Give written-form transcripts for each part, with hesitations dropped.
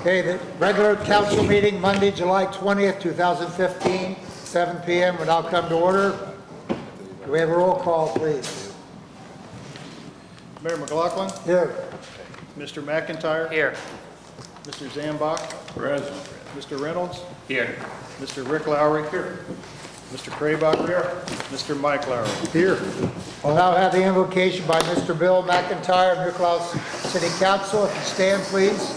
Okay, the regular council meeting, Monday, July 20th, 2015, 7 p.m. will now come to order. Do we have a roll call, please? Mayor McLaughlin. Here. Mr. McIntyre. Here. Mr. Zambach. Present. Mr. Reynolds. Here. Mr. Rick Lowry. Here. Mr. Kraybacher. Here. Mr. Mike Lowry. Here. We'll now have the invocation by Mr. Bill McIntyre of New Claus City Council. If you stand, please.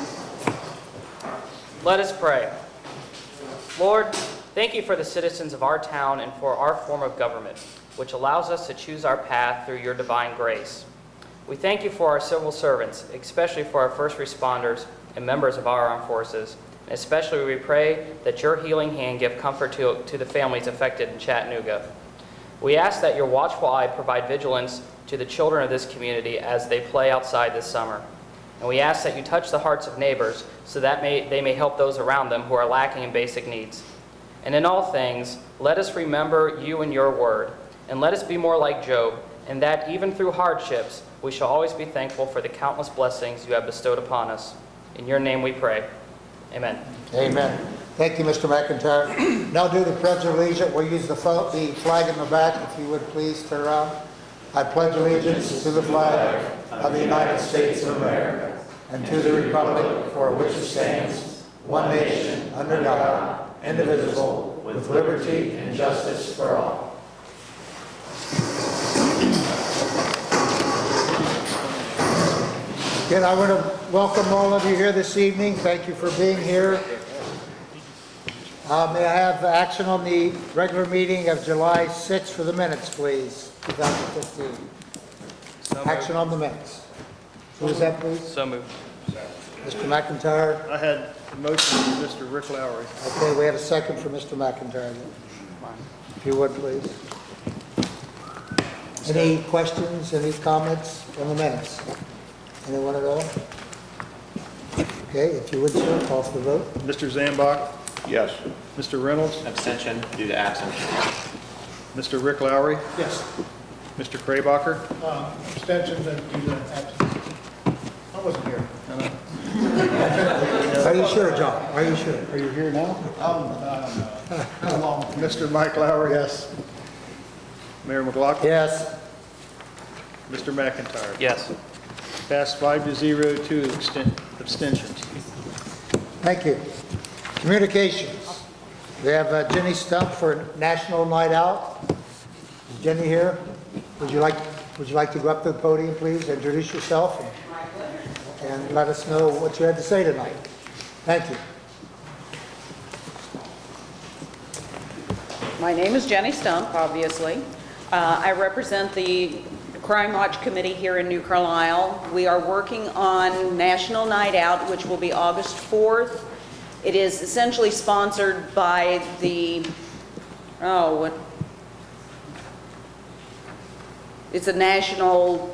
Let us pray. Lord, thank you for the citizens of our town and for our form of government, which allows us to choose our path through your divine grace. We thank you for our civil servants, especially for our first responders and members of our armed forces. And especially we pray that your healing hand give comfort to the families affected in Chattanooga. We ask that your watchful eye provide vigilance to the children of this community as they play outside this summer. And we ask that you touch the hearts of neighbors so that they may help those around them who are lacking in basic needs. And in all things, let us remember you and your word. And let us be more like Job, in that even through hardships, we shall always be thankful for the countless blessings you have bestowed upon us. In your name we pray. Amen. Amen. Thank you, Mr. McIntyre. Now do the Pledge of Allegiance. We'll use the flag in the back, if you would please turn around. I pledge allegiance to the flag of the United States of America and to the republic for which it stands, one nation, under God, indivisible, with liberty and justice for all. Again, I want to welcome all of you here this evening. Thank you for being here. May I have action on the regular meeting of July 6th for the minutes, please, 2015. Action on the minutes. Who is that, please? So moved. Mr. McIntyre. I had a motion from Mr. Rick Lowry. Okay, we have a second for Mr. McIntyre. If you would, please. Any questions, any comments on the minutes? Anyone at all? Okay, if you would, sir, call for the vote. Mr. Zambach. Yes. Mr. Reynolds. Abstention due to absence. Mr. Rick Lowry. Yes. Mr. Kraybacher. Abstention due to absence. I wasn't here. Are you sure, John? Are you sure? Are you here now? How long? Mr. Mike Lowry. Yes. Mayor McLaughlin. Yes. Mr. McIntyre. Yes. Passed 5-0, 2 abstentions. Thank you. Communications. We have Jenny Stump for National Night Out. Is Jenny here? Would you like to go up to the podium, please? Introduce yourself and let us know what you had to say tonight. Thank you. My name is Jenny Stump, obviously. I represent the Crime Watch Committee here in New Carlisle. We are working on National Night Out, which will be August 4th. It is essentially sponsored by the, it's a National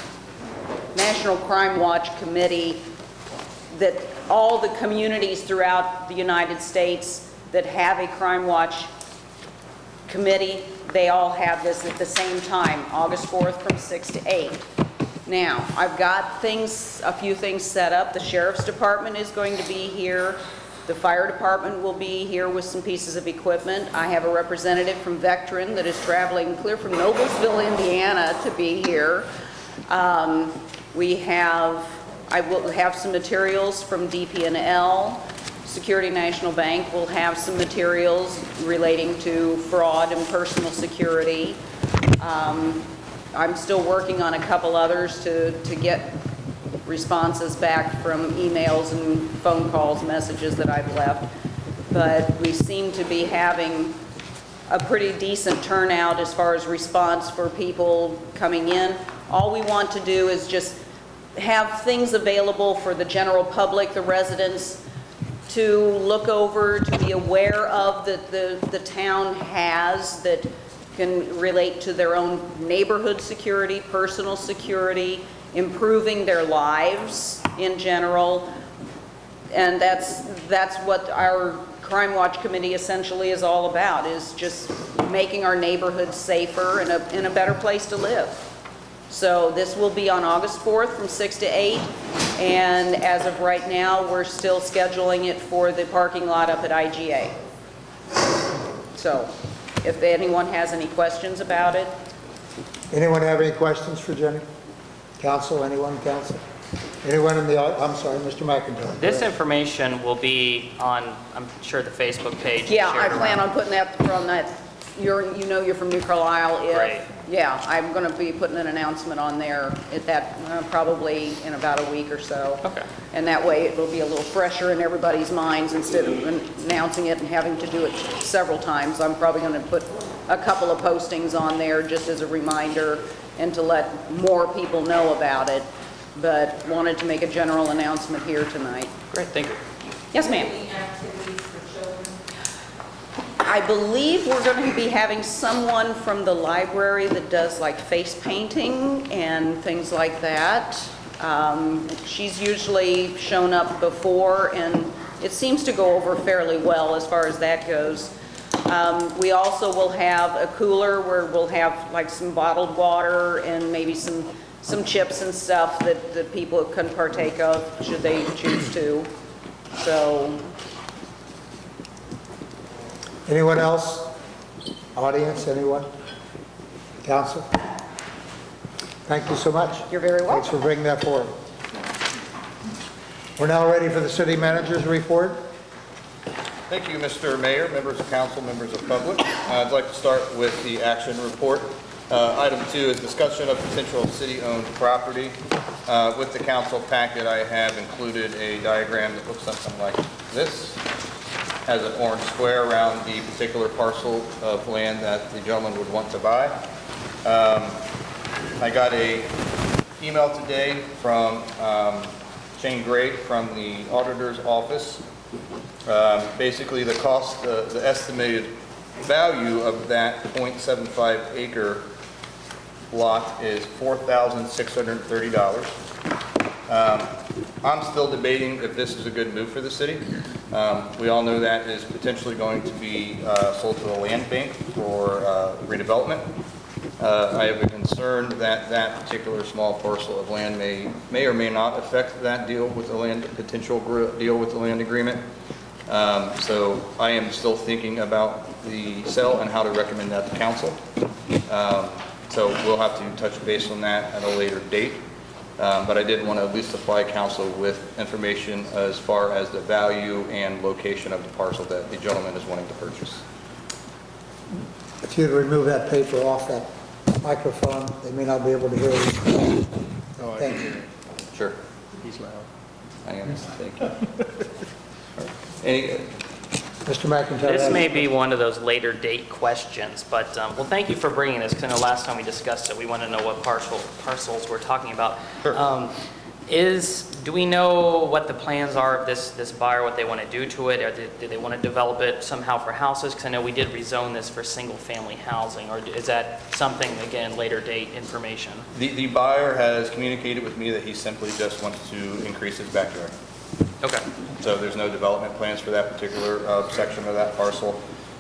Crime Watch Committee that all the communities throughout the United States that have a Crime Watch committee, they all have this at the same time, August 4th from 6 to 8. Now, I've got a few things set up. The Sheriff's Department is going to be here. The Fire Department will be here with some pieces of equipment. I have a representative from Vectren that is traveling clear from Noblesville, Indiana to be here. I will have some materials from DP&L. Security National Bank will have some materials relating to fraud and personal security. I'm still working on a couple others to get responses back from emails and phone calls, messages that I've left. But we seem to be having a pretty decent turnout as far as response for people coming in. All we want to do is just have things available for the general public, the residents, to look over, to be aware of that the town has that can relate to their own neighborhood security, personal security, improving their lives in general. And that's what our Crime Watch Committee essentially is all about, is just making our neighborhoods safer and a better place to live. So this will be on August 4th from 6 to 8. And as of right now, we're still scheduling it for the parking lot up at IGA. So if anyone has any questions about it, Anyone have any questions for Jenny? Council, anyone, council? Anyone in the, I'm sorry, Mr. McIntyre. This Go ahead. information will be on, I'm sure, the Facebook page. yeah, I shared plan around. on putting that from that, you're from New Carlisle. Great. Yeah, I'm going to be putting an announcement on there at that, probably in about a week or so. Okay. And that way it will be a little fresher in everybody's minds instead of announcing it and having to do it several times. I'm probably going to put a couple of postings on there just as a reminder and to let more people know about it, but wanted to make a general announcement here tonight. Great, thank you. Yes, ma'am. Any activities for children? I believe we're going to be having someone from the library that does like face painting and things like that. She's usually shown up before, and it seems to go over fairly well as far as that goes. We also will have a cooler where we'll have like some bottled water and maybe some chips and stuff that people can partake of should they choose to. So, Anyone else? Audience, anyone? Council? Thank you so much. you're very welcome. Thanks for bringing that forward. We're now ready for the city manager's report. Thank you, Mr. Mayor, members of council, members of public. I'd like to start with the action report. Item 2 is discussion of potential city-owned property. With the council packet, I have included a diagram that looks something like this. Has an orange square around the particular parcel of land that the gentleman would want to buy. I got a email today from Shane Gray from the auditor's office. Basically, the cost, the estimated value of that 0.75 acre lot is $4,630. I'm still debating if this is a good move for the city. We all know that is potentially going to be sold to the land bank for redevelopment. I have a concern that that particular small parcel of land may or may not affect that deal with the land, potential deal with the land agreement. So I am still thinking about the sale and how to recommend that to council. So we'll have to touch base on that at a later date. But I did want to at least supply council with information as far as the value and location of the parcel that the gentleman is wanting to purchase. If you'd remove that paper off that microphone, they may not be able to hear you. Thank you. Sure. He's loud. I am. Thank you. Any, Mr. McIntyre. This may be one of those later date questions, but, well, thank you for bringing this, because I know last time we discussed it, we want to know what parcels we're talking about. Sure. Do we know what the plans are of this buyer, what they want to do to it? Or do they want to develop it somehow for houses? Because I know we did rezone this for single-family housing, or is that something, again, later date information? the buyer has communicated with me that he simply just wants to increase his backyard. Okay. So there's no development plans for that particular section of that parcel.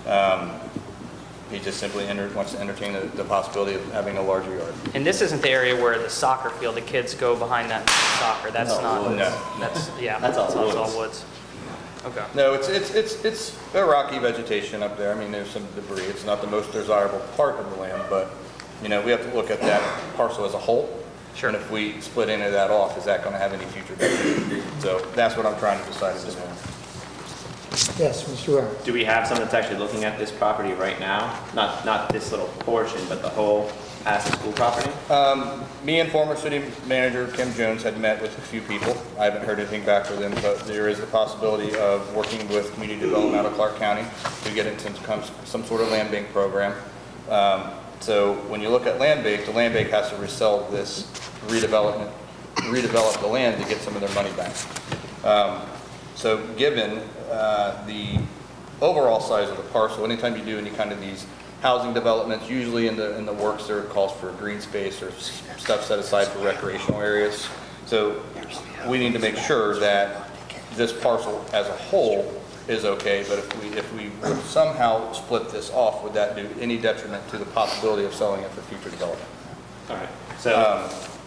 He just simply wants to entertain the possibility of having a larger yard. And this isn't the area where the soccer field, the kids go behind that soccer. That's not. woods. No. That's, yeah. That's all It's all woods. woods. Okay. No, it's a rocky vegetation up there. I mean, there's some debris. It's not the most desirable part of the land, but, you know, we have to look at that parcel as a whole. Sure. And if we split any of that off, is that going to have any future benefit? So that's what I'm trying to decide at this point. Yes, Mr. Ware. Do we have someone that's actually looking at this property right now? Not this little portion, but the whole past school property? Me and former city manager Kim Jones had met with a few people. I haven't heard anything back from them, but there is the possibility of working with community development out of Clark County to get into some sort of land bank program. So when you look at land bank, the land bank has to resell this redevelop the land to get some of their money back. So given the overall size of the parcel, anytime you do any kind of these housing developments, usually in the works there calls for green space or stuff set aside for recreational areas. So we need to make sure that this parcel as a whole is okay, but if we would somehow split this off, would that do any detriment to the possibility of selling it for future development? All right. So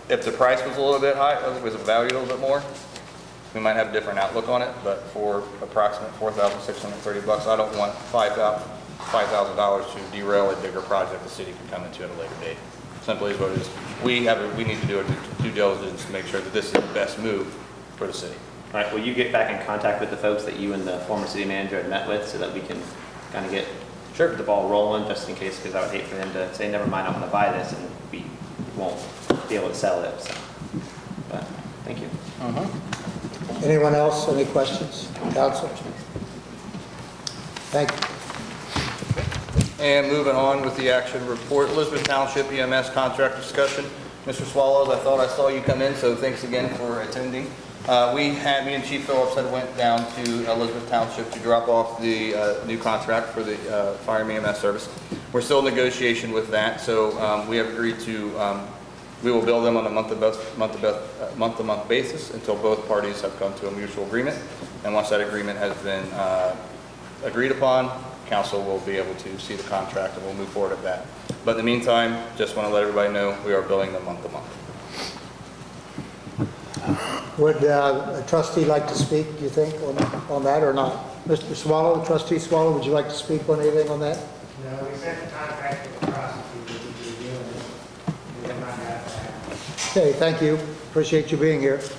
If the price was a little bit high, was valued a little bit more, we might have a different outlook on it, but for approximate $4,630, I don't want $5,000 to derail a bigger project the city can come into at a later date. Simply is what it is. We need to do a due diligence to make sure that this is the best move for the city. All right, will you get back in contact with the folks that you and the former city manager had met with so that we can kind of get the ball rolling, just in case, because I would hate for them to say, never mind, I want to buy this, and we won't be able to sell it, so. But, thank you. Anyone else, any questions? Council? Thank you. And moving on with the action report, Elizabeth Township EMS contract discussion. Mr. Swallows, I thought I saw you come in, so thanks again for attending. Me and Chief Phillips had went down to Elizabeth Township to drop off the new contract for the fire and EMS service. We're still in negotiation with that, so we have agreed to, we will bill them on a month-to-month basis until both parties have come to a mutual agreement. And once that agreement has been agreed upon, council will be able to see the contract and we'll move forward at that. But in the meantime, just want to let everybody know we are billing them month to month. Would a trustee like to speak, do you think, on that or not? Mr. Swallow, Trustee Swallow, would you like to speak on anything on that? No, we sent the contract to the prosecutor to review it. We did not have that. Okay, thank you. Appreciate you being here.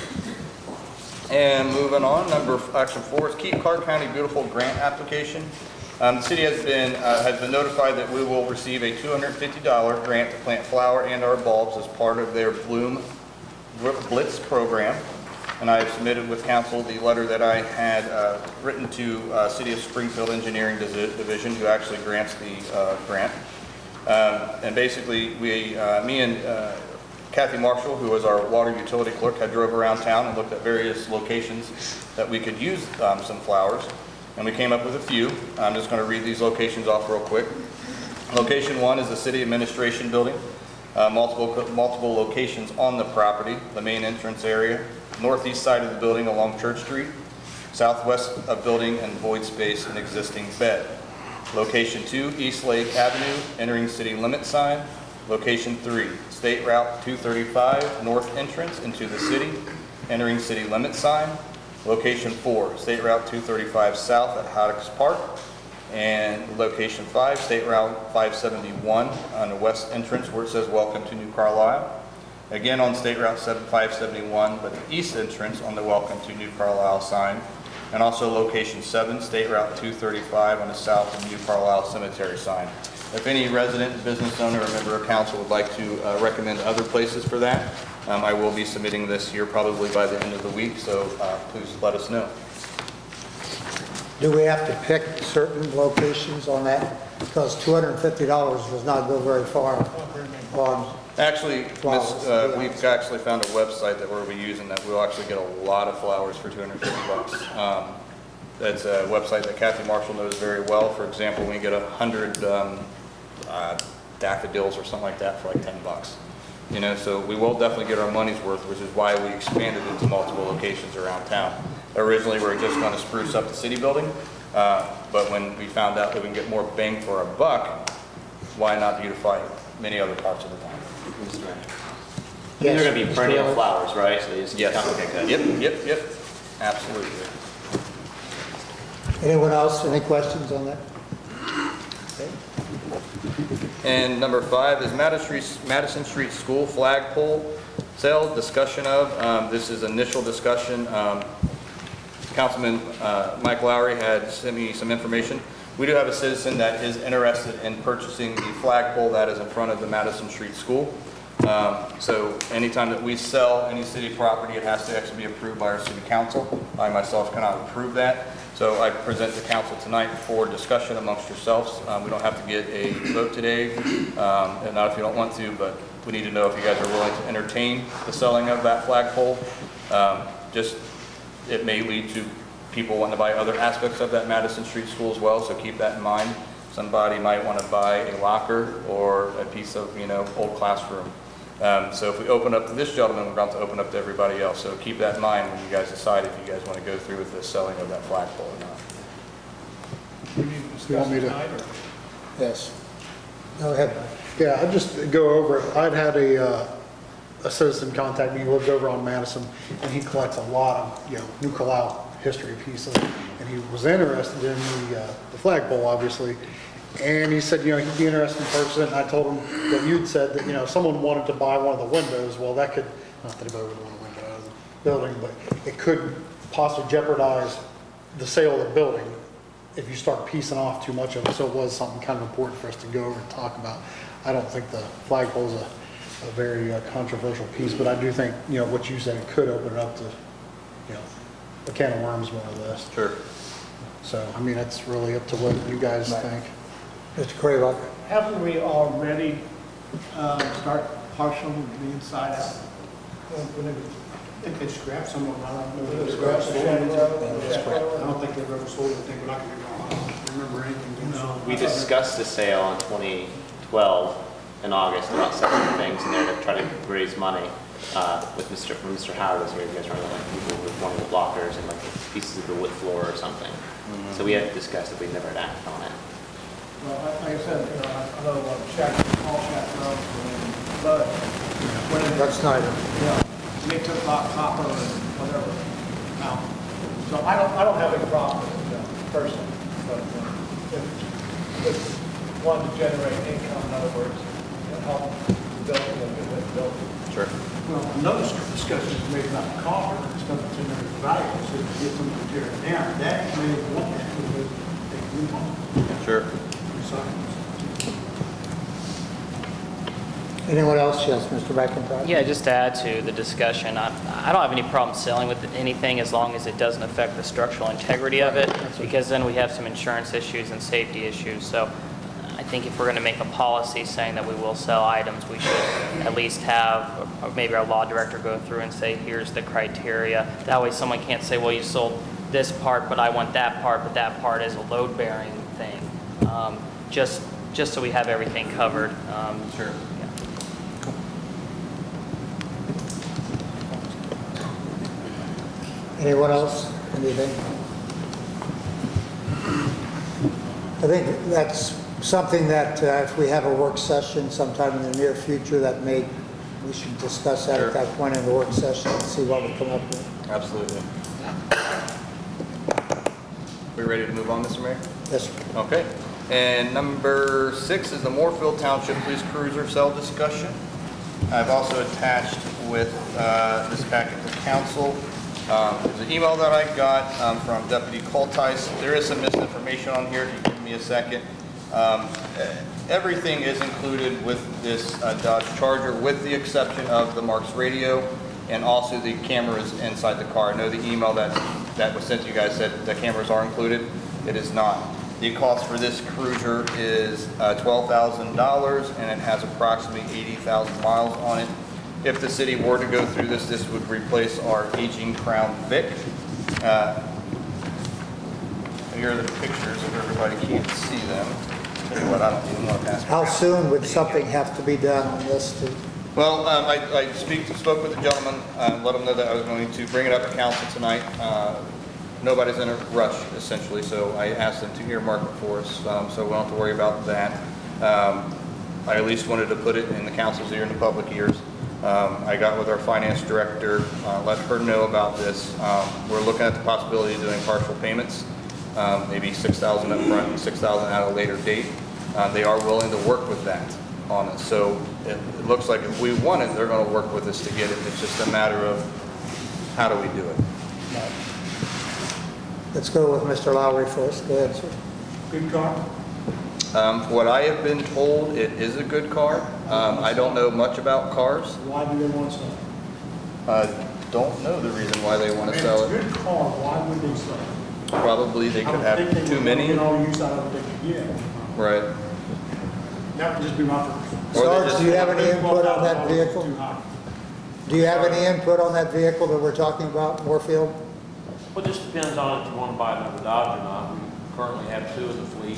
And moving on, action 4 is Keep Clark County Beautiful grant application. The city has been notified that we will receive a $250 grant to plant flower and/or bulbs as part of their Bloom Blitz program. And I have submitted with council the letter that I had written to City of Springfield Engineering Division, who actually grants the grant. And basically, me and Kathy Marshall, who was our water utility clerk, had drove around town and looked at various locations that we could use some flowers. And we came up with a few. I'm just going to read these locations off real quick. Location 1 is the City Administration Building. Multiple locations on the property, the main entrance area, northeast side of the building along Church Street, southwest of building and void space and existing bed. Location 2, East Lake Avenue, entering city limit sign. Location 3, State Route 235, north entrance into the city, entering city limit sign. Location 4, State Route 235 south at Haddocks Park. And location 5, State Route 571 on the west entrance where it says Welcome to New Carlisle. Again on State Route 571, but the east entrance on the Welcome to New Carlisle sign. And also location 7, State Route 235 on the south of New Carlisle Cemetery sign. If any resident, business owner, or member of council would like to recommend other places for that, I will be submitting this here probably by the end of the week, so please let us know. Do we have to pick certain locations on that? Because $250 does not go very far on. Actually, Flowers. we've actually found a website that we'll be using that we'll actually get a lot of flowers for $250. That's a website that Kathy Marshall knows very well. For example, we get 100 daffodils or something like that for like $10. You know, so we will definitely get our money's worth, which is why we expanded into multiple locations around town. Originally, we were just going to spruce up the city building, but when we found out that we can get more bang for our buck, why not beautify many other parts of the town? They're going to be perennial flowers, right? So they just Yes. Okay, good. Yep. Absolutely. Anyone else, any questions on that? And number 5 is Madison Street School flagpole sale, discussion of. This is initial discussion. Councilman Mike Lowry had sent me some information. We do have a citizen that is interested in purchasing the flagpole that is in front of the Madison Street School. So anytime that we sell any city property, it has to actually be approved by our city council. I myself cannot approve that. So I present to council tonight for discussion amongst yourselves. We don't have to get a vote today, and not if you don't want to, but we need to know if you guys are willing to entertain the selling of that flagpole. It may lead to people wanting to buy other aspects of that Madison Street School as well, so keep that in mind. Somebody might want to buy a locker or a piece of, old classroom. So if we open up to this gentleman, we're about to open up to everybody else. So keep that in mind when you guys decide if you guys want to go through with the selling of that flagpole or not. We need to discuss it tonight, or? Yes. Go ahead. Yeah, I'd just go over it. I'd had a a citizen contacted me, he lives over on Madison, and he collects a lot of, New Carlisle history pieces, and he was interested in the flagpole, obviously, and he said, he'd be interested in purchasing it, and I told him that you'd said that, if someone wanted to buy one of the windows, well, that could, not that anybody would want a window out of the building, but it could possibly jeopardize the sale of the building if you start piecing off too much of it, so it was something kind of important for us to go over and talk about. I don't think the flagpole's a very controversial piece, but I do think, what you said, it could open it up to, a can of worms more or less. Sure. So, it's really up to what you guys think. Mr. Craylock? Haven't we already start partial the inside out? I think they scrapped some of them, I don't know. if they Scrap sold the anything. Shannon Road? I don't think they've ever sold anything, but I could be wrong. I don't remember anything being sold. We discussed the sale in 2012 in August about selling things in there to try to raise money with Mr. Howard was here. You guys remember like people with wanting the blockers and like pieces of the wood floor or something. So we had discussed it, we never had acted on it. Well, like I said, I know all Shack Road, but when That's Snyder. they took lot copper and whatever out. So I don't have any problem with it personally, but if wanted to generate income, in other words, and help the building and get it built. Sure. Well, another discussion is made about copper and stuff that's in there valuable, so to get some to tear it down. That may have won that because they can move on. Sure. Recycle. Anyone else? Yes, Mr. McIntyre? Yeah, just to add to the discussion, I don't have any problem selling with anything as long as it doesn't affect the structural integrity of it, because then we have some insurance issues and safety issues. So I think if we're going to make a policy saying that we will sell items, we should at least have, or maybe our law director go through and say, here's the criteria. That way someone can't say, well, you sold this part, but I want that part, but that part is a load-bearing thing. Just so we have everything covered. Sure. Anyone else? Anything? I think that's something that if we have a work session sometime in the near future, we should discuss that Sure. at that point in the work session and see what we come up with. Absolutely. We ready to move on, Mr. Mayor? Yes, sir. Okay. And number 6 is the Moorefield Township Police Cruiser sale discussion. I've also attached with this packet to council. There's an email that I got from Deputy Coltice. There is some misinformation on here, if you give me a second. Everything is included with this Dodge Charger, with the exception of the Marks radio and also the cameras inside the car. I know the email that was sent to you guys said the cameras are included. It is not. The cost for this cruiser is $12,000, and it has approximately 80,000 miles on it. If the city were to go through this, this would replace our aging Crown Vic. Here are the pictures if everybody can't see them. Tell you what, I don't even want to pass. How soon would something have to be done on this? Well, I spoke with the gentleman, let him know that I was going to bring it up at council tonight. Nobody's in a rush, essentially, so I asked them to earmark it for us, so we don't have to worry about that. I at least wanted to put it in the council's ear and the public ears. I got with our finance director, let her know about this. We're looking at the possibility of doing partial payments, maybe $6,000 up front and $6,000 at a later date. They are willing to work with that on it. So it looks like if we want it, they're going to work with us to get it. It's just a matter of how do we do it. Let's go with Mr. Lowry first. Go ahead, sir. Good car? What I have been told, it is a good car. I don't know much about cars. Why do they want to sell it? Don't know the reason why they want to sell It's it. a good car, why would they sell it? Probably they could I would think have they too would many. Get all the use out of it they could get. Right. That would just be my first. Or they Sarge, just- do you have any input on that $12,000 vehicle? Too high. Do you have any input on that vehicle that we're talking about, Moorfield? Well, it just depends on if you want to buy another Dodge or not. We currently have 2 in the fleet.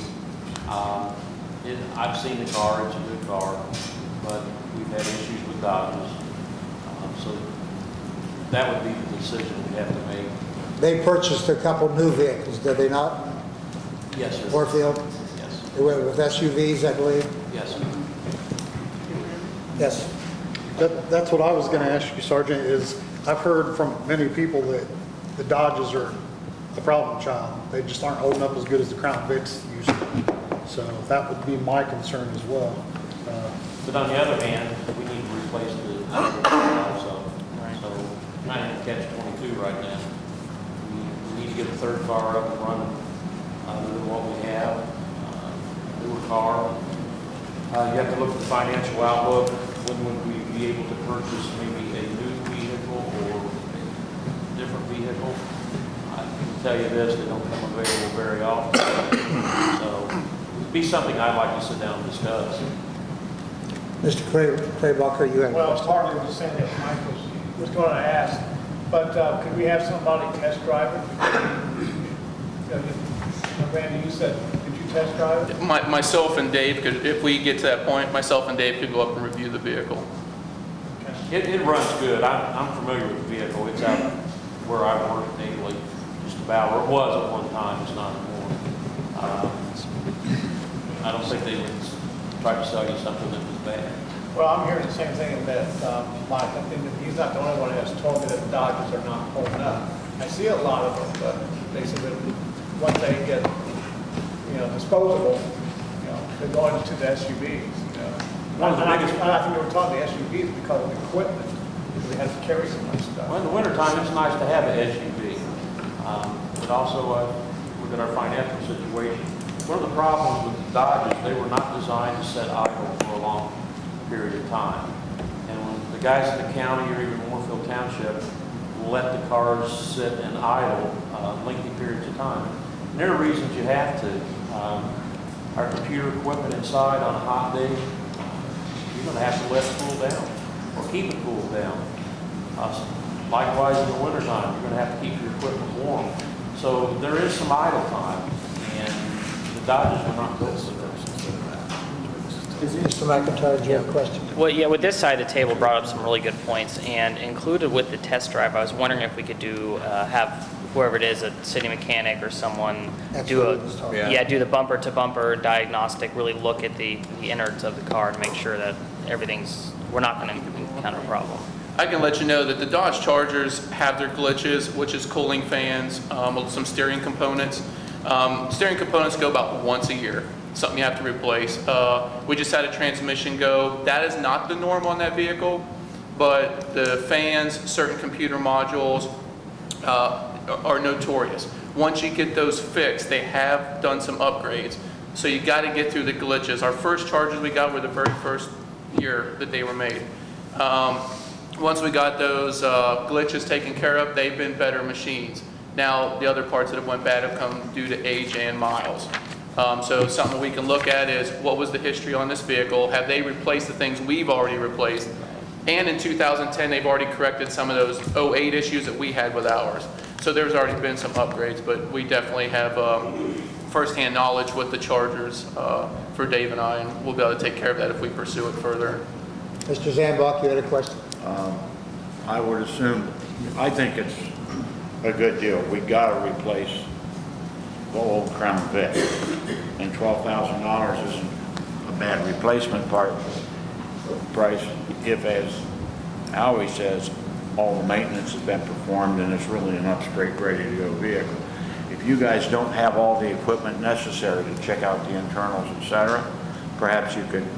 I've seen the car, it's a good car, but we've had issues with Dodges. So that would be the decision we have to make. They purchased a couple new vehicles, did they not, Yes, sir. Moorfield? Yes, They went with SUVs, I believe? yes. Yes. That's what I was going to ask you, Sergeant, is I've heard from many people that the Dodges are the problem child. They just aren't holding up as good as the Crown Vics used to. So that would be my concern as well. But on the other hand, we need to replace the also. So kind of catch 22 right now. We need to get the third car up and running other than what we have. Newer car. You have to look at the financial outlook. When would we be able to purchase maybe a new vehicle or a different vehicle? I can tell you this, they don't come available very often. So it'd be something I'd like to sit down and discuss. Mr. Craybacher, you have a Well, question? partly was saying that Mike was going to ask, but could we have somebody test drive it? Randy, you said, could you test drive it? Myself and Dave could, if we get to that point, myself and Dave could go up and review the vehicle. It runs good. I'm familiar with the vehicle. It's out where I work daily, just about, or it was at one time, it's not anymore. I don't think they would try to sell you something that was bad. Well, I'm hearing the same thing that Mike, I think that he's not the only one who has told me that the Dodges are not holding up. I see a lot of them, but they said that once they get, disposable, they're going to the SUVs, One of the biggest- I think they were talking the SUVs because of the equipment, because they had to carry so much stuff. Well, in the wintertime, it's nice to have an SUV. But also, look at our financial situation. One of the problems with the Dodges, they were not designed to set idle for a long period of time. And when the guys in the county or even Moorfield Township let the cars sit and idle lengthy periods of time, and there are reasons you have to. Our computer equipment inside on a hot day, you're going to have to let it cool down or keep it cooled down. Likewise, in the wintertime, you're going to have to keep your equipment warm. So there is some idle time, and the Dodges were not built for this. Mr. McIntyre, do you have a question? Well, yeah, with this side of the table brought up some really good points, and included with the test drive, I was wondering if we could have whoever it is, a city mechanic or someone, That's do what I was talking about. do the bumper-to-bumper diagnostic, really look at the innards of the car to make sure that we're not going to encounter a problem. I can let you know that the Dodge Chargers have their glitches, which is cooling fans, some steering components. Steering components go about once a year, something you have to replace. We just had a transmission go. That is not the norm on that vehicle, but the fans, certain computer modules are notorious. Once you get those fixed, they have done some upgrades. So you got to get through the glitches. Our first Chargers we got were the very first year that they were made. Once we got those glitches taken care of, they've been better machines. Now, the other parts that have went bad have come due to age and miles. So something we can look at is what was the history on this vehicle? Have they replaced the things we've already replaced? And in 2010, they've already corrected some of those 08 issues that we had with ours. So there's already been some upgrades, but we definitely have firsthand knowledge with the Chargers for Dave and I, and we'll be able to take care of that if we pursue it further. Mr. Zambach, you had a question? I would assume, I think it's a good deal. We gotta replace the old Crown Vic, and $12,000 isn't a bad replacement price if, as Howie says, all the maintenance has been performed and it's really an up, straight, ready-to-go vehicle. If you guys don't have all the equipment necessary to check out the internals, etc., perhaps you could,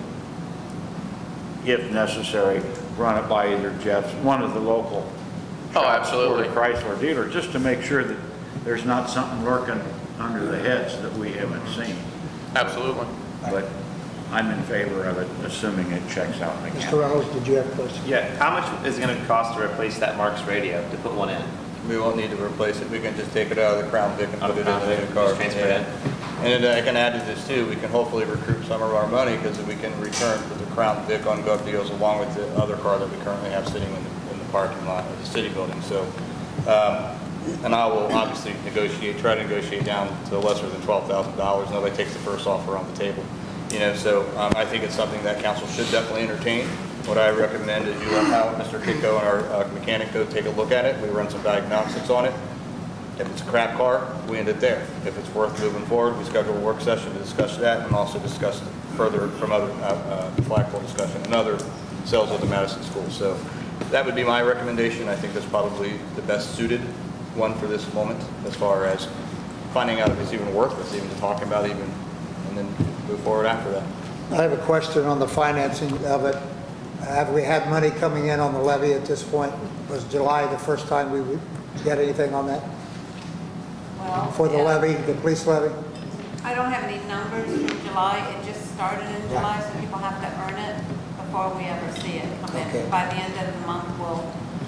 if necessary, run it by either Jeff's, one of the local Absolutely. Ford or Chrysler dealer, just to make sure that there's not something lurking under the heads that we haven't seen. Absolutely. But I'm in favor of it, assuming it checks out Mr. mechanically. Reynolds, did you have a question? Yeah, how much is it going to cost to replace that Marks radio, to put one in? We won't need to replace it. We can just take it out of the Crown Vic and put it in the new car. Just transfer it in. And then I can add to this too, we can hopefully recruit some of our money because we can return to the Crown Vic on gov deals along with the other car that we currently have sitting in the parking lot of the city building. So, and I will obviously try to negotiate down to lesser than $12,000. Nobody takes the first offer on the table. So I think it's something that council should definitely entertain. What I recommend is you have Mr. Kiko and our mechanic go take a look at it. We run some diagnostics on it. If it's a crap car, we end it there. If it's worth moving forward, we schedule a work session to discuss that and also discuss further from other flagpole discussion and other cells of the Madison School. So that would be my recommendation. I think that's probably the best suited one for this moment, as far as finding out if it's even worth us even talking about even, and then move forward after that. I have a question on the financing of it. Have we had money coming in on the levy at this point? Was July the first time we would get anything on that? Well, For the yeah. levy, the police levy? I don't have any numbers in July. It just started in July, so people have to earn it before we ever see it come Okay. in. By the end of the month, we'll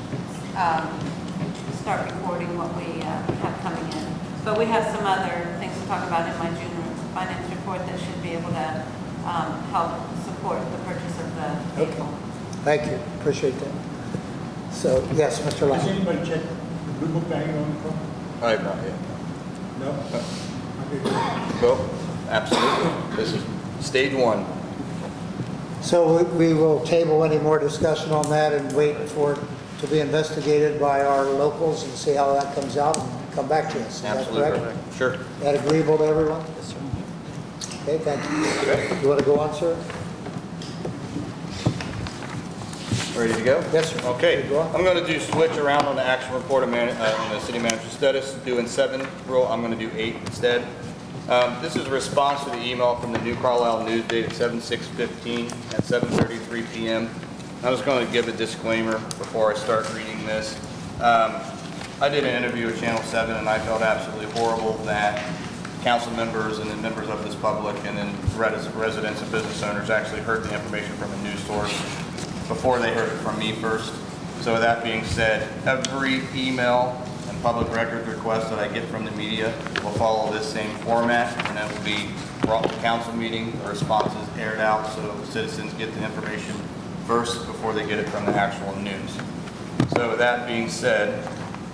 start recording what we have coming in. But we have some other things to talk about in my June finance report that should be able to help support the purchase of the vehicle. Thank you, appreciate that. So, yes, Mr. Has Lang. anybody checked the blue book value on the car? I have not yet. No? Well, absolutely. This is stage one. So we will table any more discussion on that and wait for it to be investigated by our locals and see how that comes out and come back to us. Is that Absolutely. correct? Sure. That agreeable to everyone? Yes, sir. Okay, thank you. You want to go on, sir? Ready to go? Yes, sir. Okay, Go on. I'm going to do switch around on the action report on the city manager's status, doing 7 rule, I'm going to do 8 instead. This is a response to the email from the New Carlisle News dated 7/6/15 at 7:33 p.m. I'm just going to give a disclaimer before I start reading this. I did an interview with Channel 7 and I felt absolutely horrible that council members and then members of this public and then residents and business owners actually heard the information from a news source before they heard it from me first. So with that being said, every email and public records request that I get from the media will follow this same format, and it will be brought to council meeting, the responses aired out so citizens get the information first before they get it from the actual news. So with that being said,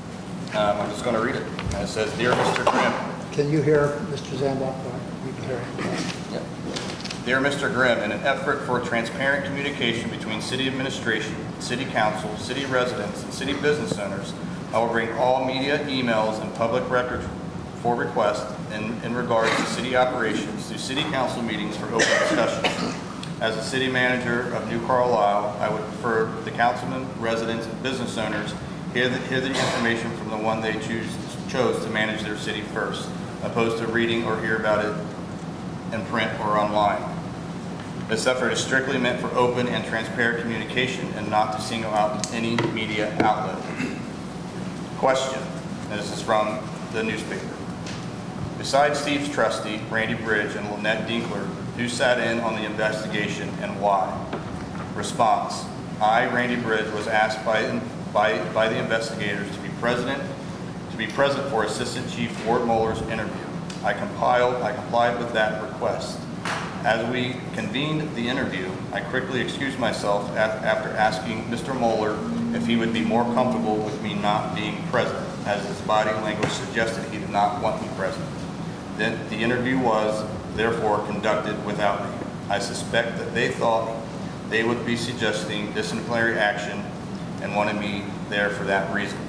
I'm just going to read it. And it says, Dear Mr. Grimm. Can you hear Mr. Zambach? You can hear him. Yep. Dear Mr. Grimm, in an effort for transparent communication between city administration, city council, city residents, and city business owners, I will bring all media, emails, and public records for request in regards to city operations to city council meetings for open discussion. As the city manager of New Carlisle, I would prefer the councilmen, residents, and business owners hear the information from the one they chose to manage their city first, opposed to reading or hear about it in print or online. This effort is strictly meant for open and transparent communication and not to single out any media outlet. Question, and this is from the newspaper. Besides Steve's trustee, Randy Bridge, and Lynette Dinkler, who sat in on the investigation and why? Response, I, Randy Bridge, was asked by the investigators to be present for Assistant Chief Ward Moeller's interview. I complied with that request. As we convened the interview, I quickly excused myself after asking Mr. Moeller if he would be more comfortable with me not being present, as his body language suggested he did not want me present. Then the interview was, therefore, conducted without me. I suspect that they thought they would be suggesting disciplinary action and wanted me there for that reason.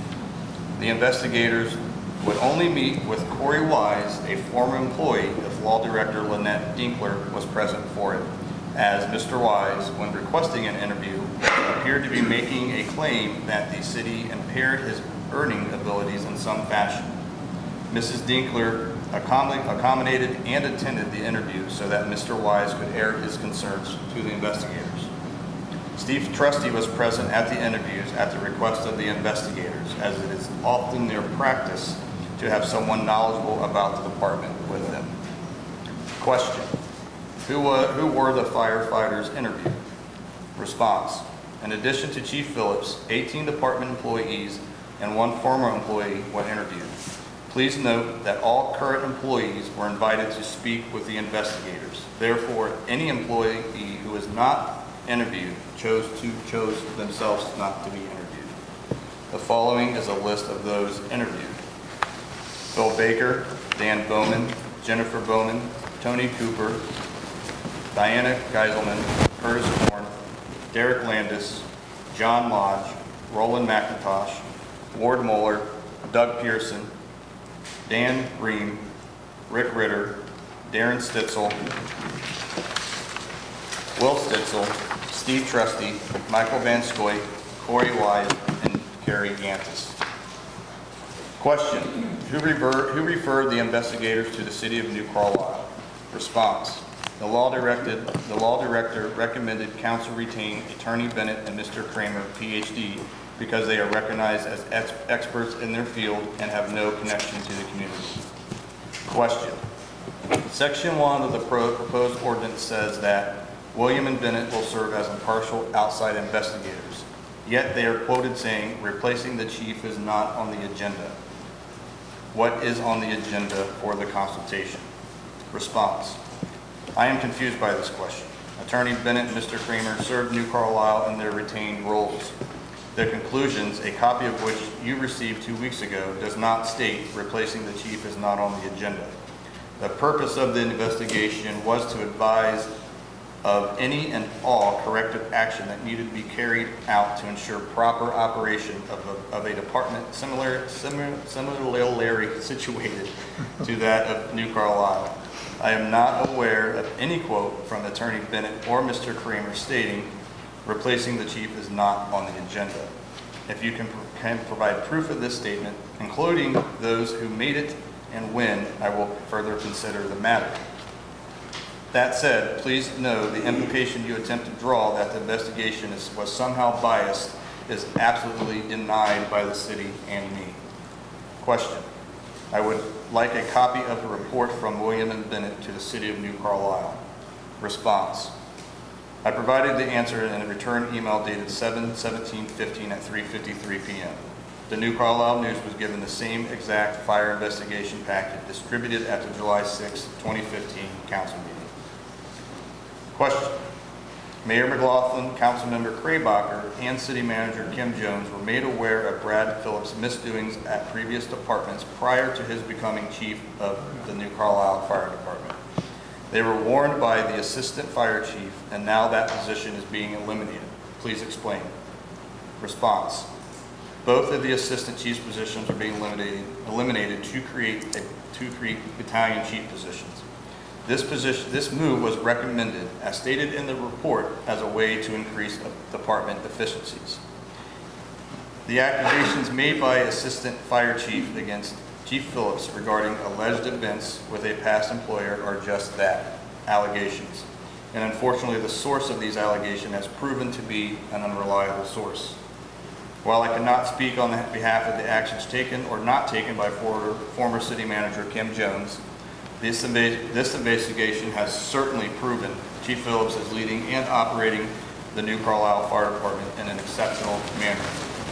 The investigators would only meet with Corey Wise, a former employee, if Law Director Lynette Dinkler was present for it, as Mr. Wise, when requesting an interview, appeared to be making a claim that the city impaired his earning abilities in some fashion. Mrs. Dinkler accommodated and attended the interview so that Mr. Wise could air his concerns to the investigators. Steve's trustee was present at the interviews at the request of the investigators, as it is often their practice to have someone knowledgeable about the department with them. Question, who were the firefighters interviewed? Response, in addition to Chief Phillips, 18 department employees and 1 former employee were interviewed. Please note that all current employees were invited to speak with the investigators. Therefore, any employee who is not interviewed chose themselves not to be interviewed. The following is a list of those interviewed. Phil Baker, Dan Bowman, Jennifer Bowman, Tony Cooper, Diana Geiselman, Curtis Horn, Derek Landis, John Lodge, Roland McIntosh, Ward Moeller, Doug Pearson, Dan Green, Rick Ritter, Darren Stitzel, Will Stitzel, Steve Trusty, Michael Van Scoy, Corey Wise, and Carrie Gantis. Question: Who referred the investigators to the City of New Carlisle? Response: The law director recommended council retain Attorney Bennett and Mr. Kramer, PhD, because they are recognized as experts in their field and have no connection to the community. Question: Section 1 of the proposed ordinance says that William and Bennett will serve as impartial outside investigators, yet they are quoted saying replacing the chief is not on the agenda. What is on the agenda for the consultation? Response: I am confused by this question. Attorney Bennett and Mr. Kramer served New Carlisle in their retained roles. Their conclusions, a copy of which you received 2 weeks ago, does not state replacing the chief is not on the agenda. The purpose of the investigation was to advise of any and all corrective action that needed to be carried out to ensure proper operation of a department similarly situated to that of New Carlisle. I am not aware of any quote from Attorney Bennett or Mr. Kramer stating replacing the chief is not on the agenda. If you can provide proof of this statement, including those who made it and when, I will further consider the matter. That said, please know the implication you attempt to draw that the investigation was somehow biased is absolutely denied by the city and me. Question: I would like a copy of the report from William and Bennett to the City of New Carlisle. Response: I provided the answer in a return email dated 7/17/15 at 3:53 p.m. The New Carlisle News was given the same exact fire investigation packet distributed at the July 6, 2015 council meeting. Question: Mayor McLaughlin, Councilmember Kraybacher, and City Manager Kim Jones were made aware of Brad Phillips' misdoings at previous departments prior to his becoming chief of the New Carlisle Fire Department. They were warned by the Assistant Fire Chief, and now that position is being eliminated. Please explain. Response: Both of the Assistant Chief's positions are being eliminated to create battalion chief positions. This move was recommended, as stated in the report, as a way to increase department efficiencies. The accusations made by Assistant Fire Chief against Chief Phillips regarding alleged events with a past employer are just that, allegations. And unfortunately, the source of these allegations has proven to be an unreliable source. While I cannot speak on behalf of the actions taken or not taken by former City Manager Kim Jones, this investigation has certainly proven Chief Phillips is leading and operating the New Carlisle Fire Department in an exceptional manner.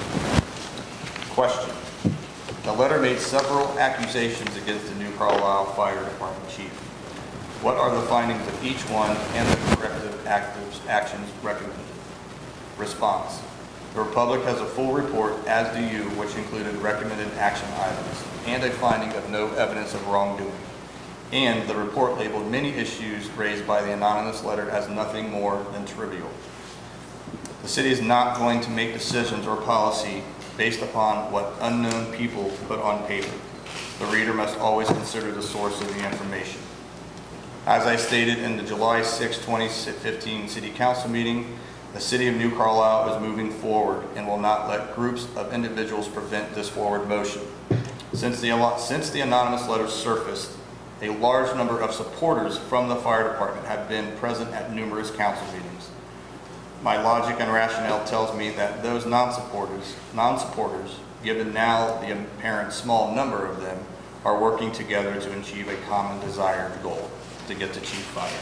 Question: The letter made several accusations against the New Carlisle Fire Department Chief. What are the findings of each one and the corrective actions recommended? Response: The Republic has a full report, as do you, which included recommended action items and a finding of no evidence of wrongdoing. And the report labeled many issues raised by the anonymous letter as nothing more than trivial. The city is not going to make decisions or policy based upon what unknown people put on paper. The reader must always consider the source of the information. As I stated in the July 6, 2015 City Council meeting, the City of New Carlisle is moving forward and will not let groups of individuals prevent this forward motion. Since the anonymous letter surfaced, a large number of supporters from the fire department have been present at numerous council meetings. My logic and rationale tells me that those non-supporters, given now the apparent small number of them, are working together to achieve a common desired goal, to get the chief fired.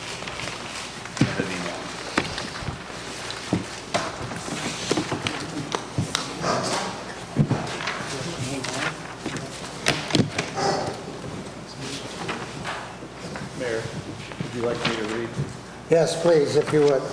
End of email. Mayor, would you like me to read? Yes, please, if you would.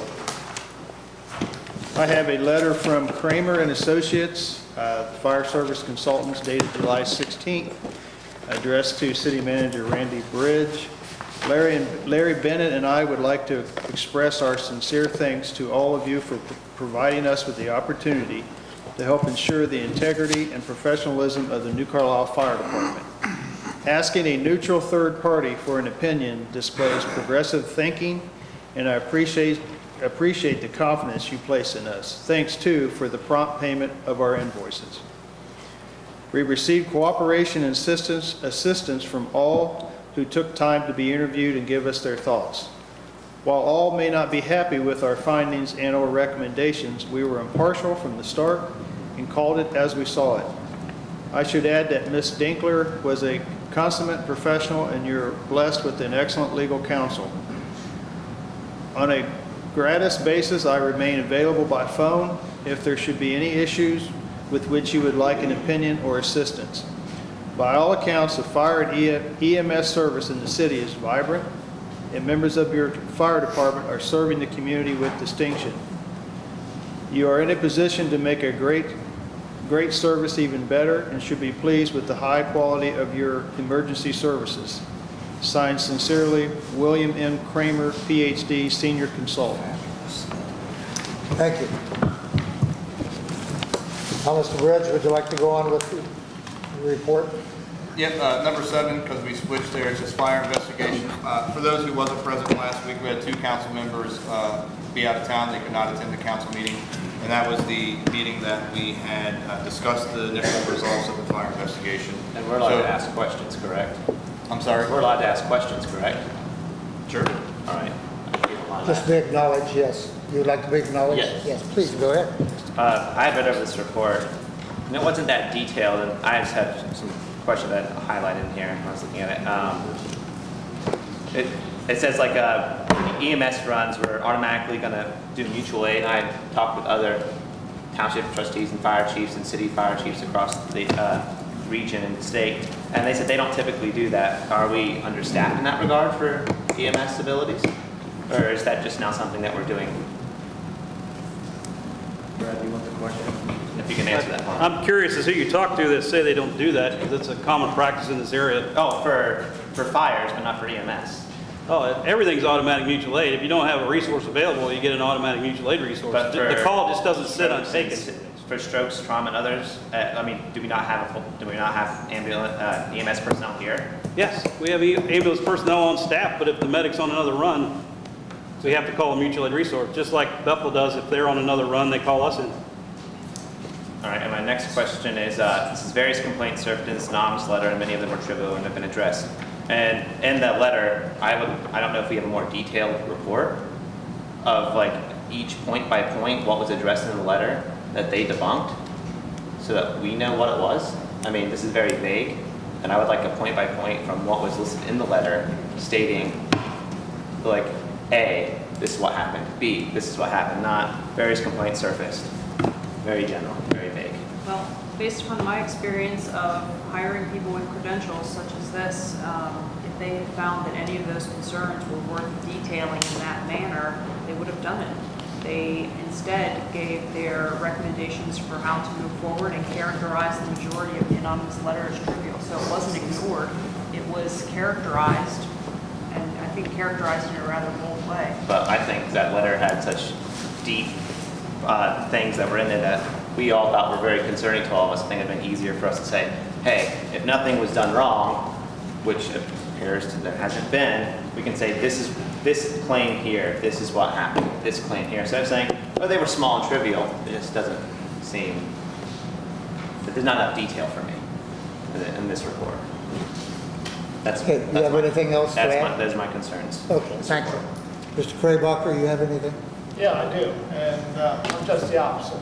I have a letter from Kramer and Associates, Fire Service Consultants, dated July 16th, addressed to City Manager Randy Bridge. Larry Bennett and I would like to express our sincere thanks to all of you for providing us with the opportunity to help ensure the integrity and professionalism of the New Carlisle Fire Department. Asking a neutral third party for an opinion displays progressive thinking, and I appreciate appreciate the confidence you place in us. Thanks, too, for the prompt payment of our invoices. We received cooperation and assistance from all who took time to be interviewed and give us their thoughts. While all may not be happy with our findings and/or recommendations, we were impartial from the start and called it as we saw it. I should add that Ms. Dinkler was a consummate professional, and you're blessed with an excellent legal counsel. On a gratis basis, I remain available by phone if there should be any issues with which you would like an opinion or assistance. By all accounts, the fire and EMS service in the city is vibrant, and members of your fire department are serving the community with distinction. You are in a position to make a great service even better, and should be pleased with the high quality of your emergency services. Signed sincerely, William M. Kramer, PhD, Senior Consultant. Thank you. Now, Mr. Bridge, would you like to go on with the report? Yep, number 7, because we switched there, it's just fire investigation. For those who wasn't present last week, we had 2 council members be out of town. They could not attend the council meeting. And that was the meeting that we had discussed the initial results of the fire investigation. And we're allowed to ask questions, correct? I'm sorry? We're allowed to ask questions, correct? Sure. All right. Just be acknowledged, yes. You would like to be acknowledged? Yes. Yes, please, go ahead. I had read over this report, and it wasn't that detailed, and I just had some questions that I highlighted in here when I was looking at it. It says like EMS runs, we're automatically going to do mutual aid. I talked with other township trustees and fire chiefs and city fire chiefs across the region and the state, and they said they don't typically do that. Are we understaffed in that regard for EMS abilities? Or is that just now something that we're doing? Brad, do you want the question? If you can answer that one. I'm curious as who you talk to that say they don't do that, because it's a common practice in this area. Oh, for fires, but not for EMS. Oh, everything's automatic mutual aid. If you don't have a resource available, you get an automatic mutual aid resource. But The call just doesn't sit untaken. For strokes, trauma, and others, I mean, do we not have ambulance EMS personnel here? Yes, we have ambulance personnel on staff, but if the medic's on another run, we have to call a mutual aid resource, just like Bethel does. If they're on another run, they call us in. All right, and my next question is, this is various complaints served in this anonymous letter, and many of them were trivial and have been addressed. And in that letter, I don't know if we have a more detailed report of like each point by point what was addressed in the letter that they debunked, so that we know what it was. I mean, this is very vague, and I would like a point by point from what was listed in the letter, stating like, A, this is what happened, B, this is what happened, not various complaints surfaced. Very general, very vague. Well, based upon my experience of hiring people with credentials such as this, if they had found that any of those concerns were worth detailing in that manner, they would have done it. They instead gave their recommendations for how to move forward and characterized the majority of the anonymous letter as trivial. So it wasn't ignored, it was characterized, and I think characterized in a rather bold way. But I think that letter had such deep things that were in there that we all thought were very concerning to all of us. I think it would have been easier for us to say, hey, if nothing was done wrong, which appears to there hasn't been, we can say this claim here, this is what happened, this claim here. So I'm saying, oh, they were small and trivial. It just doesn't seem, there's not enough detail for me in this report. Okay, do you have anything else to add? Those are my concerns. Okay, thank you. Mr. Kraybacher, you have anything? Yeah, I do, and I'm just the opposite.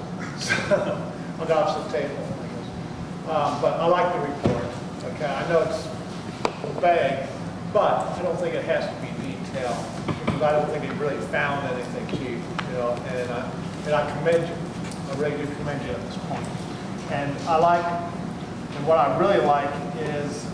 On the opposite table, I guess. But I like the report, okay? I know it's vague, but I don't think it has to be detailed, because I don't think it really found anything, Chief, you know, and I commend you. I really do commend you at this point. And I like, and what I really like is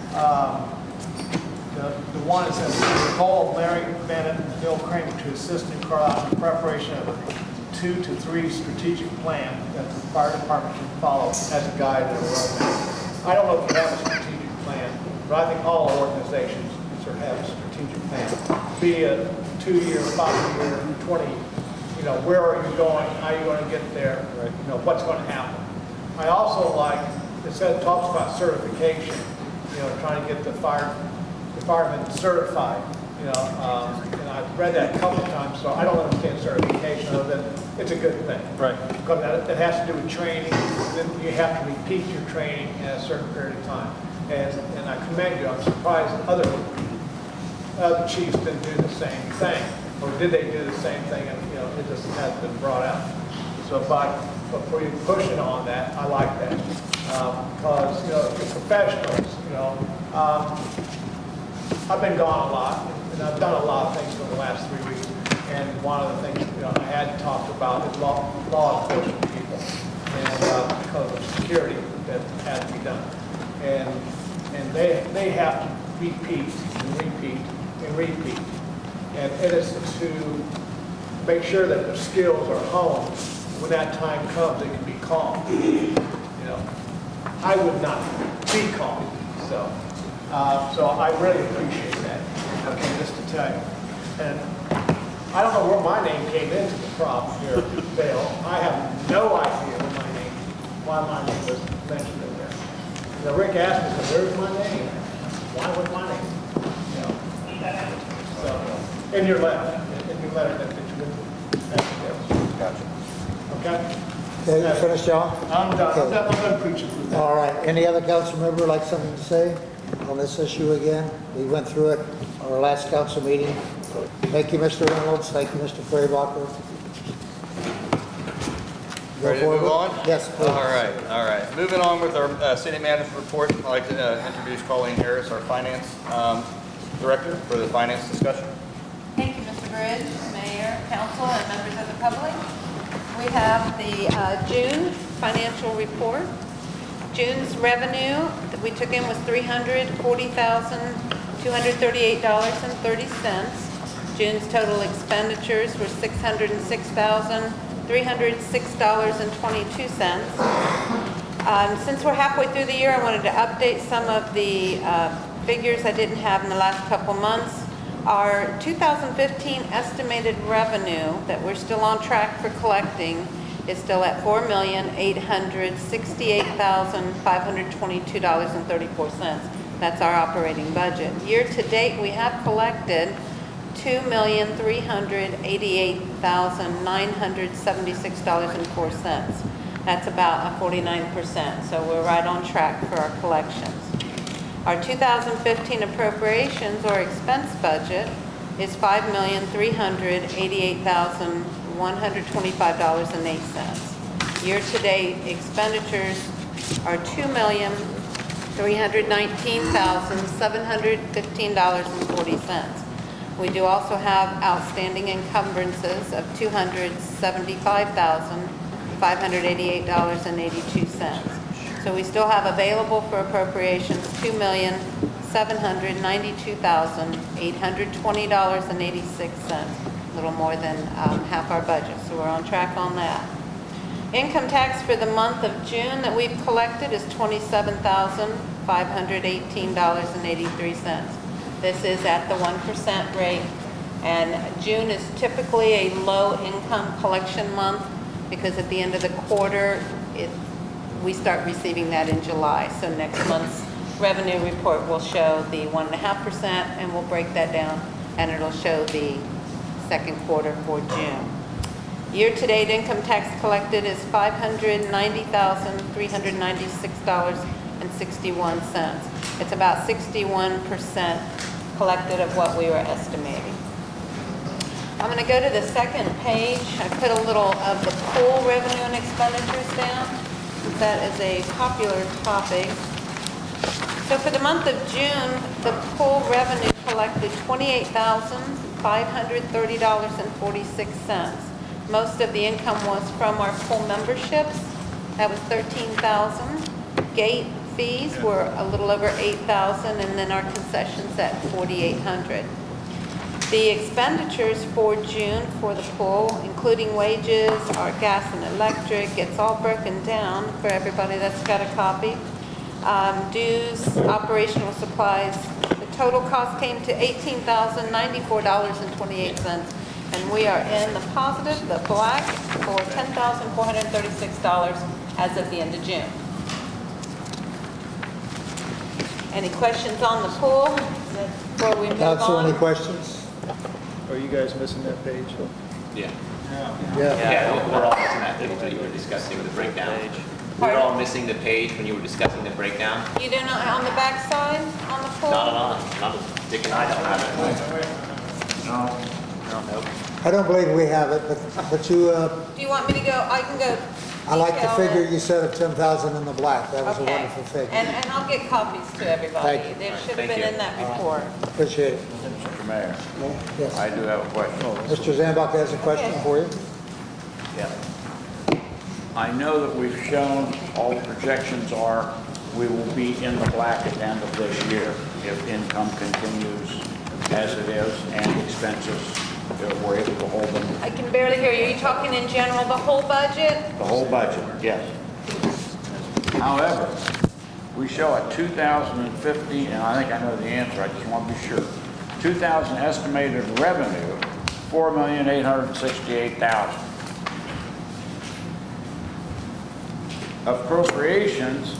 the one that says, call Larry Bennett and Bill Kramer to assist in preparation of a 2 to 3 strategic plan that the fire department can follow as a guide and a roadmap. I don't know if you have a strategic plan, but I think all organizations should have a strategic plan. Be a 2-year, 5-year, 20, you know, where are you going, how are you going to get there, you know, what's going to happen. I also like, it talks about certification, you know, trying to get the firemen certified. and I've read that a couple of times, so I don't understand certification other than it's a good thing. Right. Because it has to do with training, then you have to repeat your training in a certain period of time. And I commend you, I'm surprised other chiefs didn't do the same thing, or did they do the same thing, and, it just hasn't been brought out. So but for you pushing on that, I like that, because, you're professionals, I've been gone a lot, and I've done a lot of things for the last 3 weeks, and one of the things, I had talked about is law enforcement people, and because of security that had to be done. And they have to repeat and repeat and repeat. And it is to make sure that their skills are honed. When that time comes, it can be calm. I would not be calm. So I really appreciate that. Okay, just to tell you. And I don't know where my name came into the problem here, Bill. I have no idea why my name was mentioned in there. Rick asked me, where's my name? Why was my name? So, in your letter that you did. Gotcha. Okay, Okay? you finished, John? I'm done. Okay. I'm done preaching through that. All right, any other council member like something to say on this issue again? We went through it on our last council meeting. Thank you, Mr. Reynolds. Thank you, Mr. Freybacher. Ready to move on? Yes, please. All right. Moving on with our city manager's report, I'd like to introduce Colleen Harris, our finance director, for the finance discussion. Thank you, Mr. Bridge, Mayor, Council, and members of the public. We have the June financial report. June's revenue that we took in was $340,238.30. June's total expenditures were $606,306.22. Since we're halfway through the year, I wanted to update some of the figures I didn't have in the last couple months. Our 2015 estimated revenue that we're still on track for collecting is still at $4,868,522.34. That's our operating budget. Year to date, we have collected $2,388,976.04. That's about a 49%, so we're right on track for our collections. Our 2015 appropriations or expense budget is $5,388,125.08. Year-to-date expenditures are $2,319,715.40. We do also have outstanding encumbrances of $275,588.82. So we still have available for appropriations $2,792,820.86, a little more than half our budget. So we're on track on that. Income tax for the month of June that we've collected is $27,518.83. This is at the 1% rate, and June is typically a low-income collection month because at the end of the quarter, we start receiving that in July. So next month's revenue report will show the 1.5%, and we'll break that down, and it'll show the second quarter for June. Year-to-date income tax collected is $590,396.61. It's about 61% collected of what we were estimating. I'm going to go to the second page. I put a little of the pool revenue and expenditures down. That is a popular topic. So for the month of June, the pool revenue collected $28,530.46. Most of the income was from our pool memberships. That was $13,000. Gate fees were a little over $8,000, and then our concessions at $4,800. The expenditures for June for the pool, including wages, our gas and electric, it's all broken down for everybody that's got a copy. Dues, operational supplies, the total cost came to $18,094.28, and we are in the positive, the black, for $10,436 as of the end of June. Any questions on the pool? Before we move Council, any on? questions? Are you guys missing that page? Yeah. Yeah. Yeah, we're all missing that page that you were discussing with the breakdown. We were all missing the page when you were discussing the breakdown. You do not, on the back side, on the pool? Not Dick and I don't have it. No. Nope. I don't believe we have it, but you, Do you want me to go, I can go I like the detail figure it. you said of 10,000 in the black. That was a Okay. wonderful figure. And I'll get copies to everybody. Thank you. There should have Thank been you. in that report. Appreciate it. Mr. Mayor, Yes. I do have a question. Mr. Zambach has a question Okay. for you. Yeah. I know that we've shown all the projections are, we will be in the black at the end of this year if income continues as it is and expenses, if we're able to hold them, I can barely hear you. Are you talking in general, the whole budget? the whole budget, yes. However, we show a 2050, and I think I know the answer, I just want to be sure. 2000 estimated revenue, 4,868,000. Appropriations,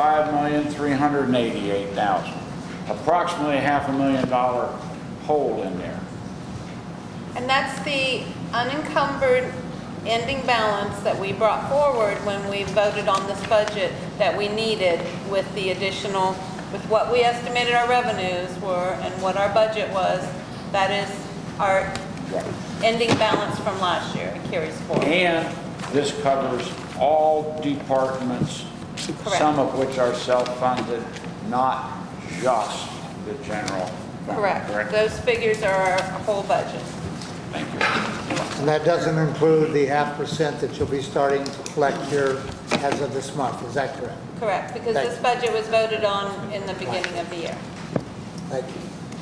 5,388,000. Approximately $500,000 hole in there. And that's the unencumbered ending balance that we brought forward when we voted on this budget that we needed with the additional, with what we estimated our revenues were and what our budget was. That is our ending balance from last year. It carries forward. And this covers all departments, Correct. some of which are self-funded, not just the general fund. Correct. Those figures are our whole budget. Thank you. And that doesn't include the 0.5% that you'll be starting to collect here as of this month. Is that correct? Correct, because Thank this you. budget was voted on in the beginning of the year. Thank you.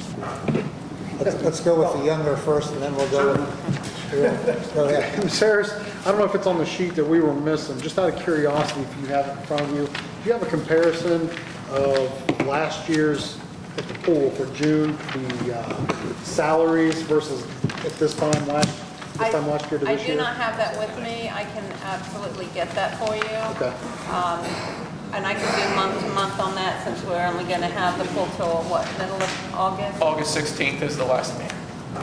Let's go with the younger first, and then we'll go with, go ahead. Ms. Harris, I don't know if it's on the sheet that we were missing, just out of curiosity, if you have it in front of you, do you have a comparison of last year's at the pool for June, the salaries versus at this time last year to I this year? do not have that with me. I can absolutely get that for you. Okay. And I can do month to month on that since we're only going to have the pool till, what, middle of August? August 16th is the last meeting.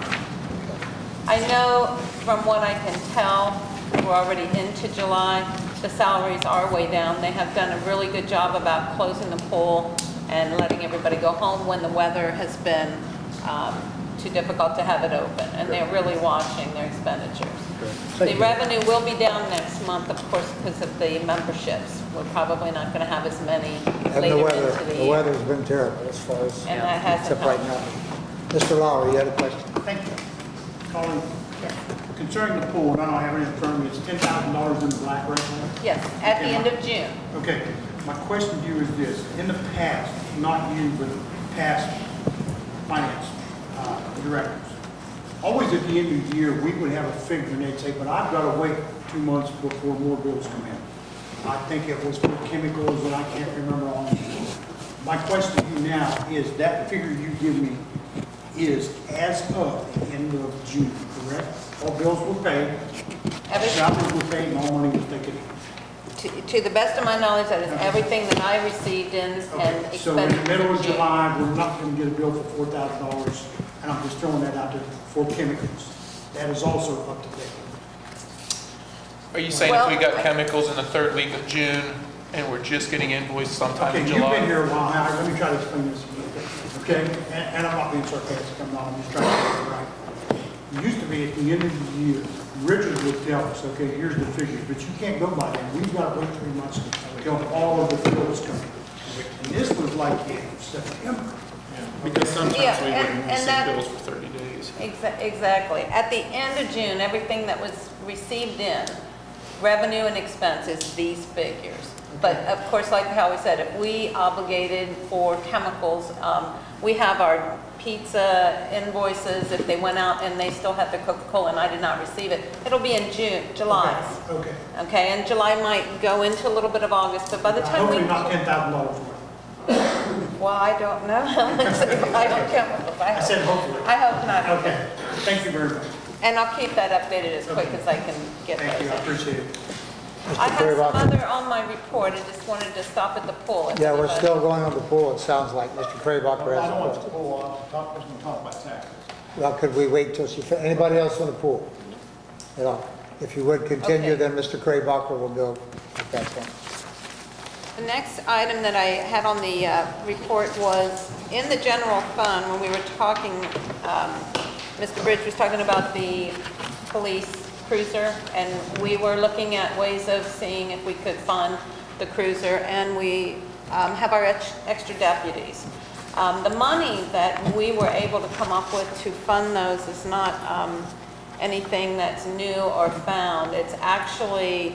I know from what I can tell, we're already into July, the salaries are way down. They have done a really good job about closing the pool and letting everybody go home when the weather has been too difficult to have it open. And they're really watching their expenditures. The revenue will be down next month, of course, because of the memberships. We're probably not going to have as many And the later weather, into the the year. weather's been terrible as far as, And that hasn't except right helped. now. Mr. Lowry, you had a question? Thank you. Colin, concerning the pool, and I don't have it in front of me, it's $10,000 in the black right now? Yes, at the end of June. Okay, my question to you is this, in the past, not you, but past finance directors, always at the end of the year, we would have a figure and they'd say, but I've got to wait 2 months before more bills come in. I think it was for chemicals and I can't remember all of them. My question to you now is that figure you give me is as of the end of June, correct? All bills were paid, salaries were paid, and all money was taken in. To the best of my knowledge, that is everything that I received in and Okay, so in expended. the middle of July, we're not going to get a bill for $4,000, and I'm just throwing that out there for chemicals. That is also up to date. Are you saying if we Well, got chemicals in the third week of June and we're just getting invoiced sometime Okay, in you've July? been here a while, Howard, let me try to explain this to you, okay? And I'm not being sarcastic, I'm not, I'm just trying to get it right. It used to be at the end of the year, Richard would tell us, okay, here's the figures, but you can't go by that. We've got to wait 3 months until all of the bills come in. And this was like in September. Because sometimes Yeah, we and wouldn't receive that- bills for 30 days. Exactly. At the end of June, everything that was received in, revenue and expenses, these figures. But of course, like how we said, if we obligated for chemicals, we have our pizza invoices, if they went out and they still had their Coca-Cola and I did not receive it, it'll be in July. Okay. Okay, and July might go into a little bit of August, but by the time we... Hopefully not $10,000 worth. Well, I don't know how much they buy on chemicals. I said hopefully. I hope not. Okay, thank you very much. And I'll keep that updated as quick as I can get those. Thank you, I appreciate it. I have some Craybacher? other on my report, I just wanted to stop at the pool. if Yeah, we're anybody- still going on the pool, it sounds like. Mr. Craybacher I has don't a want to question. pull off, we're going to talk about taxes. Well, could we wait till she, anybody else on the pool? You know, if you would continue, Okay. then Mr. Craybacher will go at that point. The next item that I had on the report was, in the general fund, when we were talking, Mr. Bridge was talking about the police cruiser, and we were looking at ways of seeing if we could fund the cruiser, and we have our extra deputies. The money that we were able to come up with to fund those is not anything that's new or found. It's actually,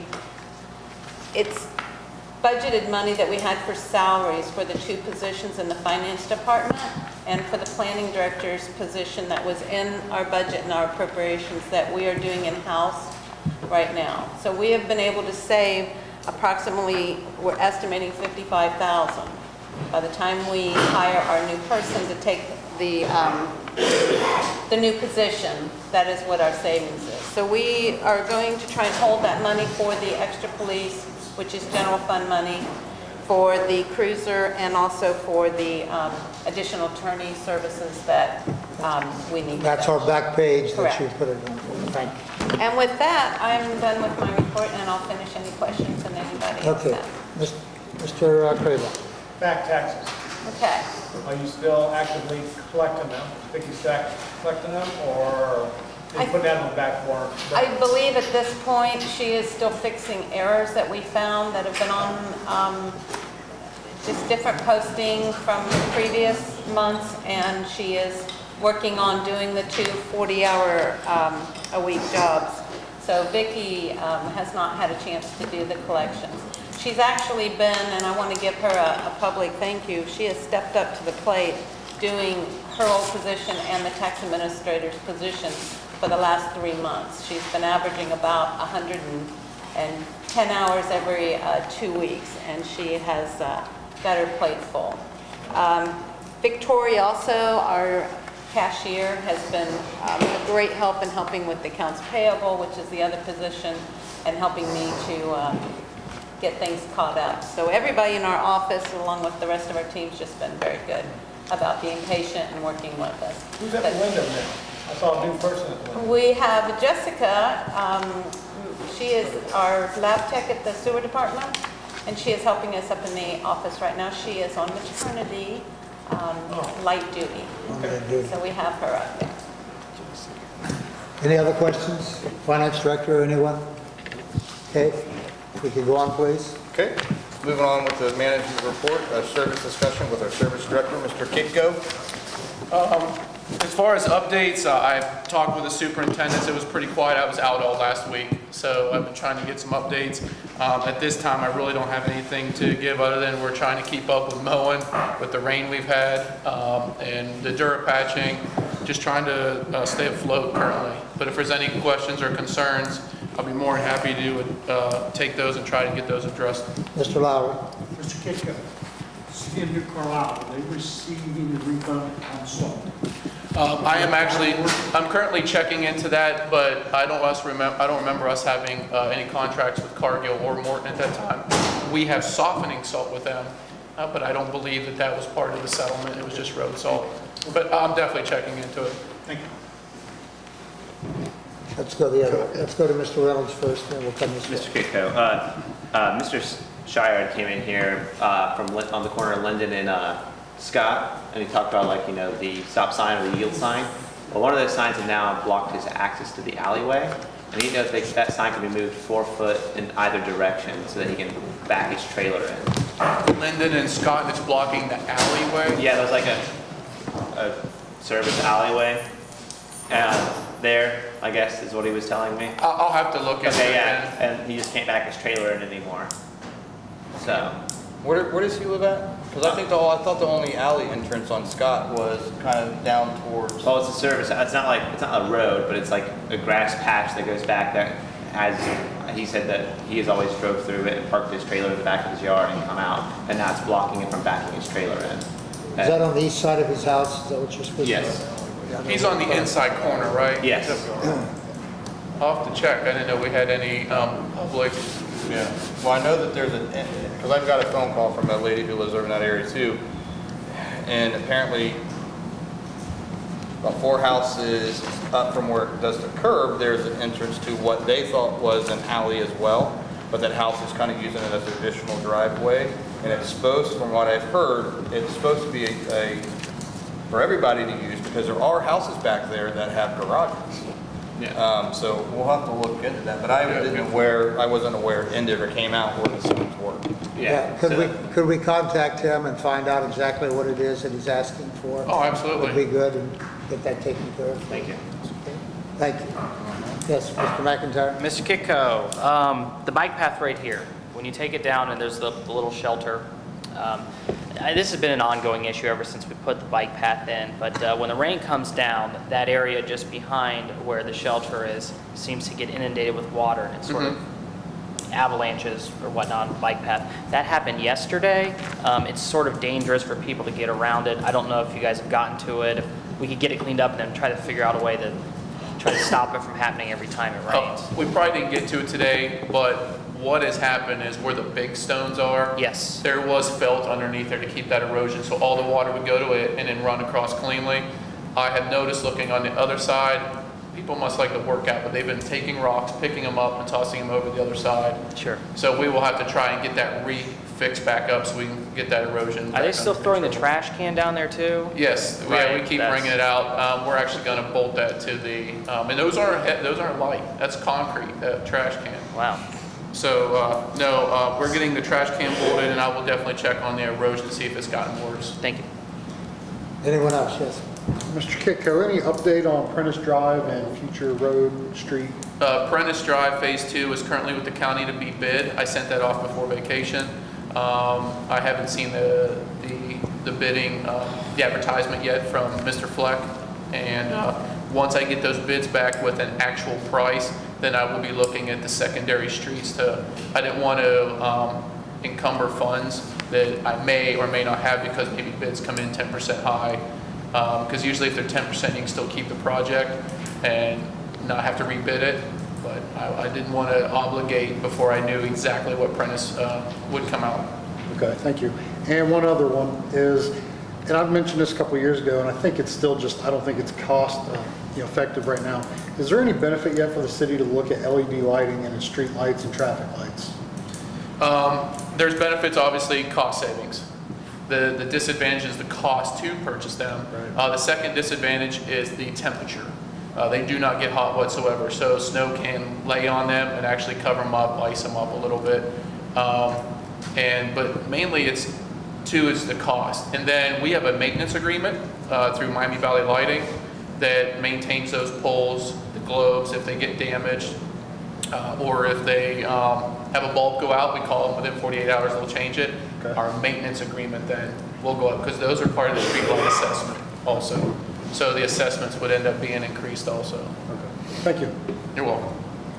it's budgeted money that we had for salaries for the 2 positions in the finance department and for the planning director's position that was in our budget and our appropriations that we are doing in-house right now. So we have been able to save approximately, we're estimating $55,000. By the time we hire our new person to take the new position, that is what our savings is. So we are going to try and hold that money for the extra police, which is general fund money, for the cruiser, and also for the additional attorney services that we need. That's our back page that you Correct. put it on. Thank you. And with that, I'm done with my report, and I'll finish any questions that anybody else Okay, has. Mr. Craybacher. Back taxes. Okay. Are you still actively collecting them? Vicki Stack collecting them, or you put that on the back burner? I believe at this point, she is still fixing errors that we found that have been on just different posting from previous months, and she is working on doing the 2 40-hour-a-week jobs. So Vicki has not had a chance to do the collections. She's actually been, and I want to give her a public thank you, she has stepped up to the plate doing her old position and the tax administrator's position for the last 3 months. She's been averaging about 110 hours every 2 weeks, and she has got her plate full. Victoria also, our cashier, has been a great help in helping with the accounts payable, which is the other position, and helping me to get things caught up. So everybody in our office, along with the rest of our team's just been very good about being patient and working with us. Who's at the window now? I saw a new person at the window. We have Jessica, she is our lab tech at the sewer department, and she is helping us up in the office right now. She is on maternity, light duty. Light duty. So we have her up there. Any other questions? Finance Director or anyone? Okay, we can go on, please. Okay, moving on with the manager's report, a service discussion with our service director, Mr. Kitko. As far as updates, I've talked with the superintendents. It was pretty quiet. I was out all last week, so I've been trying to get some updates. At this time, I really don't have anything to give other than we're trying to keep up with mowing, with the rain we've had, and the Durapatching, just trying to stay afloat currently. But if there's any questions or concerns, I'll be more than happy to take those and try to get those addressed. Mr. Lowry. Mr. Kitco, City of New Carlisle, are they receiving the refund on salt? I'm currently checking into that, but I don't remember us having any contracts with Cargill or Morton at that time. We have softening salt with them, but I don't believe that that was part of the settlement. It was just road salt. But I'm definitely checking into it. Thank you. Let's go to Mr. Reynolds first, then we'll come this way. Mr. Kitco, Mr. Shire came in here on the corner of Linden and Scott, and he talked about the stop sign or the yield sign. Well, one of those signs has now blocked his access to the alleyway, and he knows that sign can be moved 4 foot in either direction so that he can back his trailer in. Linden and Scott, and it's blocking the alleyway? Yeah, there's like a service alleyway there, I guess, is what he was telling me. I'll have to look into it. Okay, yeah, and he just can't back his trailer in anymore. So, Where does he live at? Because I thought the only alley entrance on Scott was kind of down towards. well, it's a service. It's not a road, but it's like a grass patch that goes back that has. He said that he has always drove through it and parked his trailer in the back of his yard and come out, and now it's blocking him from backing his trailer in. Is that on the east side of his house? Is that what you're speaking of? Yes. He's on the inside corner, right? Yes. I'll have to check. I didn't know we had any public Yeah, well, I know that there's because I've got a phone call from a lady who lives over in that area too, and apparently about 4 houses up from where it does the curb, there's an entrance to what they thought was an alley as well, but that house is kind of using it as an additional driveway, and it's supposed, from what I've heard, it's supposed to be for everybody to use, because there are houses back there that have garages. Yeah. So we'll have to look into that, but I wasn't aware it ended or came out where the signs were. Yeah, could we contact him and find out exactly what it is that he's asking for? Oh, absolutely. Would be good and get that taken care of. Thank you. Thank you. Yes, Mr. McIntyre? Mr. Kitco, the bike path right here, when you take it down and there's the little shelter, this has been an ongoing issue ever since we put the bike path in, but when the rain comes down, that area just behind where the shelter is seems to get inundated with water, and it's sort of avalanches or whatnot on the bike path. That happened yesterday. It's sort of dangerous for people to get around it. I don't know if you guys have gotten to it. If we could get it cleaned up and then try to figure out a way to try to stop it from happening every time it rains. We probably didn't get to it today, but what has happened is where the big stones are. Yes. There was felt underneath there to keep that erosion, so all the water would go to it and then run across cleanly. I have noticed looking on the other side, people must like to work out, but they've been taking rocks, picking them up and tossing them over the other side. Sure. So we will have to try and get that fixed back up so we can get that erosion. Are they still throwing the trash can down there too? Yes, Right, we keep that's- bringing it out. We're actually going to bolt that to the, and those aren't light. That's concrete, that trash can. Wow. So, no, we're getting the trash can bolted, and I will definitely check on the erosion to see if it's gotten worse. Thank you. Anyone else? Yes. Mr. Kitco, any update on Prentice Drive and future road, street? Prentice Drive Phase 2 is currently with the county to be bid. I sent that off before vacation. I haven't seen the bidding, the advertisement yet from Mr. Fleck. And once I get those bids back with an actual price, then I will be looking at the secondary streets I didn't want to encumber funds that I may or may not have because maybe bids come in 10% high. Because usually if they're 10%, you can still keep the project and not have to rebid it. But I didn't want to obligate before I knew exactly what Prentice would come out. Okay, thank you. And one other one is, and I've mentioned this a couple of years ago, and I think it's still just, I don't think it's cost effective right now. Is there any benefit yet for the city to look at LED lighting and street lights and traffic lights? There's benefits, obviously, cost savings. The disadvantage is the cost to purchase them. Right. The second disadvantage is the temperature. They do not get hot whatsoever, so snow can lay on them and actually cover them up, ice them up a little bit. But mainly it's the cost. And then we have a maintenance agreement through Miami Valley Lighting that maintains those poles, the globes, if they get damaged, or if they have a bulb go out, we call them within 48 hours, they'll change it. Okay. Our maintenance agreement then will go up, because those are part of the street light assessment also. So the assessments would end up being increased also. Okay, thank you. You're welcome.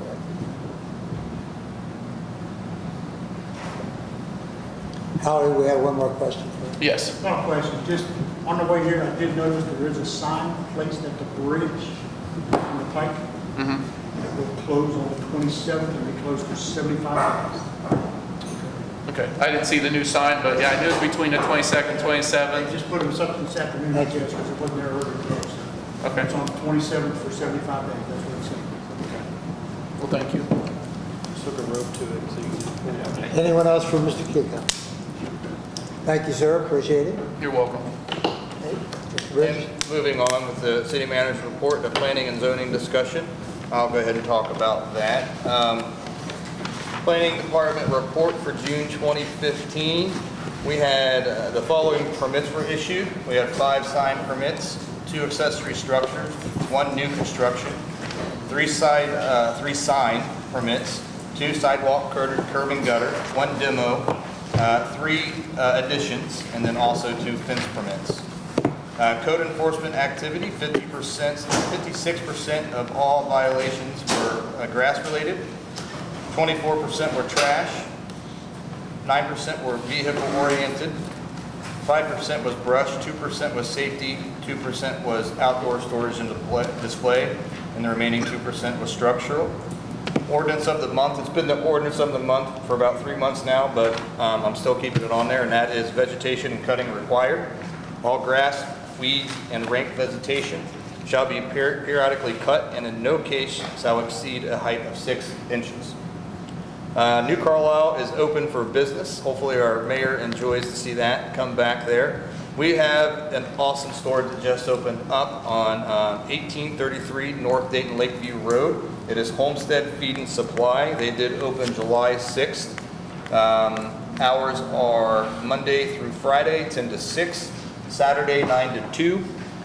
Howie, we have one more question for you. Yes. Not a question, just on the way here, I did notice there is a sign placed at the bridge on the pike. That will close on the 27th and be closed for 75 hours. Okay. I didn't see the new sign, but yeah, I knew it was between the 22nd and 27th. They just put them something this afternoon, I guess, because it wasn't there earlier today. So Okay. it's on the 27th for 75 days, that's what it said. Well, thank you. Just took a rope to it, so you can... Anyone else for Mr. Kitco? Thank you, sir. Appreciate it. You're welcome. Okay, Mr. Bridges? And moving on with the city manager's report, the planning and zoning discussion. I'll go ahead and talk about that. Planning Department report for June 2015. We had the following permits were issued. We had 5 sign permits, 2 accessory structures, 1 new construction, 3 sign permits, 2 sidewalk, curb and gutter, 1 demo, 3 additions, and then also 2 fence permits. Code enforcement activity, 56% of all violations were grass related, 24% were trash, 9% were vehicle oriented, 5% was brush, 2% was safety, 2% was outdoor storage and display, and the remaining 2% was structural. ordinance of the month. It's been the ordinance of the month for about 3 months now, but I'm still keeping it on there, and that is vegetation and cutting required. All grass, weeds, and rank vegetation shall be periodically cut and in no case shall exceed a height of 6 inches. New Carlisle is open for business. Hopefully our mayor enjoys to see that come back there. We have an awesome store that just opened up on 1833 North Dayton Lakeview Road. It is Homestead Feed and Supply. They did open July 6th. Hours are Monday through Friday, 10 to 6, Saturday, 9 to 2.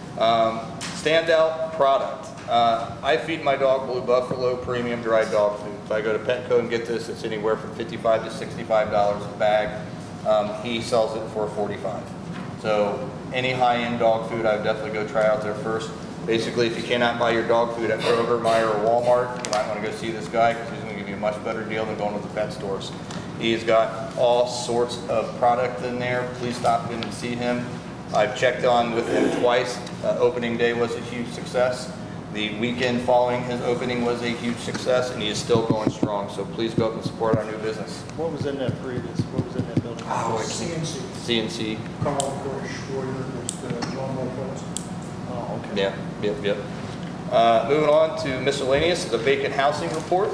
Standout product. I feed my dog Blue Buffalo premium dry dog food. If I go to Petco and get this, it's anywhere from $55 to $65 a bag. He sells it for $45. So any high-end dog food, I would definitely go try out there first. Basically, if you cannot buy your dog food at Kroger, Meijer, or Walmart, you might want to go see this guy because he's going to give you a much better deal than going to the pet stores. He's got all sorts of product in there. Please stop in and see him. I've checked on with him twice. Opening day was a huge success. The weekend following his opening was a huge success, and he is still going strong. So please go up and support our new business. What was in that building? Oh, CNC. CNC. Carl Schroeder was the lawnmower post. Oh, okay. Yep. Moving on to miscellaneous, the vacant housing report.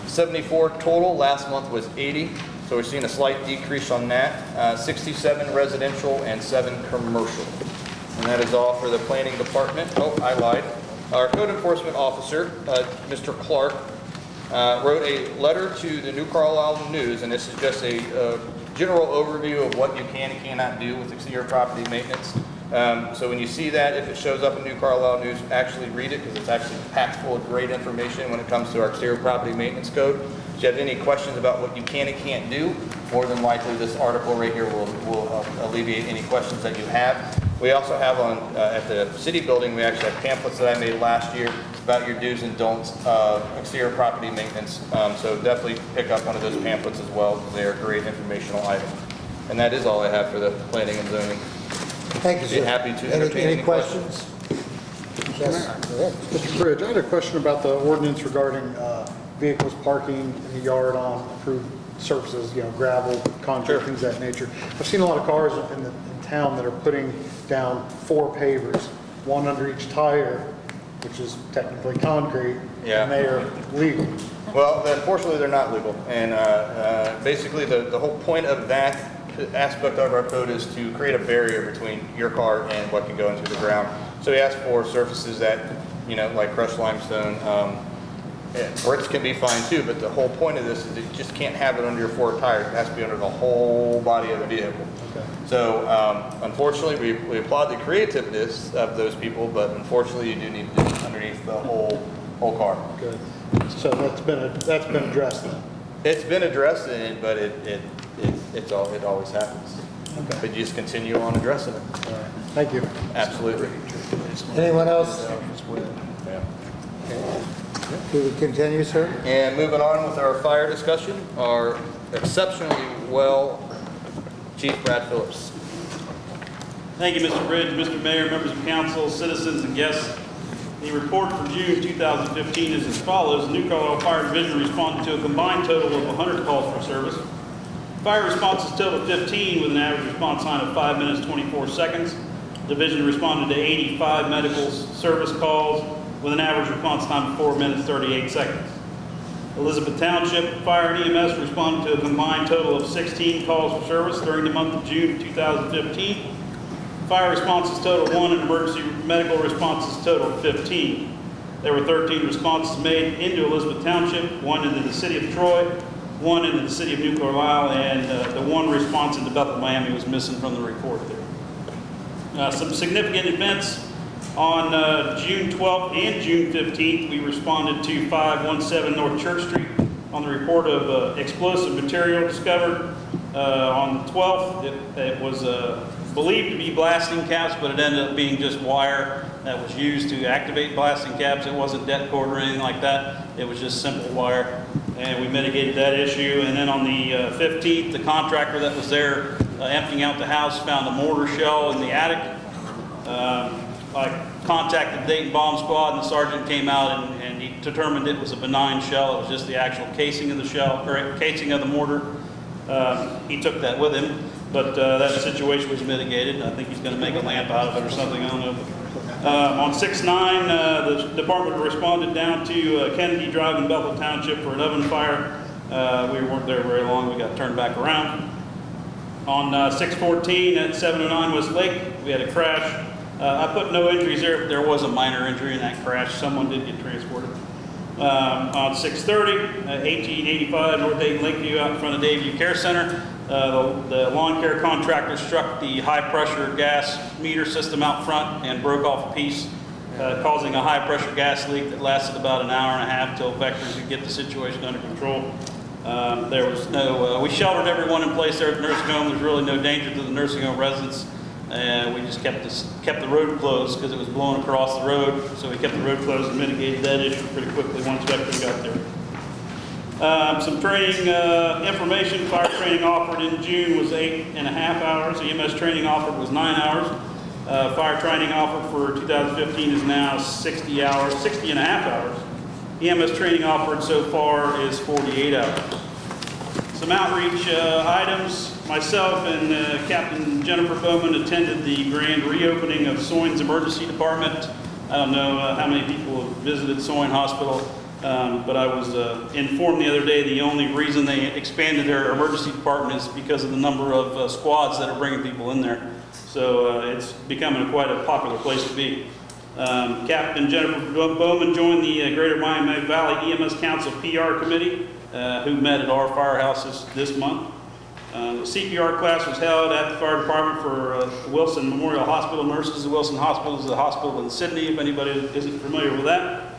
74 total, last month was 80. So we're seeing a slight decrease on that. 67 residential and 7 commercial. And that is all for the planning department. Oh, I lied. Our code enforcement officer, Mr. Clark, wrote a letter to the New Carlisle News, and this is just a general overview of what you can and cannot do with exterior property maintenance. So when you see that, if it shows up in New Carlisle News, actually read it because it's actually packed full of great information when it comes to our exterior property maintenance code. If you have any questions about what you can and can't do, more than likely this article right here will alleviate any questions that you have. We also have at the city building, we actually have pamphlets that I made last year about your do's and don'ts of exterior property maintenance. So definitely pick up one of those pamphlets as well. They're a great informational item. And that is all I have for the planning and zoning. Thank you, sir. Be happy to entertain Any questions? Yes, go ahead. Mr. Bridge, I had a question about the ordinance regarding vehicles parking in the yard on approved surfaces, gravel, concrete, things of that nature. I've seen a lot of cars in town that are putting down 4 pavers, one under each tire, which is technically concrete, and they are legal. Well, unfortunately, they're not legal. And basically, the whole point of that aspect of our code is to create a barrier between your car and what can go into the ground. So we ask for surfaces that, like crushed limestone. Bricks can be fine too, but the whole point of this is that you just can't have it under your 4 tires. It has to be under the whole body of the vehicle. Okay. So unfortunately, we applaud the creativeness of those people, but unfortunately, you do need to do it underneath the whole car. Good. So that's been addressed then. It's been addressed, but it always happens. Okay. But you just continue on addressing it. All right. Thank you. Absolutely. Anyone else? Yeah. We will continue, sir. And moving on with our fire discussion, our exceptionally well Chief Brad Phillips. Thank you, Mr. Bridge, Mr. Mayor, members of council, citizens, and guests. The report for June 2015 is as follows. The New Carlisle Fire Division responded to a combined total of 100 calls for service. Fire responses totaled 15 with an average response time of 5 minutes 24 seconds. The division responded to 85 medical service calls with an average response time of 4 minutes 38 seconds. Elizabeth Township Fire and EMS responded to a combined total of 16 calls for service during the month of June 2015. Fire responses totaled 1 and emergency medical responses totaled 15. There were 13 responses made into Elizabeth Township, 1 into the city of Troy, 1 into the city of New Carlisle, and the 1 response into Bethel, Miami was missing from the report there. Some significant events. On June 12th and June 15th, we responded to 517 North Church Street on the report of explosive material discovered. On the 12th, it was believed to be blasting caps, but it ended up being just wire that was used to activate blasting caps. It wasn't det cord or anything like that. It was just simple wire, and we mitigated that issue. And then on the 15th, the contractor that was there emptying out the house found a mortar shell in the attic. Like contacted Dayton Bomb Squad, and the sergeant came out and he determined it was a benign shell. It was just the actual casing of the shell, or casing of the mortar. He took that with him, but that situation was mitigated. I think he's going to make a lamp out of it or something. I don't know. On 6/9, the department responded down to Kennedy Drive in Bethel Township for an oven fire. We weren't there very long. We got turned back around. On 6/14 at 709 West Lake, we had a crash. I put no injuries there, but there was a minor injury in that crash. Someone did get transported. On 6/30, 1885 North Dayton Lakeview out in front of Dayview Care Center, the lawn care contractor struck the high pressure gas meter system out front and broke off a piece, causing a high pressure gas leak that lasted about an hour and a half till Vectors could get the situation under control. There was no, we sheltered everyone in place there at the nursing home. There's really no danger to the nursing home residents. And we just kept the road closed because it was blowing across the road. So we kept the road closed and mitigated that issue pretty quickly once Vector got there. Some training information. Fire training offered in June was 8.5 hours. EMS training offered was 9 hours. Fire training offered for 2015 is now 60 hours, 60.5 hours. EMS training offered so far is 48 hours. Some outreach items. Myself and Captain Jennifer Bowman attended the grand reopening of Soins Emergency Department. I don't know how many people have visited Soin Hospital, but I was informed the other day the only reason they expanded their emergency department is because of the number of squads that are bringing people in there. So it's becoming quite a popular place to be. Captain Jennifer Bowman joined the Greater Miami Valley EMS Council PR Committee, who met at our firehouses this month. The CPR class was held at the fire department for Wilson Memorial Hospital nurses. The Wilson Hospital is a hospital in Sydney, if anybody isn't familiar with that.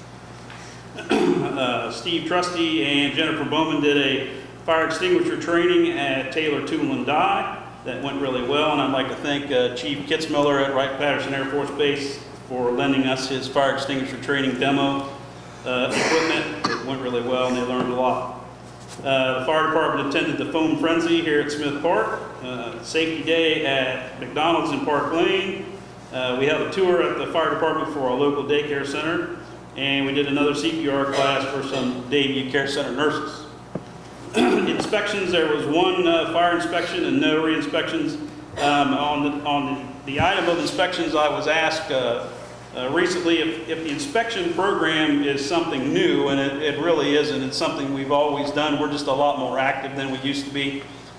Steve Trusty and Jennifer Bowman did a fire extinguisher training at Taylor Tool and Die. That went really well, and I'd like to thank Chief Kitzmiller at Wright-Patterson Air Force Base for lending us his fire extinguisher training demo equipment. It went really well, and they learned a lot. The fire department attended the Foam Frenzy here at Smith Park, Safety Day at McDonald's in Park Lane. We held a tour at the fire department for our local daycare center, and we did another CPR class for some Dayview Care Center nurses. Inspections, there was one fire inspection and no re-inspections. On the item of inspections, I was asked recently if the inspection program is something new, and it really isn't. It's something we've always done. We're just a lot more active than we used to be.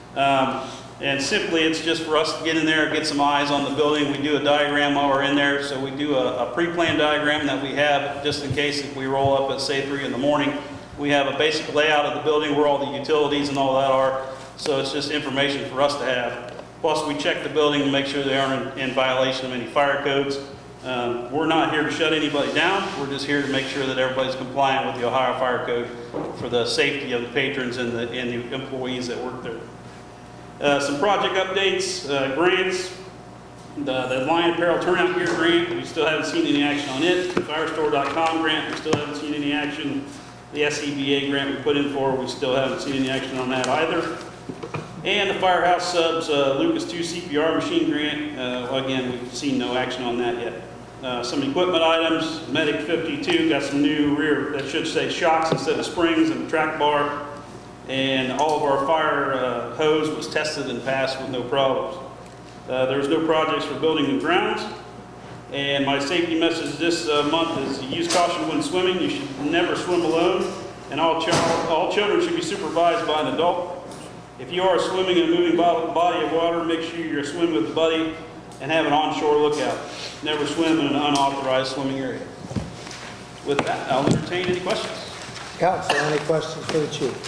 And simply, it's just for us to get in there, get some eyes on the building. We do a diagram while we're in there. So we do a pre-planned diagram that we have just in case if we roll up at, say, 3 in the morning. We have a basic layout of the building where all the utilities and all that are. So it's just information for us to have. Plus, we check the building to make sure they aren't in violation of any fire codes. We're not here to shut anybody down. We're just here to make sure that everybody's compliant with the Ohio Fire Code for the safety of the patrons and the employees that work there. Some project updates, grants. The Lion Apparel Turnout Gear grant, we still haven't seen any action on it. The Firestore.com grant, we still haven't seen any action. The SCBA grant we put in for, we still haven't seen any action on that either. And the Firehouse Subs Lucas 2 CPR machine grant, again, we've seen no action on that yet. Some equipment items, Medic 52 got some new rear, that should say shocks instead of springs, and a track bar. And all of our fire hose was tested and passed with no problems. There's no projects for building and grounds. And my safety message this month is use caution when swimming. You should never swim alone. And all children should be supervised by an adult. If you are swimming in a moving body of water, make sure you're swimming with a buddy and have an onshore lookout. Never swim in an unauthorized swimming area. With that, I'll entertain any questions. Council, any questions for the chief?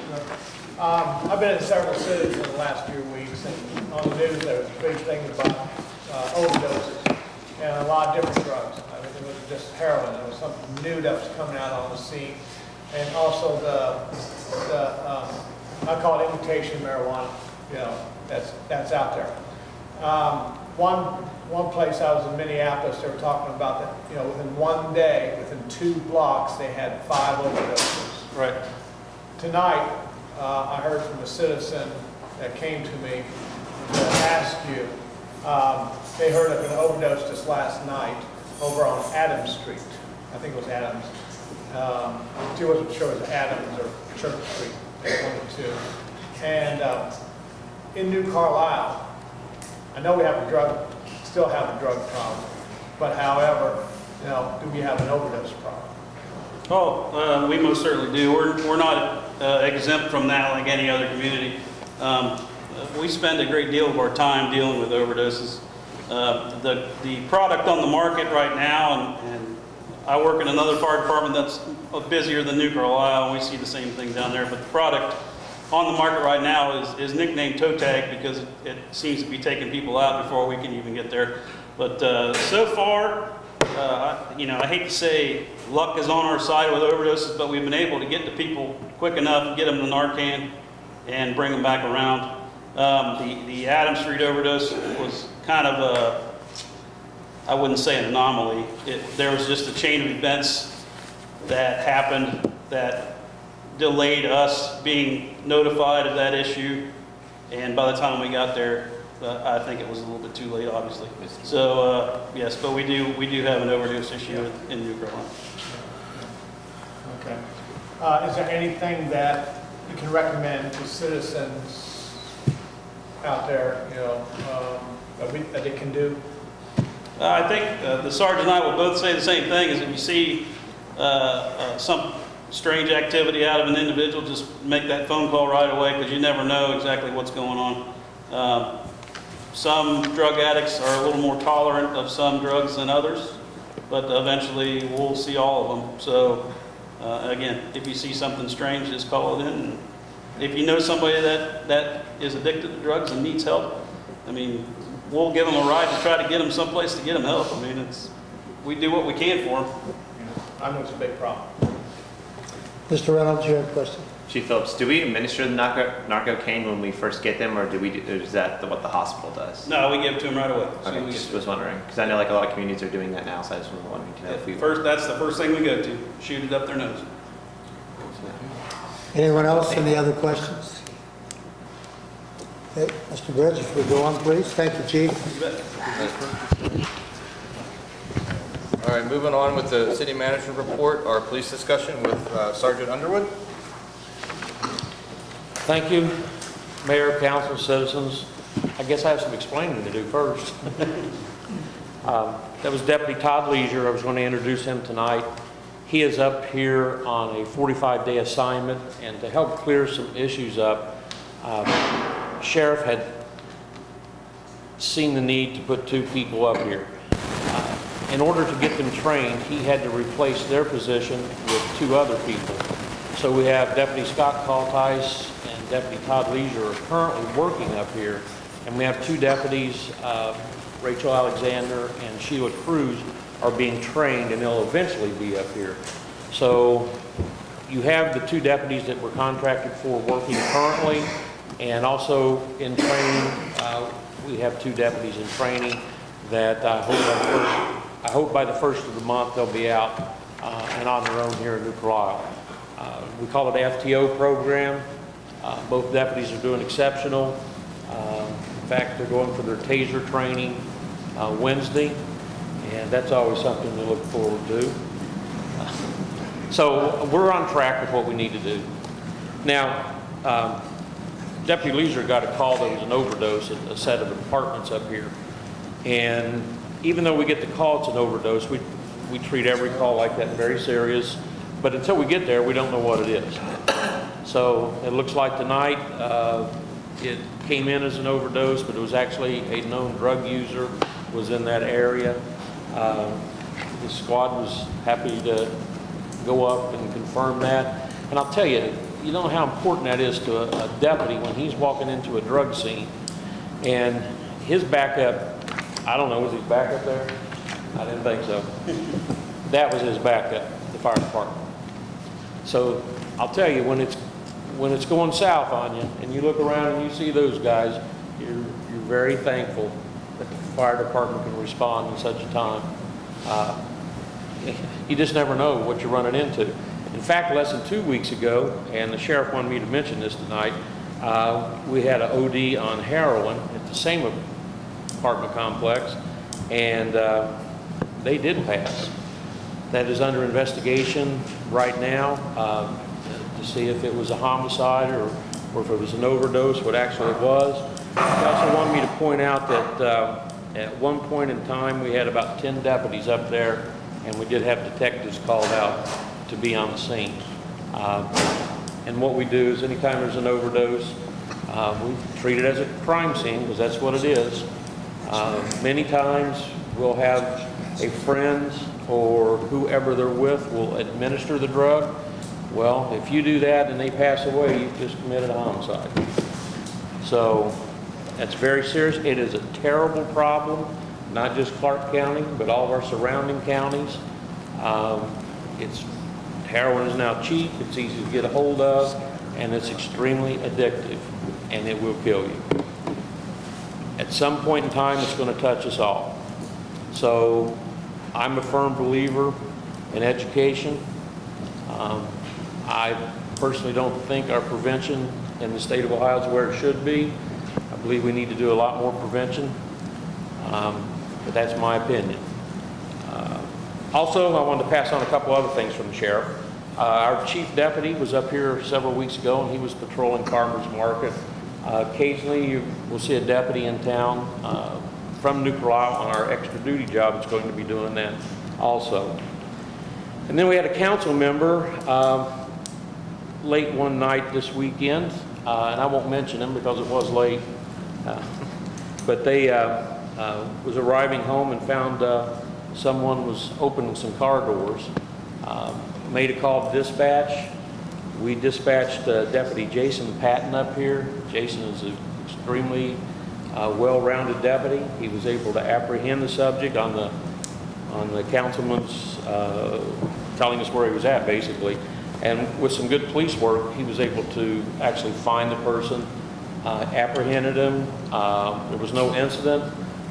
I've been in several cities in the last few weeks, and on the news there was big things about overdoses and a lot of different drugs. I mean, it was just heroin. There was something new that was coming out on the scene, and also I call it imitation marijuana. You know, that's out there. One place I was in Minneapolis, they were talking about that. You know, within one day, within 2 blocks, they had 5 overdoses. Right. Tonight, I heard from a citizen that came to me to ask you. They heard of an overdose just last night over on Adams Street. I think it was Adams. She wasn't sure it was Adams or Church Street, one of the two. And in New Carlisle, I know we have still have a drug problem, but however, do we have an overdose problem? Oh, we most certainly do. We're not exempt from that like any other community. We spend a great deal of our time dealing with overdoses. The product on the market right now, and I work in another fire department that's busier than New Carlisle, and we see the same thing down there, but the product on the market right now is nicknamed toe tag because it seems to be taking people out before we can even get there. But so far, I hate to say luck is on our side with overdoses, but we've been able to get to people quick enough, get them to Narcan, and bring them back around. The Adams Street overdose was kind of I wouldn't say an anomaly. There was just a chain of events that happened that delayed us being notified of that issue, and by the time we got there, I think it was a little bit too late, obviously. So yes, but we do have an overdose issue in New Carlisle. Okay. Is there anything that you can recommend to citizens out there, that they can do? I think the sergeant and I will both say the same thing: is if you see some strange activity out of an individual, just make that phone call right away, because you never know exactly what's going on. Some drug addicts are a little more tolerant of some drugs than others, but eventually we'll see all of them. So again, if you see something strange, just call it in. And if you know somebody that is addicted to drugs and needs help, I mean, we'll give them a ride to try to get them someplace to get them help. I mean, we do what we can for them. I know it's a big problem. Mr. Reynolds, you have a question? Chief Phillips, do we administer the narcocaine when we first get them, or is that what the hospital does? No, we give it to them right away. Okay, just was wondering, because I know like a lot of communities are doing that now, so I just was wondering to know if we... That's the first thing we go to, shoot it up their nose. Anyone else? Any other questions? Okay, Mr. Bridge, if we go on, please. Thank you, Chief. You bet. All right, moving on with the city manager report, our police discussion with Sergeant Underwood. Thank you, Mayor, Council, citizens. I guess I have some explaining to do first. That was Deputy Todd Leisure. I was going to introduce him tonight. He is up here on a 45-day assignment, and to help clear some issues up, Sheriff had seen the need to put 2 people up here. In order to get them trained, he had to replace their position with 2 other people. So we have Deputy Scott Kaltice and Deputy Todd Leisure are currently working up here, and we have 2 deputies, Rachel Alexander and Sheila Cruz, are being trained, and they'll eventually be up here. So you have the 2 deputies that we're contracted for working currently, and also in training, we have 2 deputies in training that I hope by the first of the month they'll be out and on their own here in New Carlisle. We call it the FTO program. Both deputies are doing exceptional. In fact, they're going for their taser training Wednesday, and that's always something to look forward to. So we're on track with what we need to do. Now, Deputy Leisure got a call there was an overdose at a set of apartments up here. And even though we get the call it's an overdose, we treat every call like that very serious. But until we get there, we don't know what it is. So it looks like tonight it came in as an overdose, but it was actually a known drug user was in that area. The squad was happy to go up and confirm that. And I'll tell you, you know how important that is to a deputy when he's walking into a drug scene. And his backup, I don't know, was his backup there? I didn't think so. That was his backup, the fire department. So I'll tell you, when it's going south on you, and you look around and you see those guys, you're very thankful that the fire department can respond in such a time. You just never know what you're running into. In fact, less than 2 weeks ago, and the sheriff wanted me to mention this tonight, we had an OD on heroin at the same apartment complex, and they did pass. That is under investigation right now to see if it was a homicide or if it was an overdose, what actually it was. They also wanted me to point out that at one point in time, we had about 10 deputies up there, and we did have detectives called out to be on the scene. And what we do is anytime there's an overdose, we treat it as a crime scene, because that's what it is. Many times, we'll have a friend or whoever they're with will administer the drug. Well, if you do that and they pass away, you've just committed a homicide. So that's very serious. It is a terrible problem, not just Clark County, but all of our surrounding counties. Heroin is now cheap, it's easy to get a hold of, and it's extremely addictive, and it will kill you. At some point in time, it's going to touch us all. So I'm a firm believer in education. I personally don't think our prevention in the state of Ohio is where it should be. I believe we need to do a lot more prevention, but that's my opinion. Also, I wanted to pass on a couple other things from the sheriff. Our chief deputy was up here several weeks ago, and he was patrolling Farmers Market. Occasionally, you will see a deputy in town from New Carlisle on our extra duty job that's going to be doing that also. And then we had a council member late one night this weekend, and I won't mention him because it was late, but they was arriving home and found someone was opening some car doors. Made a call to dispatch. We dispatched Deputy Jason Patton up here. Jason is an extremely well-rounded deputy. He was able to apprehend the subject on the councilman's telling us where he was at, basically. And with some good police work, he was able to actually find the person, apprehended him. There was no incident.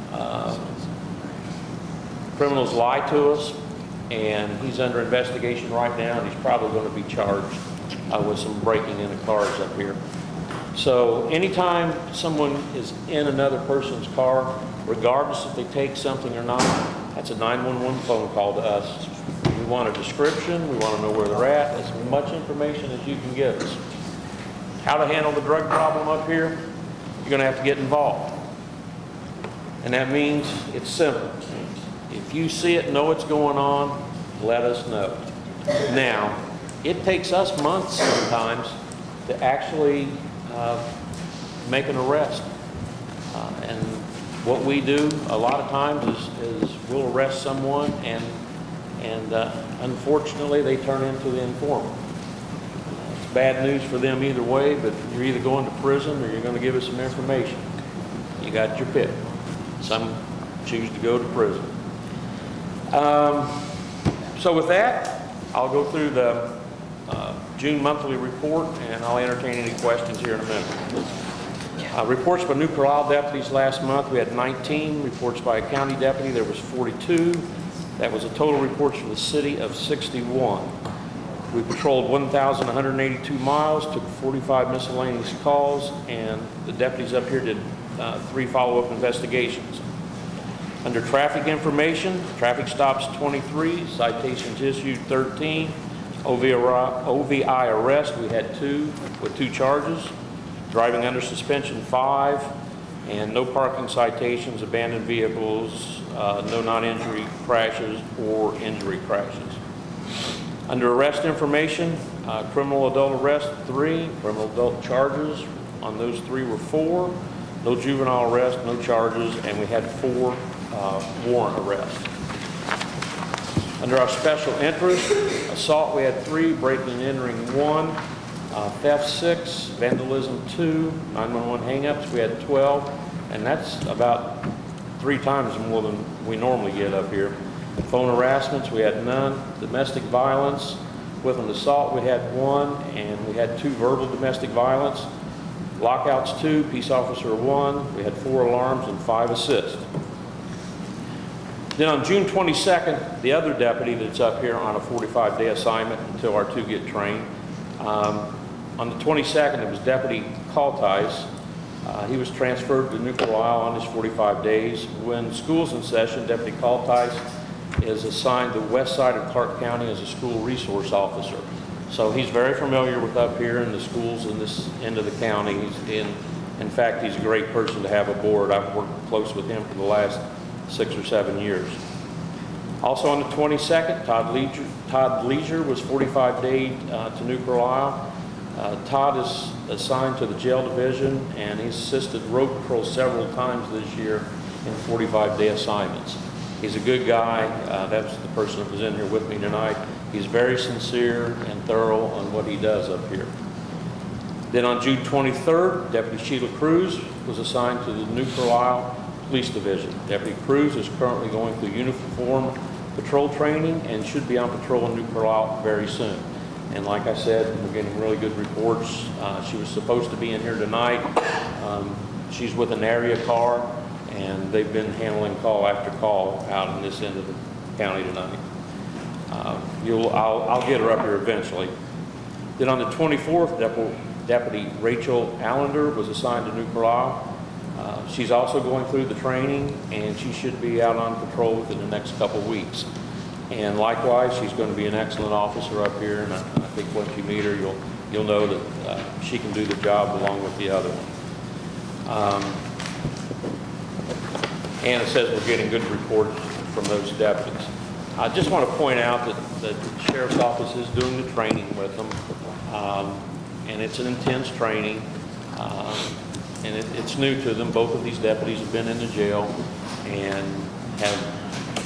Criminals lied to us, and he's under investigation right now, and he's probably going to be charged with some breaking into cars up here. So anytime someone is in another person's car, regardless if they take something or not, that's a 911 phone call to us. We want a description, we want to know where they're at, as much information as you can give us. How to handle the drug problem up here, you're going to have to get involved. And that means it's simple. If you see it, know what's going on, let us know. Now, it takes us months sometimes to actually make an arrest. And what we do a lot of times is we'll arrest someone and unfortunately they turn into the informant. It's bad news for them either way, but you're either going to prison or you're going to give us some information. You got your pick. Some choose to go to prison. So with that, I'll go through the June monthly report, and I'll entertain any questions here in a minute. Reports by New Carlisle deputies last month, we had 19. Reports by a county deputy, there was 42. That was a total reports for the city of 61. We patrolled 1,182 miles, took 45 miscellaneous calls, and the deputies up here did 3 follow-up investigations. Under traffic information, traffic stops 23, citations issued 13, OVI arrest, we had 2 with 2 charges, driving under suspension 5, and no parking citations, abandoned vehicles, no non-injury crashes or injury crashes. Under arrest information, criminal adult arrest 3, criminal adult charges on those 3 were 4, no juvenile arrest, no charges, and we had 4 warrant arrests. Under our special interest, assault we had 3, breaking and entering 1, theft 6, vandalism 2, 911 hang-ups we had 12, and that's about 3 times more than we normally get up here. Phone harassments we had none. Domestic violence with an assault we had 1, and we had 2 verbal domestic violence. Lockouts 2, peace officer 1, we had 4 alarms and 5 assists. Then on June 22nd, the other deputy that's up here on a 45-day assignment until our 2 get trained. On the 22nd, it was Deputy Kaltais. He was transferred to New Carlisle on his 45 days. When school's in session, Deputy Kaltais is assigned the west side of Clark County as a school resource officer. So he's very familiar with up here in the schools in this end of the county. In fact, he's a great person to have aboard. I've worked close with him for the last 6 or 7 years. Also on the 22nd, Todd Leisure was 45 days to New Carlisle. Todd is assigned to the jail division, and he's assisted road patrol several times this year in 45-day assignments. He's a good guy. That's the person that was in here with me tonight. He's very sincere and thorough on what he does up here. Then on June 23rd, Deputy Sheila Cruz was assigned to the New Carlisle Police Division. Deputy Cruz is currently going through uniform patrol training and should be on patrol in New Carlisle very soon. And like I said, we're getting really good reports. She was supposed to be in here tonight. She's with an area car, and they've been handling call after call out in this end of the county tonight. I'll get her up here eventually. Then on the 24th, Deputy Rachel Allender was assigned to New Carlisle. She's also going through the training, and she should be out on patrol within the next couple weeks. And likewise, she's going to be an excellent officer up here, and I think once you meet her, you'll know that she can do the job along with the other one. And it says we're getting good reports from those deputies. I just want to point out that the Sheriff's Office is doing the training with them, and it's an intense training, and it's new to them. Both of these deputies have been in the jail and have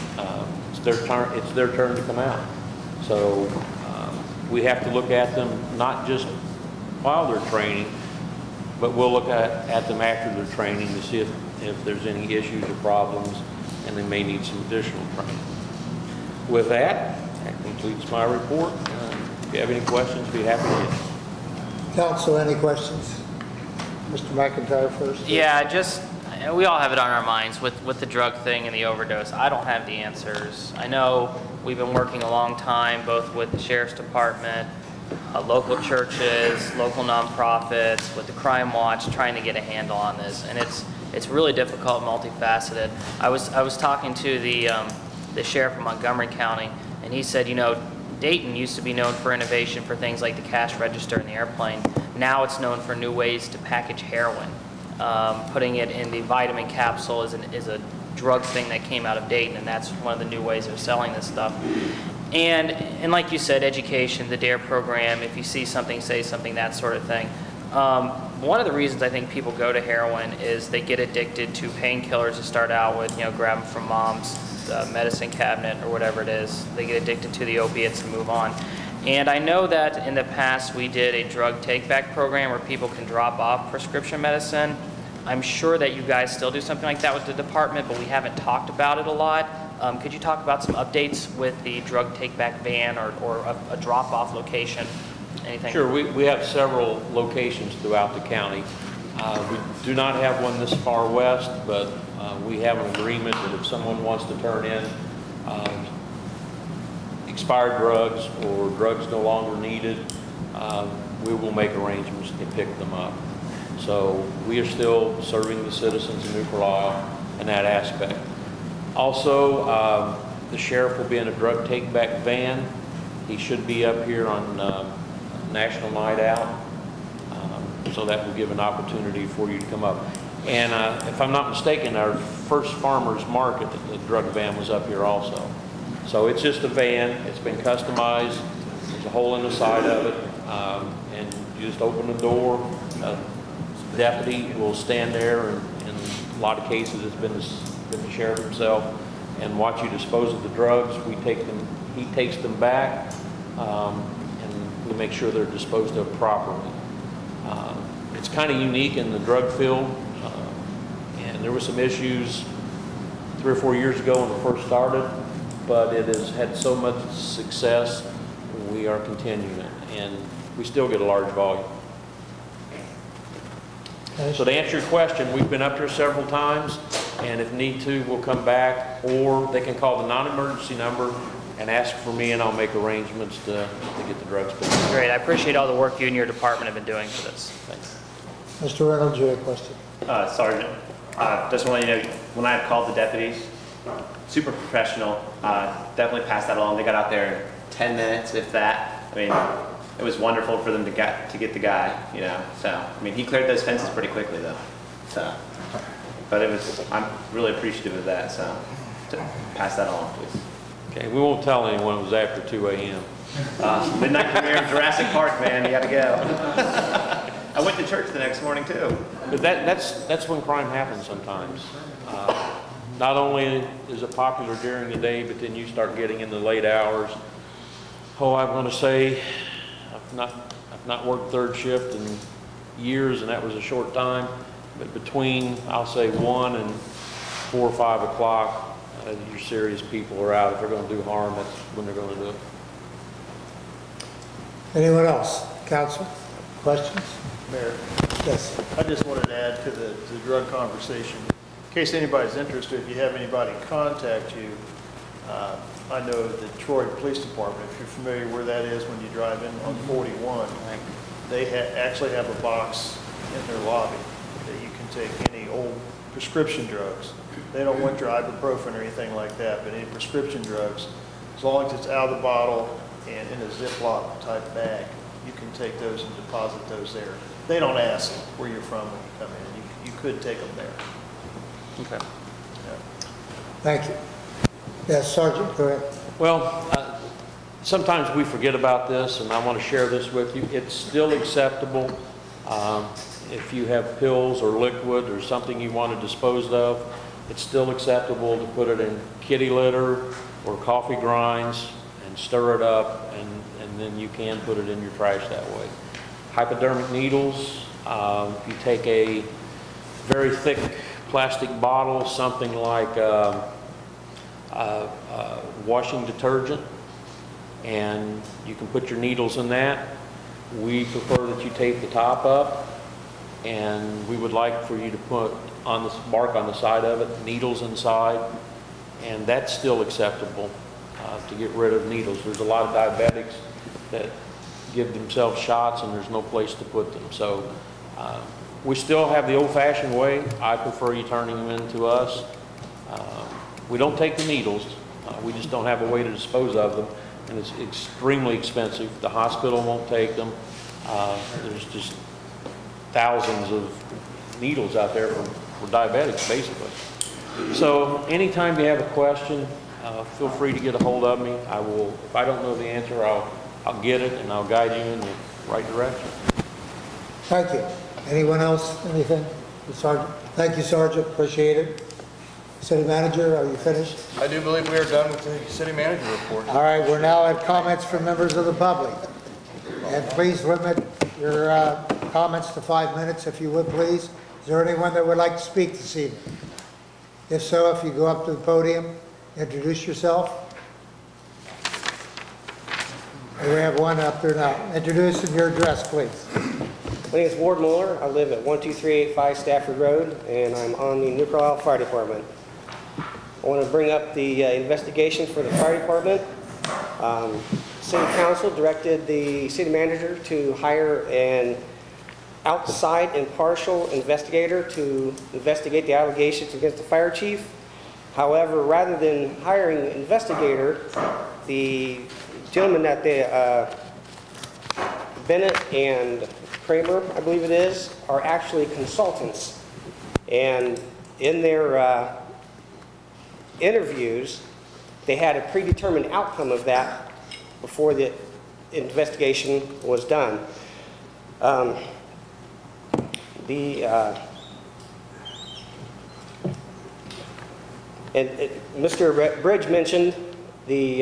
it's their turn to come out. So we have to look at them not just while they're training, but we'll look at them after their training to see if there's any issues or problems, and they may need some additional training. With that completes my report. If you have any questions, be happy to answer. Council, any questions? Mr. McIntyre first. Yeah, we all have it on our minds with the drug thing and the overdose. I don't have the answers. I know we've been working a long time, both with the Sheriff's Department, local churches, local nonprofits, with the Crime Watch, trying to get a handle on this. And it's really difficult, multifaceted. I was talking to the sheriff from Montgomery County, and he said, Dayton used to be known for innovation for things like the cash register in the airplane. Now it's known for new ways to package heroin. Putting it in the vitamin capsule is a drug thing that came out of Dayton, and that's one of the new ways of selling this stuff. And like you said, education, the DARE program, if you see something, say something, that sort of thing. One of the reasons I think people go to heroin is they get addicted to painkillers to start out with, grab them from mom's medicine cabinet or whatever it is. They get addicted to the opiates and move on. And I know that in the past we did a drug take-back program where people can drop off prescription medicine. I'm sure that you guys still do something like that with the department, but we haven't talked about it a lot. Could you talk about some updates with the drug take-back van or a drop-off location? Anything? Sure. We have several locations throughout the county. We do not have one this far west, but we have an agreement that if someone wants to turn in expired drugs or drugs no longer needed, we will make arrangements to pick them up. So we are still serving the citizens of New Carlisle in that aspect. Also, the sheriff will be in a drug take-back van. He should be up here on National Night Out, so that will give an opportunity for you to come up. And if I'm not mistaken, our first farmer's market, the drug van was up here also. So it's just a van. It's been customized. There's a hole in the side of it, and you just open the door. A deputy will stand there, and in a lot of cases it's been the sheriff himself, and watch you dispose of the drugs. He takes them back, and we make sure they're disposed of properly. It's kind of unique in the drug field, and there were some issues 3 or 4 years ago when it first started, but it has had so much success, we are continuing it, and we still get a large volume. So to answer your question, we've been up here several times, and if need to, we'll come back, or they can call the non-emergency number and ask for me, and I'll make arrangements to get the drugs picked up. Great. I appreciate all the work you and your department have been doing for this. Thanks. Mr. Reynolds, you have a question? Sergeant, just want to let you know, when I had called the deputies, super professional. Definitely passed that along. They got out there in 10 minutes, if that. I mean, it was wonderful for them to get the guy, you know. So, I mean, he cleared those fences pretty quickly, though. So, but I'm really appreciative of that. So, to pass that along, please. Okay, we won't tell anyone it was after 2 a.m. Midnight premiere of Jurassic Park, man. You got to go. I went to church the next morning too. But that's when crime happens sometimes. Not only is it popular during the day, but then you start getting in the late hours. Oh, I'm going to say I've not worked third shift in years, and that was a short time. But between, I'll say, 1 and 4 or 5 o'clock, your serious people are out. If they're going to do harm, that's when they're going to do it. Anyone else? Council? Questions? Mayor, Yes. I just wanted to add to the drug conversation. In case anybody's interested, if you have anybody contact you, I know the Troy Police Department, if you're familiar where that is when you drive in on 41, they actually have a box in their lobby that you can take any old prescription drugs. They don't want your ibuprofen or anything like that, but any prescription drugs, as long as it's out of the bottle and in a Ziploc type bag, you can take those and deposit those there. They don't ask where you're from when you come in. You could take them there. Okay. Thank you. Yes, Sergeant, go ahead. Well, sometimes we forget about this, and I want to share this with you. It's still acceptable if you have pills or liquid or something you want to dispose of. It's still acceptable to put it in kitty litter or coffee grinds and stir it up, and then you can put it in your trash that way. Hypodermic needles, if you take a very thick plastic bottle, something like washing detergent, and you can put your needles in that. We prefer that you tape the top up, and we would like for you to put on the mark on the side of it, needles inside, and that's still acceptable to get rid of needles. There's a lot of diabetics that give themselves shots and there's no place to put them. So we still have the old-fashioned way. I prefer you turning them in to us. We don't take the needles. We just don't have a way to dispose of them, and it's extremely expensive. The hospital won't take them. There's just thousands of needles out there for diabetics, basically. So anytime you have a question, feel free to get a hold of me. I will, if I don't know the answer, I'll get it and I'll guide you in the right direction. Thank you. Anyone else? Anything? Sergeant? Thank you, Sergeant. Appreciate it. City Manager, are you finished? I do believe we are done with the city manager report. All right, we're now at comments from members of the public. And please limit your comments to 5 minutes, if you would, please. Is there anyone that would like to speak this evening? If so, if you go up to the podium, introduce yourself. We have one up there now. Introduce and your address, please. My name is Ward Mueller. I live at 12385 Stafford Road, and I'm on the New Carlisle Fire Department. I want to bring up the investigation for the fire department. City Council directed the city manager to hire an outside impartial investigator to investigate the allegations against the fire chief. However, rather than hiring an investigator, the gentleman that Bennett and Kramer, I believe it is, are actually consultants. And in their interviews, they had a predetermined outcome of that before the investigation was done. Mr. Bridge mentioned the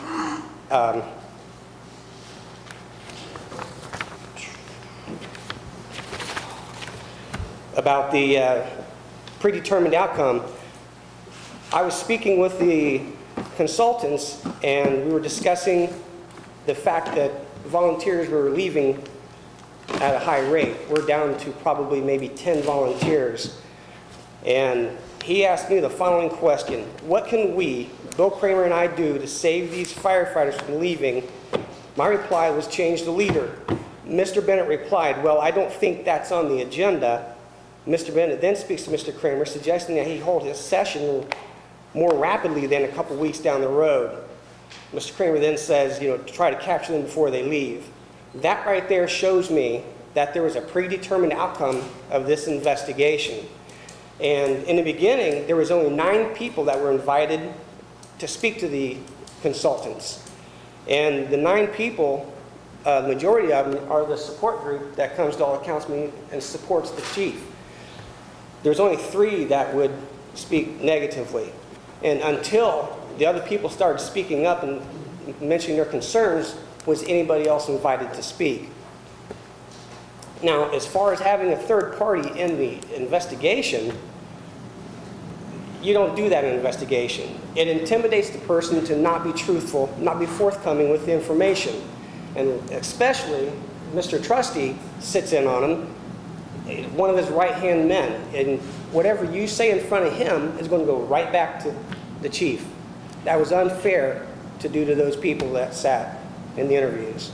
about the predetermined outcome. I was speaking with the consultants, and we were discussing the fact that volunteers were leaving at a high rate. We're down to probably maybe 10 volunteers. And he asked me the following question: what can we, Bill Kramer and I, do to save these firefighters from leaving? My reply was change the leader. Mr. Bennett replied, well, I don't think that's on the agenda. Mr. Bennett then speaks to Mr. Kramer, suggesting that he hold his session more rapidly than a couple weeks down the road. Mr. Kramer then says, to try to capture them before they leave. That right there shows me that there was a predetermined outcome of this investigation. And in the beginning, there was only 9 people that were invited to speak to the consultants. And the 9 people, the majority of them are the support group that comes to all the council meetings and supports the chief. There's only 3 that would speak negatively. And until the other people started speaking up and mentioning their concerns, was anybody else invited to speak. Now, as far as having a third party in the investigation, you don't do that in an investigation. It intimidates the person to not be truthful, not be forthcoming with the information. And especially, Mr. Trustee sits in on him, one of his right-hand men. And whatever you say in front of him is going to go right back to the chief. That was unfair to do to those people that sat in the interviews.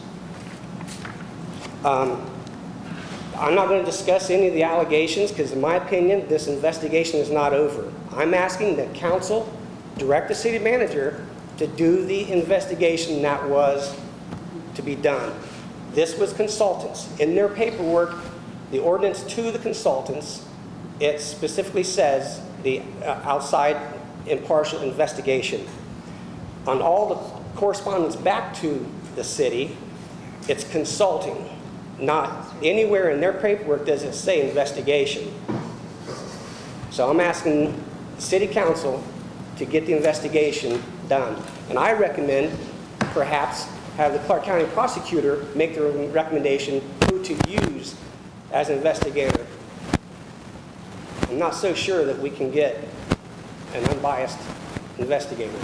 I'm not going to discuss any of the allegations because, in my opinion, this investigation is not over. I'm asking that council direct the city manager to do the investigation that was to be done. This was consultants. In their paperwork, the ordinance to the consultants, it specifically says the outside impartial investigation. On all the correspondence back to the city, it's consulting. Not anywhere in their paperwork does it say investigation. So I'm asking the city council to get the investigation done. And I recommend perhaps have the Clark County prosecutor make the recommendation who to use as an investigator. I'm not so sure that we can get an unbiased investigator.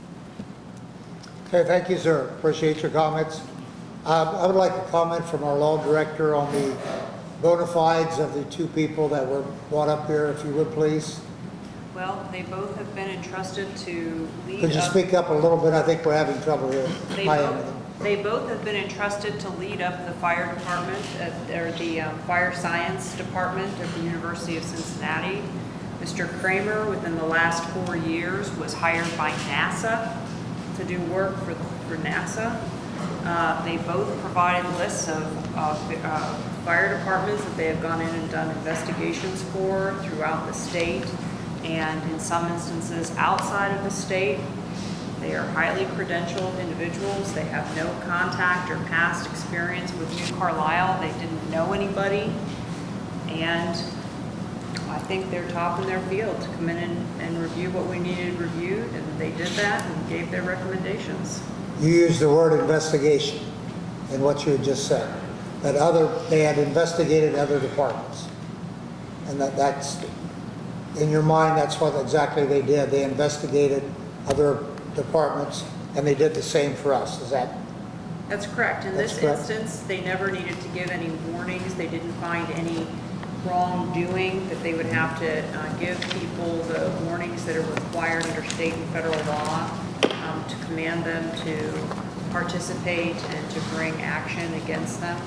Okay, thank you, sir. Appreciate your comments. I would like a comment from our law director on the bona fides of the 2 people that were brought up here, if you would, please. Well, they both have been entrusted to lead Could you up- speak up a little bit? I think we're having trouble here. They both have been entrusted to lead up the fire department, or the fire science department of the University of Cincinnati. Mr. Kramer, within the last 4 years, was hired by NASA to do work for NASA. They both provided lists of fire departments that they have gone in and done investigations for throughout the state, and in some instances outside of the state. They are highly credentialed individuals. They have no contact or past experience with New Carlisle. They didn't know anybody. And I think they're top in their field to come in and review what we needed reviewed, and they did that and gave their recommendations. You used the word investigation in what you had just said. They had investigated other departments. And that's, in your mind, that's what exactly they did. They investigated other departments, and they did the same for us. Is that? That's correct. In this instance, they never needed to give any warnings. They didn't find any wrongdoing that they would have to give people the warnings that are required under state and federal law to command them to participate and to bring action against them.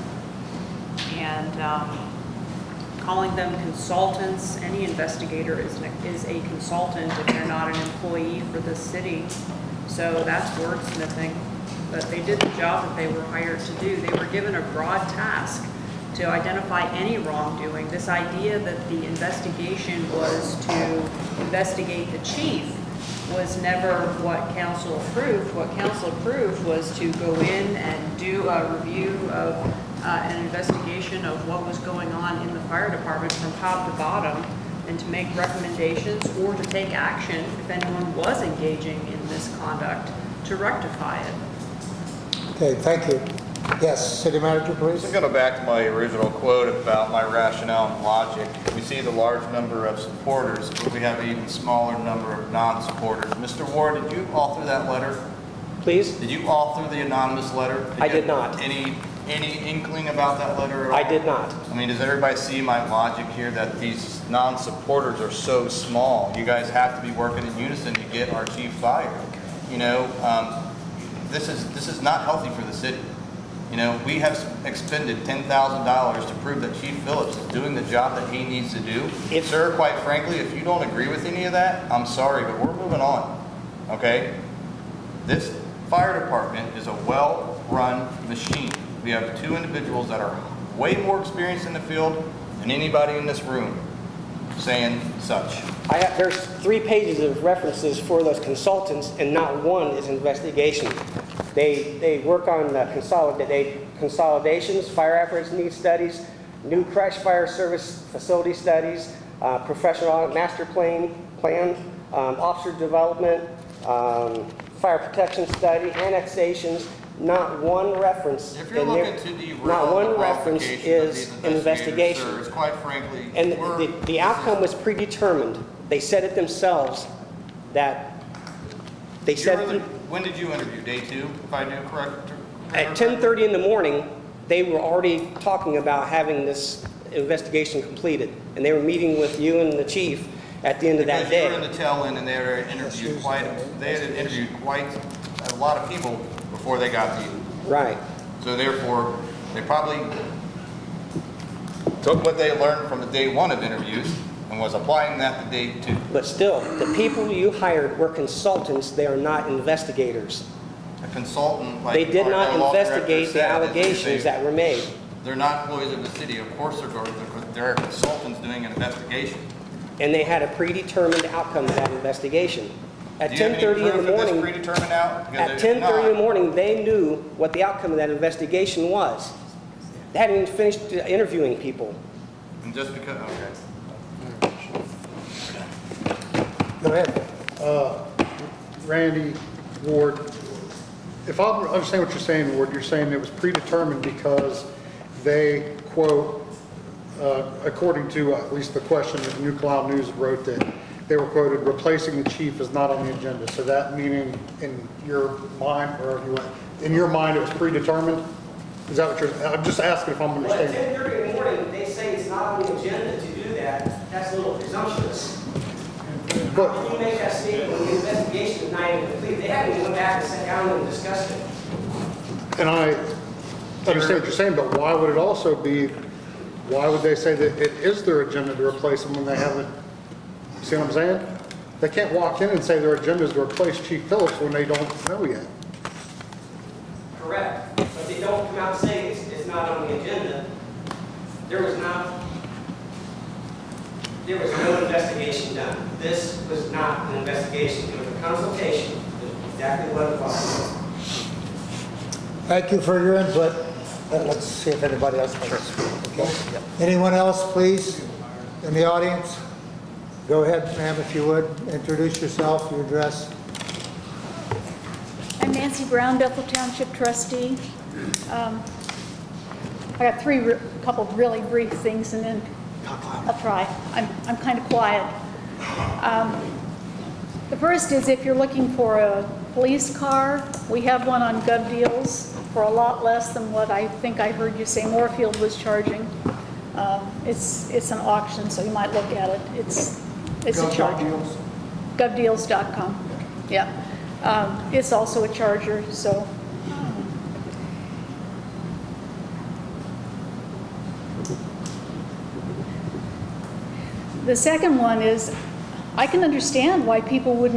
And calling them consultants, any investigator is a consultant if they're not an employee for the city. So that's wordsmithing. But they did the job that they were hired to do. They were given a broad task to identify any wrongdoing. This idea that the investigation was to investigate the chief was never what council approved. What council approved was to go in and do a review of an investigation of what was going on in the fire department from top to bottom, and to make recommendations or to take action if anyone was engaging in misconduct to rectify it. Okay, thank you. Yes, city manager, please. I'm going to go back to my original quote about my rationale and logic. We see the large number of supporters, but we have an even smaller number of non-supporters. Mr. Ward, did you author that letter? Please? Did you author the anonymous letter? I did not. Any inkling about that letter at all? I did not. I mean, does everybody see my logic here that these non-supporters are so small? You guys have to be working in unison to get our chief fired. You know, this is not healthy for the city. You know, we have expended $10,000 to prove that Chief Phillips is doing the job that he needs to do. Sir, quite frankly, if you don't agree with any of that, I'm sorry, but we're moving moving on, okay? This fire department is a well-run machine. We have two individuals that are way more experienced in the field than anybody in this room saying such. There's 3 pages of references for those consultants, and not one is investigation. They work on consolidations, fire apparatus needs studies, new crash fire service facility studies, professional audit master plan, officer development, fire protection study, annexations. Not one reference. If you're looking to derail not one the reference qualifications is of these investigators, investigation. sir, it's quite frankly, And the outcome was predetermined. They said it themselves that they said when did you interview? Day 2, if I do correct? at 10:30 in the morning, they were already talking about having this investigation completed. And they were meeting with you and the chief at the end of that day. Because you were in the tail end and they had interviewed quite a lot of people before they got to you. Right. So therefore, they probably took what they learned from the day 1 of interviews and was applying that to day 2. But still, the people you hired were consultants. They are not investigators. A consultant, like They did our not law director investigate the said, is allegations that were made. They're not employees of the city. Of course they're consultants doing an investigation. And they had a predetermined outcome of that investigation. At Do you have any 10:30 in proof the of this morning, predetermined out? Because at if 10:30 in the not- morning, they knew what the outcome of that investigation was. They hadn't even finished interviewing people. And just because, okay. Go ahead. Randy, Ward, if I understand what you're saying, Ward, you're saying it was predetermined because they, quote, according to at least the question that New Cloud News wrote, that they were quoted, replacing the chief is not on the agenda. So that meaning in your mind, or in your mind, it was predetermined? Is that what you're, I'm just asking if I'm Well, at understanding. 10:30 in the morning, they say it's not on the agenda to do that. That's a little presumptuous. But How can you make that statement when the investigation is not even complete? They haven't even went back and sat down and discussed it. And I understand what you're saying, but why would it also be, why would they say that it is their agenda to replace them when they haven't? See what I'm saying? They can't walk in and say their agenda is to replace Chief Phillips when they don't know yet. Correct. But they don't come out and say it's not on the agenda. There was no investigation done. This was not an investigation. It was a consultation. It was exactly what it was. Thank you for your input. Let's see if anybody else wants to speak. Okay. Anyone else, please, in the audience? Go ahead, ma'am, if you would. Introduce yourself, your address. I'm Nancy Brown, Bethel Township trustee. I got couple of really brief things, and then I'll try. I'm kind of quiet. The first is, if you're looking for a police car, we have one on Gov Deals for a lot less than what I think I heard you say Moorfield was charging. It's an auction, so you might look at it. It's a charger. GovDeals.com. Yeah. It's also a charger, so. The second one is, I can understand why people would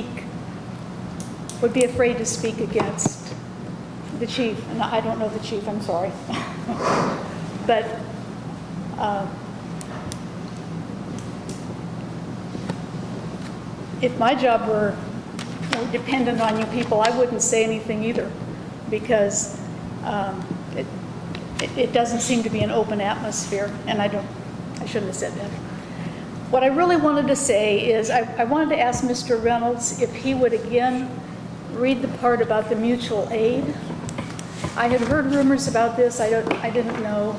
be afraid to speak against the chief. And I don't know the chief, I'm sorry. But if my job were dependent on you people, I wouldn't say anything either, because it doesn't seem to be an open atmosphere, and I shouldn't have said that. What I really wanted to say is I wanted to ask Mr. Reynolds if he would again read the part about the mutual aid. I had heard rumors about this. I didn't know.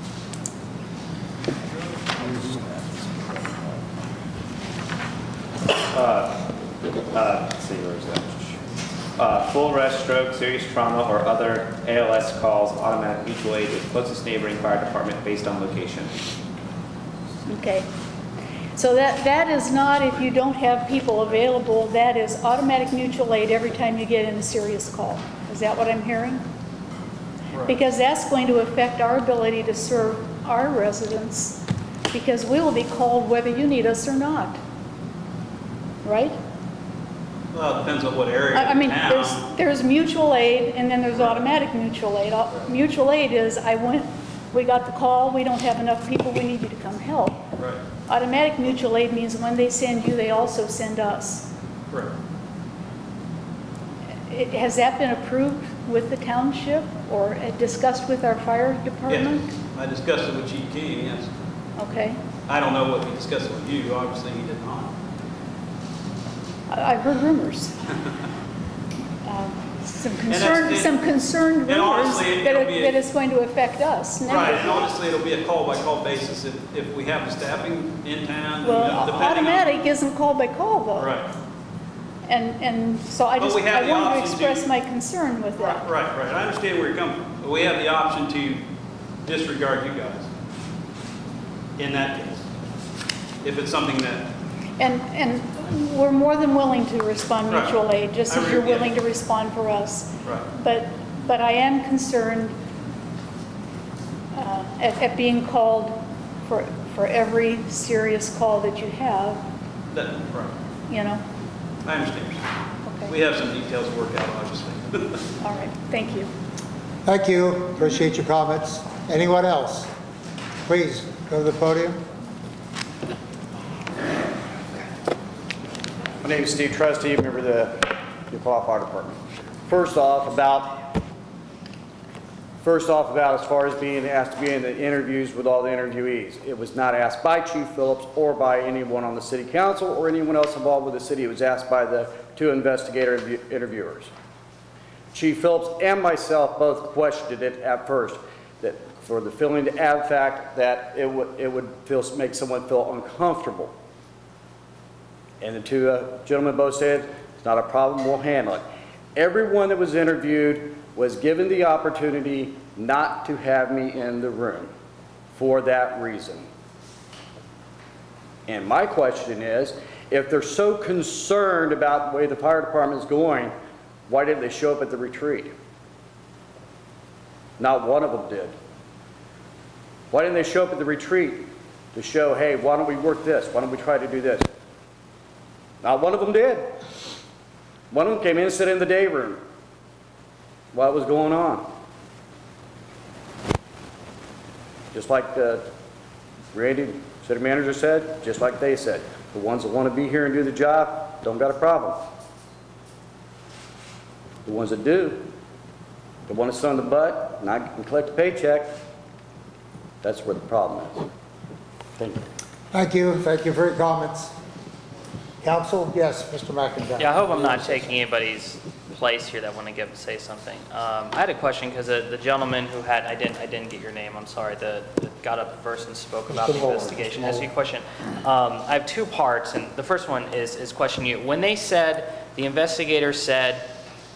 Let's see, where is that? Full rest, stroke, serious trauma, or other ALS calls automatic mutual aid with closest neighboring fire department based on location. Okay. So that is not if you don't have people available. That is automatic mutual aid every time you get in a serious call. Is that what I'm hearing? Right. Because that's going to affect our ability to serve our residents, because we will be called whether you need us or not. Right? Well, it depends on what area. I mean, Now, there's mutual aid, and then there's automatic mutual aid. Mutual aid is, we got the call, we don't have enough people, we need you to come help. right, Automatic mutual aid means when they send you, they also send us. correct. Has that been approved with the township or discussed with our fire department? Yes, I discussed it with Chief King, yes. Okay. I don't know what he discussed it with you, obviously he did not. I've heard rumors. Some concerned and rumors honestly, that it'll be a- it's going to affect us. Right, and honestly, it'll be a call-by-call basis if we have the staffing in town, you Well, know, depending on. automatic isn't call by call though. Right, And so I But just, we have I the wanted to option express to- my concern with that. right, I understand where you're coming from, but we have the option to disregard you guys in that case. If it's something that, And we're more than willing to respond Right. mutual aid, just I as you're agree, yeah. willing to respond for us. right, But I am concerned at being called for every serious call that you have, that, right, you know? I understand. Okay. We have some details to work out, obviously. All right, thank you. Thank you, appreciate your comments. Anyone else? Please, go to the podium. My name is Steve Trusty, member of the New Carlisle Fire Department. First off, about as far as being asked to be in the interviews with all the interviewees. It was not asked by Chief Phillips or by anyone on the city council or anyone else involved with the city. It was asked by the two investigator interviewers. Chief Phillips and myself both questioned it at first, that for the feeling to add fact that it would make someone feel uncomfortable. And the two gentlemen both said, it's not a problem, we'll handle it. Everyone that was interviewed was given the opportunity not to have me in the room for that reason. And my question is, if they're so concerned about the way the fire department is going, why didn't they show up at the retreat? Not one of them did. Why didn't they show up at the retreat to show, hey, why don't we work this? Why don't we try to do this? Not one of them did. One of them came in and sat in the day room. What was going on? Just like the Randy, city manager said, just like they said, the ones that want to be here and do the job don't got a problem. The ones that do, the want to sit on the butt and collect a paycheck, that's where the problem is. Thank you. Thank you for your comments. Council, yes, Mr. McIntyre. Yeah, I hope I'm not taking anybody's place here that want to say something. I had a question because the gentleman who had, I didn't get your name, I'm sorry, that got up first and spoke about the investigation. Ask you a question. I have two parts, and the first one is question you. When they said, the investigator said,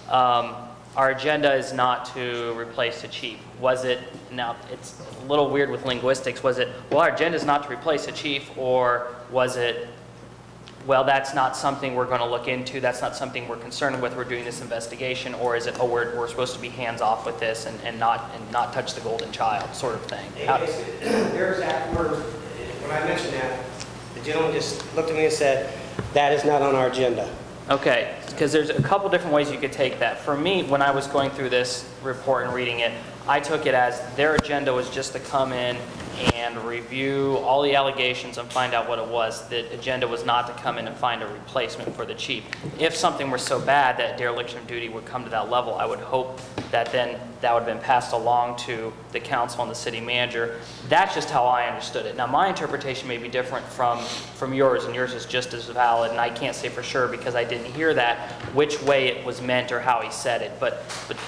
our agenda is not to replace the chief, was it, now it's a little weird with linguistics, was it, well, our agenda is not to replace the chief, or was it, well, that's not something we're going to look into, that's not something we're concerned with, we're doing this investigation, or is it, oh, we're supposed to be hands-off with this and not touch the golden child sort of thing? Their exact words, when I mentioned that, the gentleman just looked at me and said, that is not on our agenda. Okay, because there's a couple different ways you could take that. For me, when I was going through this report and reading it, I took it as their agenda was just to come in and review all the allegations and find out what it was. The agenda was not to come in and find a replacement for the chief. If something were so bad that dereliction of duty would come to that level, I would hope that then that would have been passed along to the council and the city manager. That's just how I understood it. Now, my interpretation may be different from yours, and yours is just as valid, and I can't say for sure because I didn't hear that, which way it was meant or how he said it. But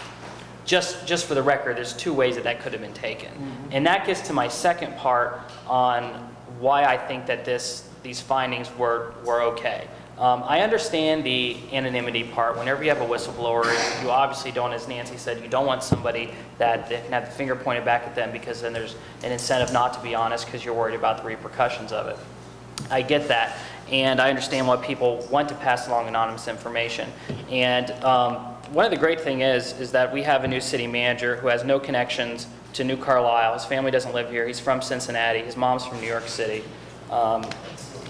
just for the record, there's two ways that could have been taken. Mm-hmm. And that gets to my second part on why I think that these findings were okay. I understand the anonymity part. Whenever you have a whistleblower, you obviously don't, as Nancy said, you don't want somebody that can have the finger pointed back at them, because then there's an incentive not to be honest because you're worried about the repercussions of it. I get that. And I understand why people want to pass along anonymous information. And one of the great things is that we have a new city manager who has no connections to New Carlisle. His family doesn't live here. He's from Cincinnati. His mom's from New York City.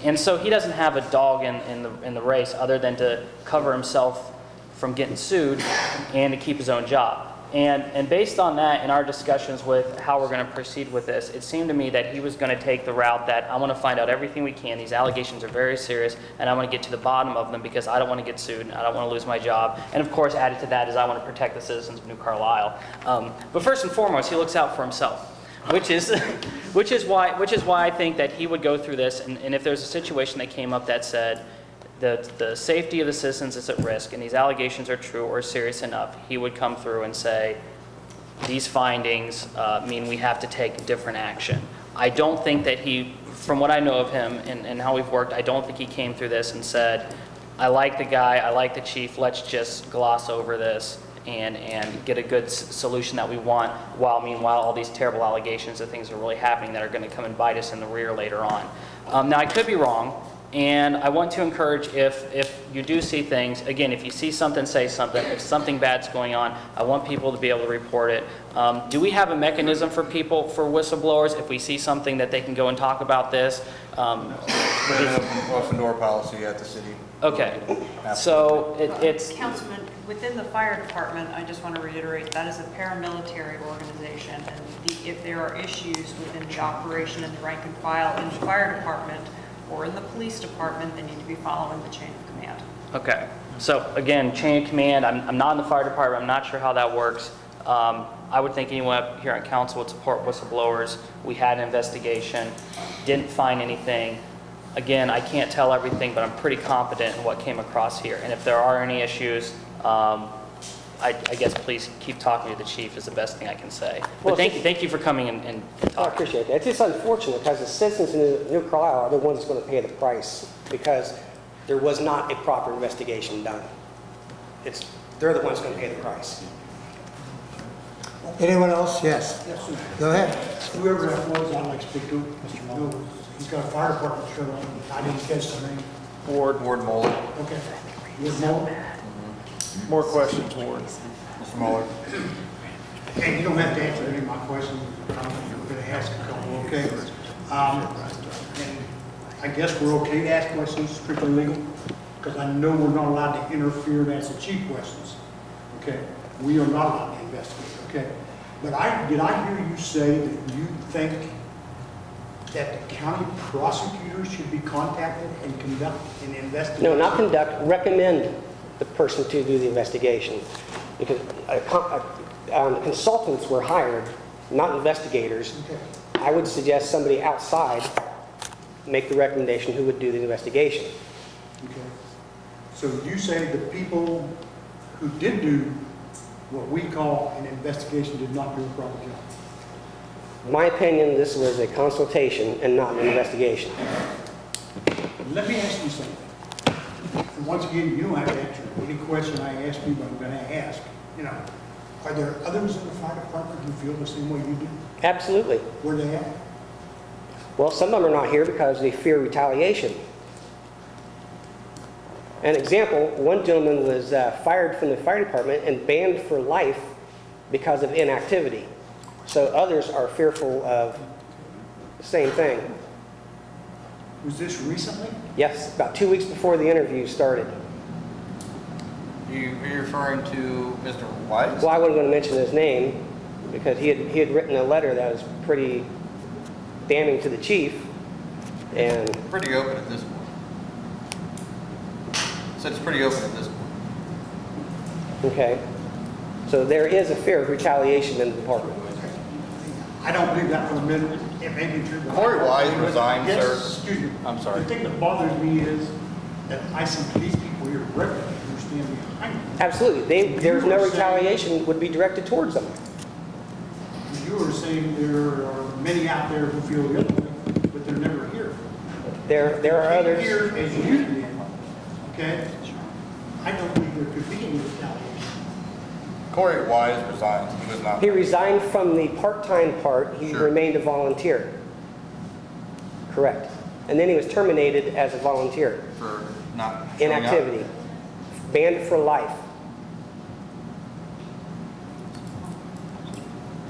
And so he doesn't have a dog in the race other than to cover himself from getting sued and to keep his own job. And based on that, in our discussions with how we're going to proceed with this, it seemed to me that he was going to take the route that I want to find out everything we can. These allegations are very serious, and I want to get to the bottom of them because I don't want to get sued, and I don't want to lose my job. And of course, added to that is I want to protect the citizens of New Carlisle. But first and foremost, he looks out for himself. Which is why I think that he would go through this, and if there's a situation that came up that said the safety of the citizens is at risk and these allegations are true or serious enough, he would come through and say, these findings mean we have to take different action. I don't think that he, from what I know of him and how we've worked, I don't think he came through this and said, I like the guy, I like the chief, let's just gloss over this and get a good solution that we want, while meanwhile all these terrible allegations of things are really happening that are going to come and bite us in the rear later on. Now I could be wrong, and I want to encourage, if you do see things, again, if you see something, say something. If something bad's going on, I want people to be able to report it. Do we have a mechanism for people, for whistleblowers, if we see something that they can go and talk about this? There's an open door policy at the city. Okay, so it's... Councilman, within the fire department, I just want to reiterate, that is a paramilitary organization, and if there are issues within the operation and the rank and file in the fire department or in the police department, they need to be following the chain of command. Okay, so again, chain of command, I'm not in the fire department, I'm not sure how that works. I would think anyone up here on council would support whistleblowers. We had an investigation, didn't find anything. Again, I can't tell everything, but I'm pretty confident in what came across here. And if there are any issues, I guess please keep talking to the chief is the best thing I can say. But thank you for coming and talking. I appreciate that. It's just unfortunate because the citizens in New Carlisle are the ones that's going to pay the price because there was not a proper investigation done. They're the ones going to pay the price. Anyone else? Yes. Yes, sir. Go ahead. Whoever that was, I'd like to speak to, Mr. Moore. He's got a fire department shirt on. I didn't catch the name. Ward Muller. Okay. Ward Muller? More questions, Ward. Mr. Muller. And you don't have to answer any of my questions. I'm going to ask a couple, okay? And I guess we're okay to ask questions strictly legal? Because I know we're not allowed to interfere and ask the chief questions, okay? We are not allowed to investigate, okay? But did I hear you say that you think that the county prosecutor should be contacted and conduct an investigation? No, not conduct, recommend the person to do the investigation. Because consultants were hired, not investigators. Okay. I would suggest somebody outside make the recommendation who would do the investigation. Okay. So you say the people who did do what we call an investigation did not do a proper job? In my opinion, this was a consultation and not an investigation. Let me ask you something. And once again, you don't have to answer any question I ask you, but I'm going to ask. You know, are there others in the fire department who feel the same way you do? Absolutely. Where they at? Well, some of them are not here because they fear retaliation. An example, one gentleman was fired from the fire department and banned for life because of inactivity. So others are fearful of the same thing. Was this recently? Yes, about 2 weeks before the interview started. Are you referring to Mr. Wise? Well, I wasn't going to mention his name because he had written a letter that was pretty damning to the chief. And Pretty open at this point. So it's pretty open at this point. okay, so there is a fear of retaliation in the department. I don't believe that for a minute. It may be true. but Corey I- Wise resigned, Yes, sir. Excuse me. I'm sorry. The thing that bothers me is that I see police people here regularly who stand behind me. Absolutely, there's no retaliation would be directed towards them. You were saying there are many out there who feel the other way, but they're never here. There are others. Here as you did, okay? I don't believe there could be any retaliation. Corey Wise resigned. He was not. He resigned from the part-time part, he Sure. remained a volunteer. Correct. And then he was terminated as a volunteer. For not showing up. Inactivity. Banned for life.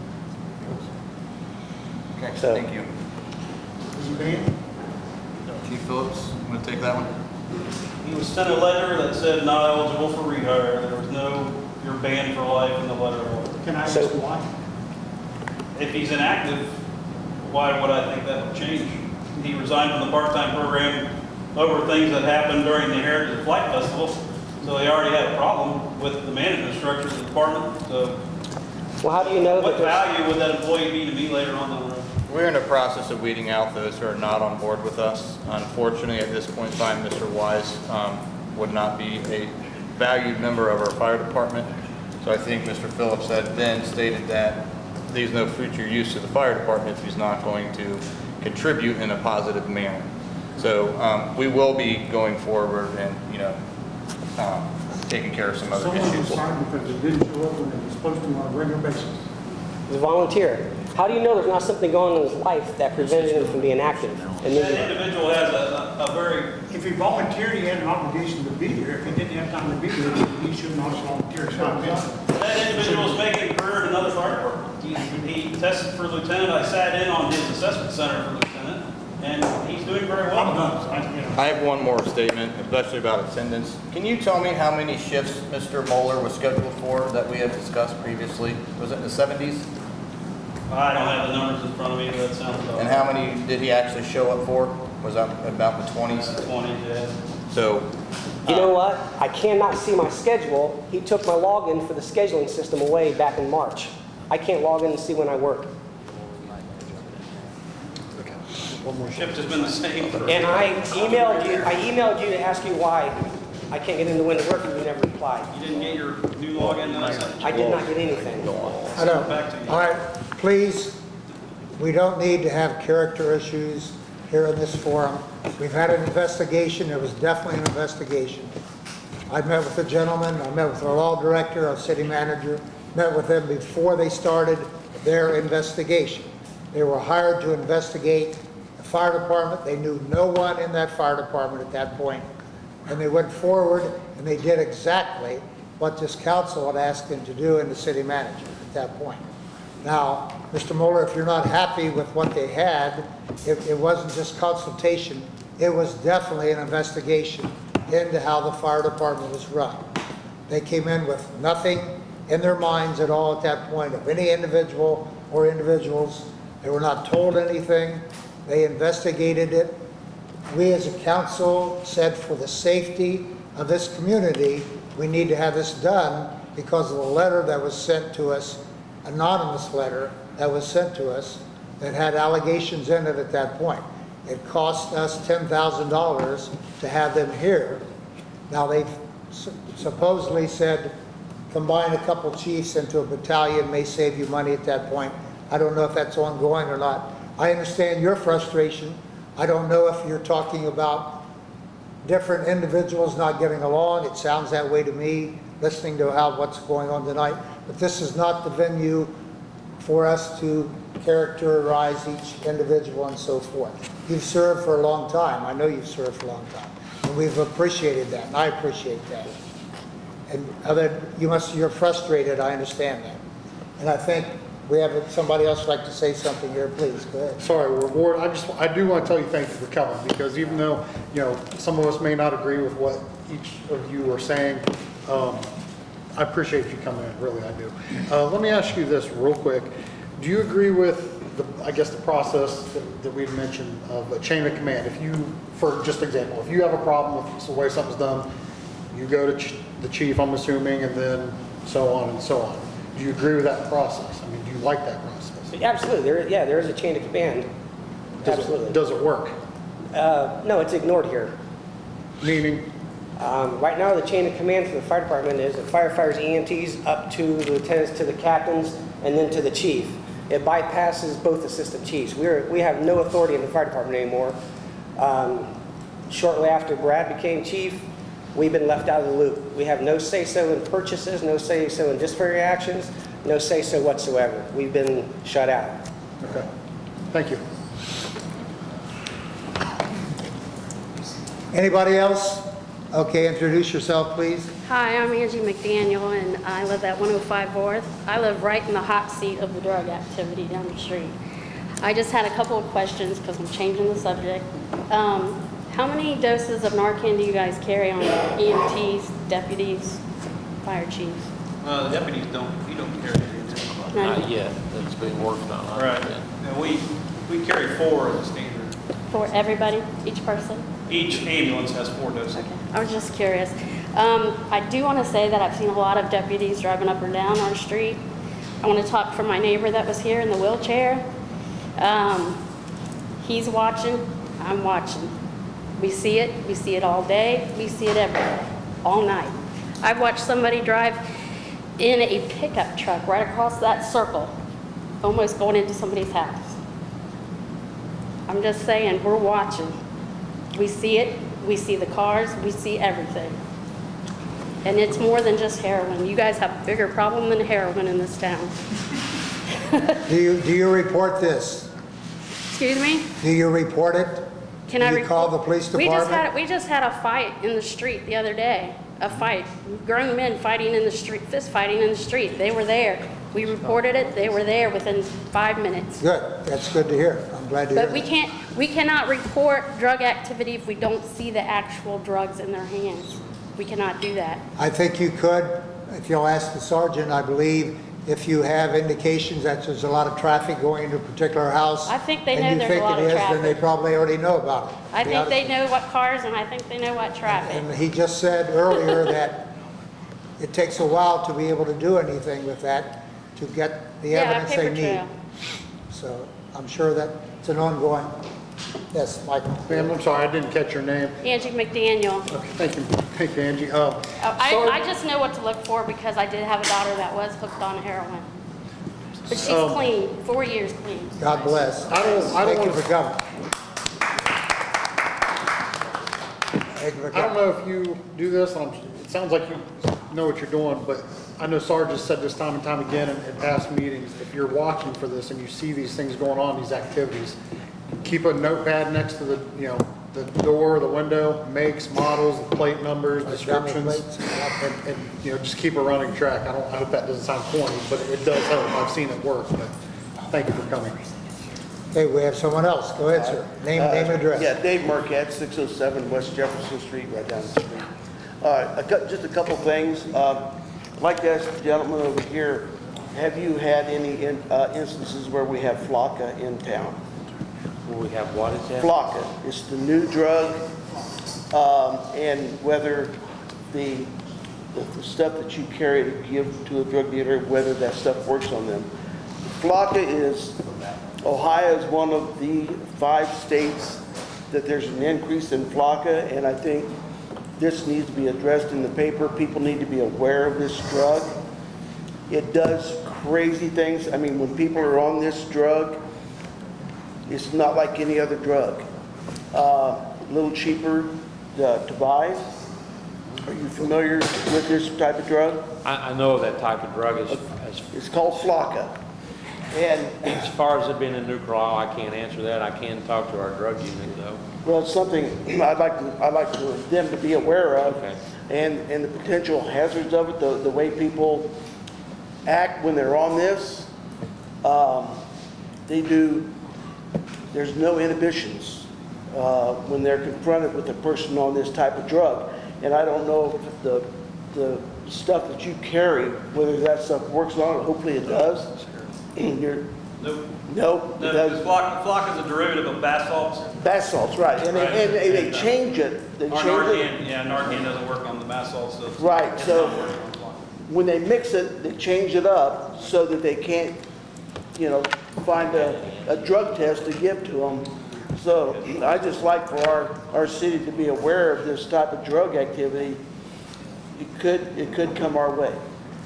Okay, So- thank you. Is he banned? Chief Phillips, you want to take that one? He was sent a letter that said not eligible for rehire. There was no, you're banned for life in the letter. Can I ask why? If he's inactive, why would I think that would change? He resigned from the part-time program over things that happened during the Heritage Flight Festival. So they already had a problem with the management structure of the department. So Well, how do you know what that there's... value would that employee be to me later on down the road? We're in the process of weeding out those who are not on board with us. Unfortunately, at this point in time, Mr. Wise would not be a valued member of our fire department. So I think Mr. Phillips had then stated that there's no future use of the fire department if he's not going to contribute in a positive manner. So we will be going forward and, taking care of some other Someone issues. resigned because they didn't show up when they were supposed to on a regular basis. The volunteer. How do you know there's not something going on in his life that prevented him from being active? And That then, individual has a very, If he volunteered, he had an obligation to be there. If he didn't have time to be there, he should not have volunteered. It's not him. that individual is making a career in another fire department. He tested for lieutenant. I sat in on his assessment center for lieutenant, and he's doing very well. I'm done. I have one more statement, especially about attendance. Can you tell me how many shifts Mr. Moeller was scheduled for that we had discussed previously? Was it in the 70s? I don't have the numbers in front of me, but that sounds about And how many did he actually show up for? Was that about the 20s? 20, yeah. So, you know what? I cannot see my schedule. He took my login for the scheduling system away back in March. I can't log in and see when I work. Shift has been the same for. And I emailed you to ask you why I can't get into when to work and you never replied. You didn't get your new login that I sent you? I did not get anything. I don't. Back to you. All right, please, we don't need to have character issues here in this forum. We've had an investigation, there was definitely an investigation. I met with the gentleman, I met with our law director, our city manager, met with them before they started their investigation. They were hired to investigate the fire department. They knew no one in that fire department at that point. And they went forward and they did exactly what this council had asked them to do and the city manager at that point. Now, Mr. Moeller, if you're not happy with what they had, it wasn't just consultation, it was definitely an investigation into how the fire department was run. They came in with nothing in their minds at all at that point of any individual or individuals. They were not told anything. They investigated it. We as a council said for the safety of this community, we need to have this done because of the letter that was sent to us, anonymous letter that was sent to us that had allegations in it at that point. It cost us $10,000 to have them here. Now they've supposedly said combine a couple chiefs into a battalion may save you money at that point. I don't know if that's ongoing or not. I understand your frustration. I don't know if you're talking about different individuals not getting along. It sounds that way to me, listening to what's going on tonight. But this is not the venue for us to characterize each individual and so forth. You've served for a long time. I know you've served for a long time. And we've appreciated that, and I appreciate that. And you're frustrated, I understand that. And I think we have somebody else like to say something here, please, go ahead. Sorry, Ward, I do want to tell you thank you for coming, because even though, some of us may not agree with what each of you are saying, I appreciate you coming in, really, I do. Let me ask you this real quick. Do you agree with the process that we've mentioned of a chain of command? If you, for just example, if you have a problem with the way something's done, you go to the chief, I'm assuming, and then so on and so on. Do you agree with that process? I mean, do you like that process? Absolutely. There is a chain of command. Absolutely. Does it work? No, it's ignored here. Meaning? Right now, the chain of command for the fire department is the firefighters, EMTs, up to the lieutenants, to the captains, and then to the chief. It bypasses both assistant chiefs. We have no authority in the fire department anymore. Shortly after Brad became chief, we've been left out of the loop. We have no say-so in purchases, no say-so in disciplinary actions, no say-so whatsoever. We've been shut out. Okay. Thank you. Anybody else? Okay, introduce yourself, please. Hi, I'm Angie McDaniel, and I live at 105 North. I live right in the hot seat of the drug activity down the street. I just had a couple of questions because I'm changing the subject. How many doses of Narcan do you guys carry on EMTs, deputies, fire chiefs? The deputies don't carry it. Not yet, that's being worked on. Right, and we carry 4 as a standard. For everybody, each person? Each ambulance has 4 doses. Okay, I was just curious. I do want to say that I've seen a lot of deputies driving up or down our street. I want to talk for my neighbor that was here in the wheelchair. He's watching, I'm watching. We see it all day, we see it every day, all night. I've watched somebody drive in a pickup truck right across that circle, almost going into somebody's house. I'm just saying, we're watching. We see it, we see the cars, we see everything. And it's more than just heroin. You guys have a bigger problem than heroin in this town. Do you report this? Excuse me? Do you report it? Can Do I you call the police department? We just had a fight in the street the other day. A fight. Grown men fighting in the street, fist fighting in the street. They were there. We reported it. They were there within 5 minutes. Good. That's good to hear. I'm glad to hear But that. we cannot report drug activity if we don't see the actual drugs in their hands. We cannot do that. I think you could, if you'll ask the sergeant, I believe, if you have indications that there's a lot of traffic going into a particular house. I think they know there's a lot of And you think it is, then they traffic. probably already know about it. I think they know what cars and I think they know what traffic. And he just said earlier that it takes a while to be able to do anything with that, to get the evidence they paper need. trail. So I'm sure that it's an ongoing, yes, Michael. Ma'am, I'm sorry, I didn't catch your name. Angie McDaniel. Okay, thank you, Angie. I just know what to look for because I did have a daughter that was hooked on heroin. But she's clean, 4 years clean. God bless. I don't Thank you want for coming. Thank you for I don't coming. know if you do this, it sounds like you know what you're doing, but I know Sarge has said this time and time again in past meetings, if you're watching for this and you see these things going on, these activities, keep a notepad next to the, the door, the window, makes, models, plate numbers, descriptions, and just keep a running track. I hope that doesn't sound corny, but it does help. I've seen it work, but thank you for coming. Okay, we have someone else. Go ahead, sir. Name and address. Yeah, Dave Marquette, 607 West Jefferson Street, right down the street. Just a couple things. I'd like to ask the gentleman over here, have you had any instances where we have Flocka in town? Will we have what is that? Flocka, it's the new drug, and whether the stuff that you carry to give to a drug dealer, whether that stuff works on them. Ohio is one of the 5 states that there's an increase in Flocka, and I think this needs to be addressed in the paper. People need to be aware of this drug. It does crazy things. I mean, when people are on this drug, it's not like any other drug. A little cheaper to buy. Are you familiar with this type of drug? I know that type of drug is. It's called Flocka. And as far as it being in New Carlisle, I can't answer that. I can talk to our drug unit though. Well, it's something I'd like them to be aware of, Okay. and the potential hazards of it, the way people act when they're on this. There's no inhibitions when they're confronted with a person on this type of drug. And I don't know if the stuff that you carry, whether that stuff works on it. Hopefully it does. Nope. Nope. No, because Flock is a derivative of bath salts. Bath salts, right. And they change it. Narcan doesn't work on the bath salts. So Right, so when they mix it, they change it up so that they can't, find a drug test to give to them. So I just like for our city to be aware of this type of drug activity. It could come our way.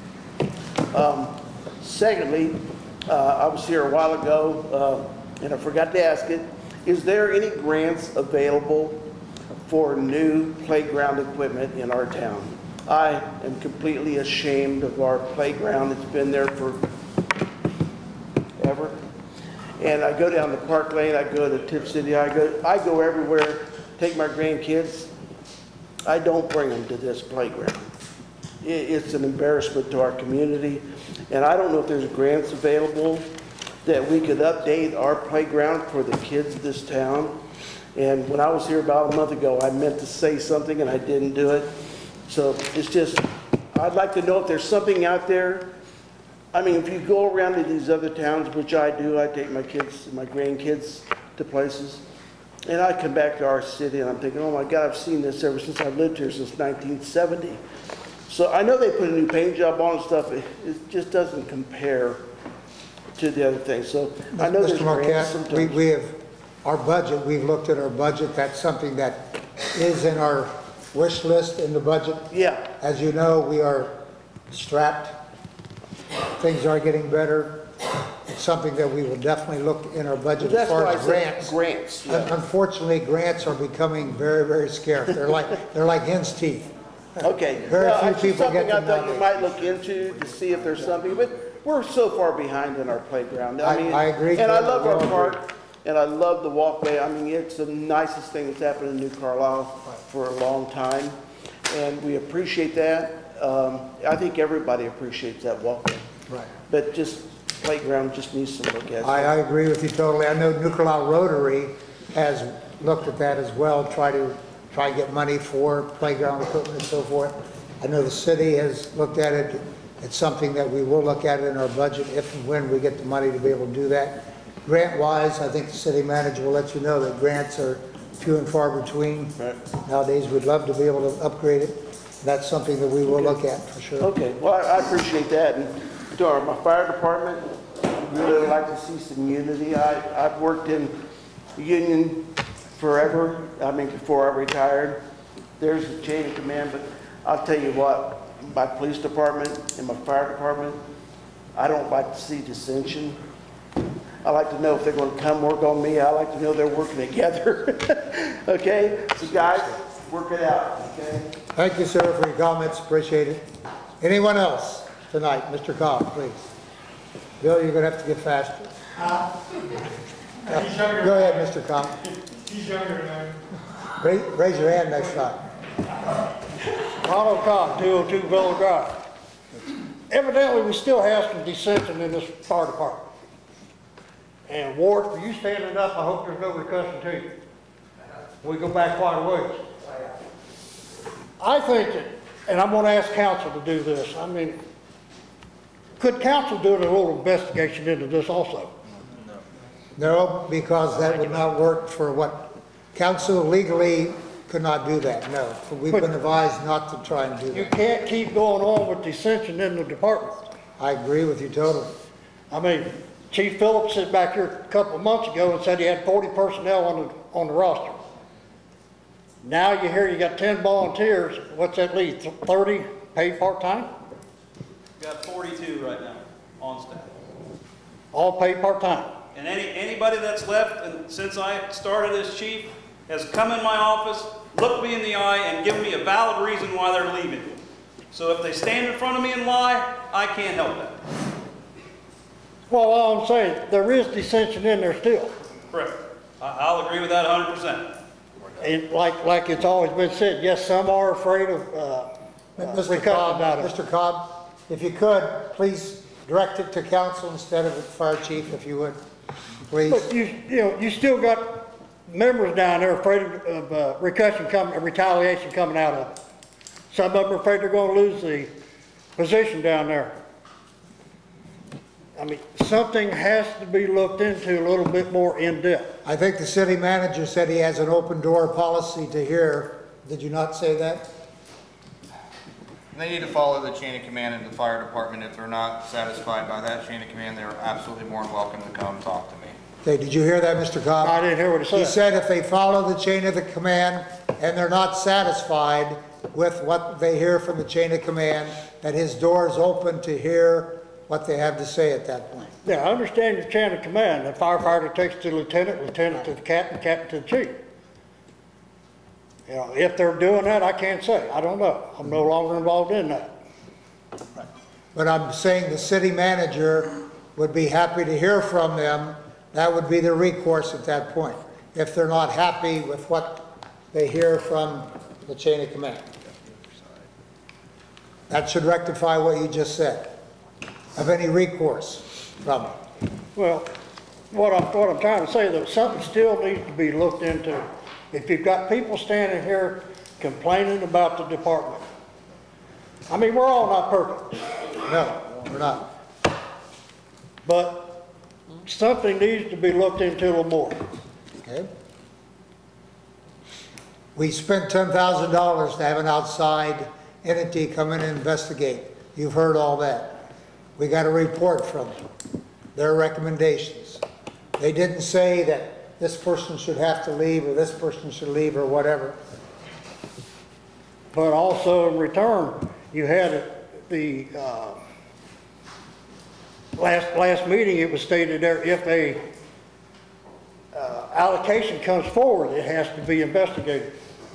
Secondly, I was here a while ago, and I forgot to ask it, is there any grants available for new playground equipment in our town? I am completely ashamed of our playground. It's been there for ever. And I go down to Park Lane, I go to Tip City, I go everywhere, take my grandkids. I don't bring them to this playground. It's an embarrassment to our community. And I don't know if there's grants available that we could update our playground for the kids of this town And when I was here about a month ago, I meant to say something and I didn't do it. So it's just, I'd like to know if there's something out there. I mean, if you go around to these other towns, which I do, I take my kids, my grandkids to places, and I come back to our city and I'm thinking, oh my God, I've seen this ever since I've lived here since 1970. So I know they put a new paint job on and stuff. It just doesn't compare to the other things. So I know there's grants Mr. Marquette, sometimes. we have our budget, we've looked at our budget. That's something that is in our wish list in the budget. Yeah. As you know, we are strapped. Things are getting better. It's something that we will definitely look in our budget as far as grants. Grants. Yeah. Unfortunately, grants are becoming very, very scarce. They're like hen's teeth. Okay. Very Well, few actually, people get something them I thought you nowadays. might look into to see if there's something, but we're so far behind in our playground. I agree. And I love We our all agree. park, and I love the walkway. I mean, it's the nicest thing that's happened in New Carlisle for a long time, and we appreciate that. I think everybody appreciates that walkway. Right. But just playground just needs some look at. I agree with you totally. I know New Carlisle Rotary has looked at that as well, try to get money for playground equipment and so forth. I know the city has looked at it. It's something that we will look at in our budget if and when we get the money to be able to do that. Grant-wise, I think the city manager will let you know that grants are few and far between. Right. Nowadays, we'd love to be able to upgrade it. That's something that we will look at for sure. Okay, well, I appreciate that. And to my fire department, really would like to see some unity. I've worked in union forever, I mean, before I retired. There's a chain of command, but I'll tell you what, my police department and my fire department, I don't like to see dissension. I like to know if they're going to come work on me. I like to know they're working together. Okay? So guys, work it out, okay? Thank you, sir, for your comments. Appreciate it. Anyone else tonight? Mr. Cobb, please. Bill, you're going to have to get faster. Go ahead, Mr. Cobb. He's younger than Raise your hand next time. Ronald Cobb, 202 Villa Drive. Evidently, we still have some dissension in this fire department. And Ward, for you standing up, I hope there's no repercussion to you. We go back quite a ways. I think that, and I'm going to ask council to do this, I mean, could council do a little investigation into this also? No, because that would not work for what, council legally could not do that, no. We've been advised not to try and do You that. can't keep going on with dissension in the department. I agree with you totally. I mean, Chief Phillips sat back here a couple of months ago and said he had 40 personnel on the roster. Now you hear you got 10 volunteers, what's that leave, 30 paid part-time? Got 42 right now on staff. All paid part-time. And anybody that's left, and since I started as chief, has come in my office, looked me in the eye, and given me a valid reason why they're leaving. So if they stand in front of me and lie, I can't help that. Well, all I'm saying, there is dissension in there still. Correct. I'll agree with that 100%. And like it's always been said, yes, some are afraid of Mr. Cobb, Mr. Cobb, if you could, please direct it to council instead of the fire chief, if you would, please. But you still got members down there afraid of retaliation coming out of it. Some of them are afraid they're going to lose the position down there. I mean, something has to be looked into a little bit more in depth. I think the city manager said he has an open door policy to hear. Did you not say that? They need to follow the chain of command in the fire department. If they're not satisfied by that chain of command, they're absolutely more than welcome to come talk to me. Okay, did you hear that, Mr. Cobb? I didn't hear what he said. He said if they follow the chain of the command and they're not satisfied with what they hear from the chain of command, that his door is open to hear what they have to say at that point. Yeah, I understand your chain of command. The firefighter takes to the lieutenant, lieutenant to the captain, captain to the chief. You know, if they're doing that, I can't say. I don't know. I'm no longer involved in that. But I'm saying the city manager would be happy to hear from them. That would be the recourse at that point, if they're not happy with what they hear from the chain of command. That should rectify what you just said, of any recourse from it. Well, what I'm trying to say, that something still needs to be looked into if you've got people standing here complaining about the department. I mean, we're all not perfect. No, we're not. But something needs to be looked into a little more. Okay. We spent $10,000 to have an outside entity come in and investigate. You've heard all that. We got a report from them, their recommendations. They didn't say that this person should have to leave or this person should leave or whatever. But also in return, you had the last meeting, it was stated there, if a allocation comes forward, it has to be investigated.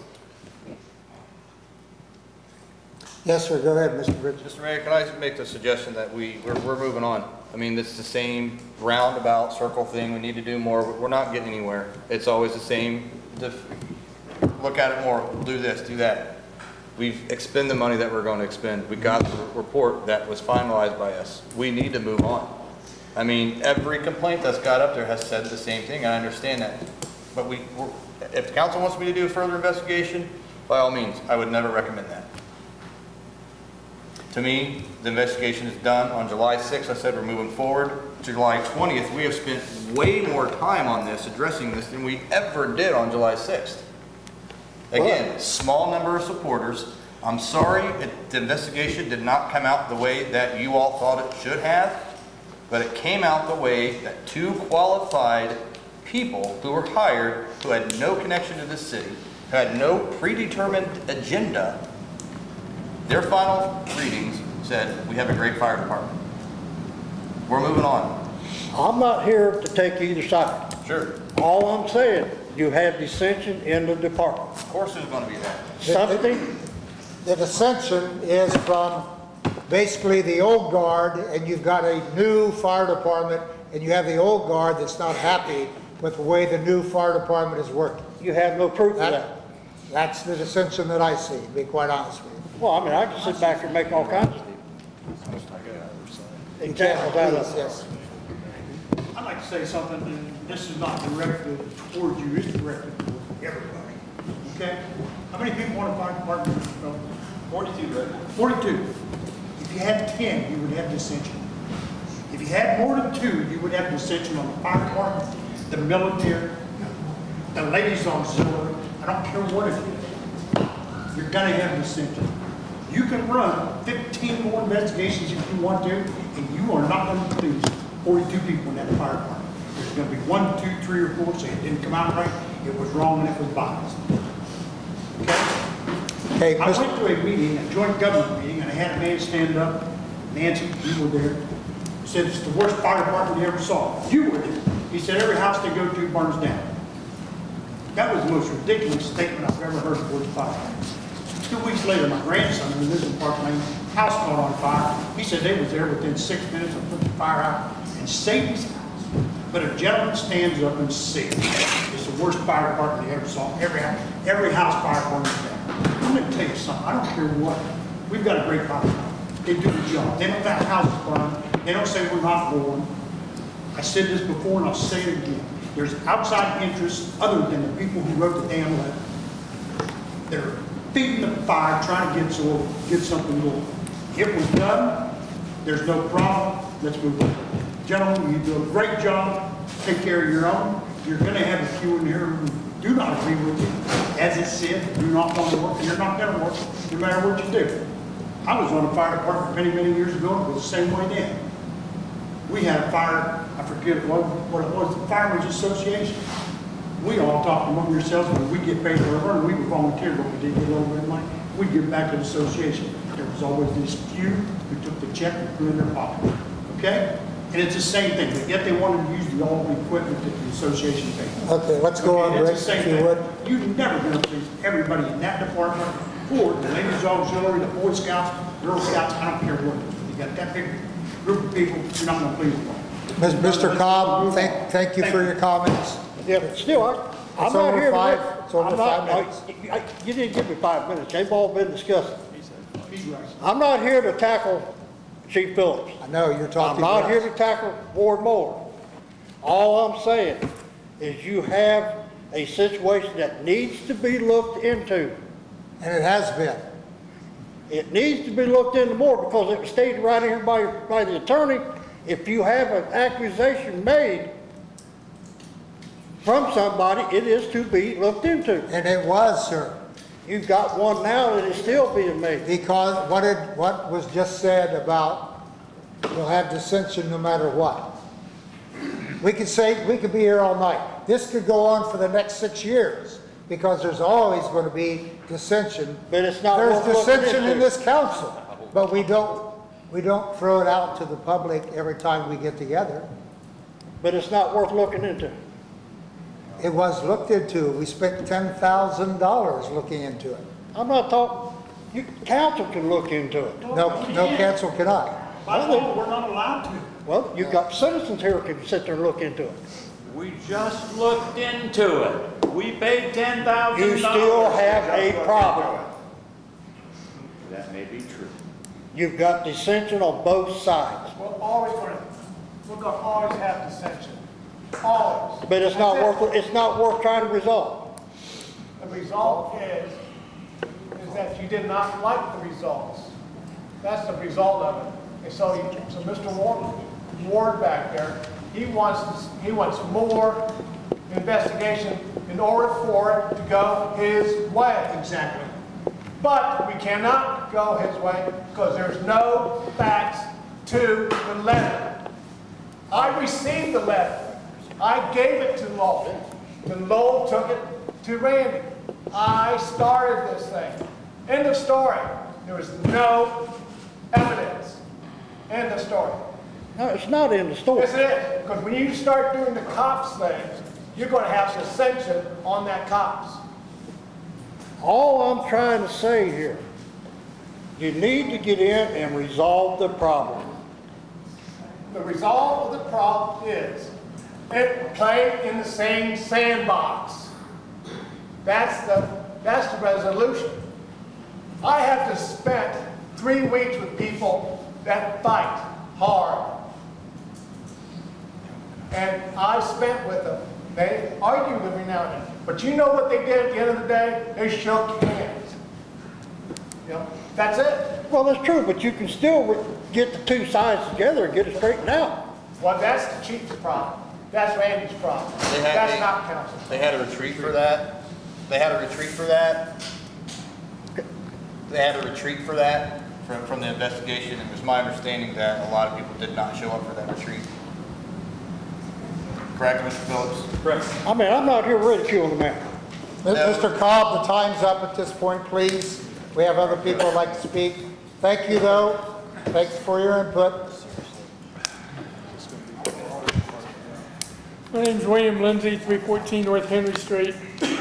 Yes, sir, go ahead, Mr. Bridges. Mr. Mayor, can I make the suggestion that we're moving on? I mean, this is the same roundabout circle thing. We need to do more, but we're not getting anywhere. It's always the same. Look at it more, do this, do that. We've expended the money that we're going to expend. We got the report that was finalized by us. We need to move on. I mean, every complaint that's got up there has said the same thing. I understand that. But if the council wants me to do a further investigation, by all means, I would never recommend that. To me, the investigation is done on July 6th. I said we're moving forward. July 20th, we have spent way more time on this, addressing this, than we ever did on July 6th. Again, small number of supporters. I'm sorry the investigation did not come out the way that you all thought it should have, but it came out the way that two qualified people who were hired, who had no connection to this city, who had no predetermined agenda, their final readings said, we have a great fire department. We're moving on. I'm not here to take either side. Sure. All I'm saying, you have dissension in the department. Of course there's going to be that. Something. The dissension is from basically the old guard, and you've got a new fire department, and you have the old guard that's not happy with the way the new fire department is working. You have no proof of that. That's the dissension that I see, to be quite honest with you. Well, I mean, I can sit back here and make all kinds of examples out of it. Yes. I'd like to say something, and this is not directed towards you, it's directed towards everybody. Okay? How many people want a fire department? 42, right? 42. If you had 10, you would have dissension. If you had more than 2, you would have dissension on the fire department, the military, the ladies auxiliary. I don't care what it is. You're gonna have dissension. You can run 15 more investigations if you want to, and you are not going to please 42 people in that fire department. There's going to be 1, 2, 3, or 4 say it didn't come out right, it was wrong, and it was biased. Okay? I went to a meeting, a joint government meeting, and I had a man stand up, Nancy, you were there, said it's the worst fire department he ever saw. You were there. He said every house they go to burns down. That was the most ridiculous statement I've ever heard towards fire. 2 weeks later, my grandson, who lives in Park Lane, house caught on fire. He said they was there within 6 minutes of putting the fire out and saved his house. But a gentleman stands up and says, it's the worst fire department he ever saw. Every house fire department is down. I'm going to tell you something. I don't care what. We've got a great fire department. They do the job. They don't have houses burned. They don't say we're not born. I said this before and I'll say it again. There's outside interests other than the people who wrote the damn letter. They're feeding the fire, trying to get something going. It was done. There's no problem. Let's move on. Gentlemen, you do a great job. Take care of your own. You're going to have a few in here who do not agree with you. As it said, do not want to work, and you're not going to work, no matter what you do. I was on a fire department many, many years ago, and it was the same way then. We had a fire, I forget what it was, the Firemen's Association. We all talked among ourselves, when we get paid for our work, we would volunteer, but we did get a little bit of money. We'd give it back to the association. There was always these few who took the check and put it in their pocket. Okay? And it's the same thing, but yet they wanted to use the old equipment that the association paid. Okay, let's go on, Rick, if you would. You're never going to please everybody in that department, or the ladies auxiliary, the Boy Scouts, Girl Scouts, I don't care what. You got that big group of people, you're not going to please them. Mr. Cobb, thank you for your comments. Yeah, but still, I'm not here to... It's over 5 minutes. You didn't give me 5 minutes. They've all been discussed. I'm not here to tackle Chief Phillips. I know, you're talking I'm not to here us. to tackle Ward Moore. All I'm saying is you have a situation that needs to be looked into. And it has been. It needs to be looked into more because it was stated right here by the attorney, if you have an accusation made from somebody, it is to be looked into. And it was, sir. You've got one now that is still being made. Because what was just said about we'll have dissension no matter what. We could be here all night. This could go on for the next 6 years because there's always going to be dissension. But it's not There's worth looking dissension into. in this council, but we don't throw it out to the public every time we get together. But it's not worth looking into. It was looked into. We spent $10,000 looking into it. I'm not talking, council can look into it. No council can I. By law, we're not allowed to. Well, you've got citizens here who can sit there and look into it. We just looked into it. We paid $10,000. You still have a problem. That may be true. You've got dissension on both sides. We're always have dissension. Always. But it's not worth trying to resolve. The result is that you did not like the results. That's the result of it. And so Mr. Ward back there, he wants more investigation in order for it to go his way. Exactly. But we cannot go his way because there's no facts to the letter. I received the letter. I gave it to Lowell. Then Lowell took it to Randy. I started this thing. End of story. There was no evidence. End of story. No, it's not in the story. Yes, it is. Because when you start doing the cops thing, you're going to have dissension on that cops. All I'm trying to say here, you need to get in and resolve the problem. The result of the problem is it played in the same sandbox. That's the resolution. I have to spend 3 weeks with people that fight hard. And I spent with them. They argued every now and then. But you know what they did at the end of the day? They shook hands. You know, that's it. Well, that's true, but you can still get the two sides together and get it straightened out. Well, that's the chief's problem. That's Randy's problem. That's not council. They had a retreat for that. They had a retreat for that. They had a retreat for that from the investigation. It was my understanding that a lot of people did not show up for that retreat. Correct, Mr. Phillips? Correct. I mean, I'm not here ridiculing the man. Mr. Cobb, the time's up at this point, please. We have other people who'd like to speak. Thank you, though. Thanks for your input. My name's William Lindsay, 314 North Henry Street.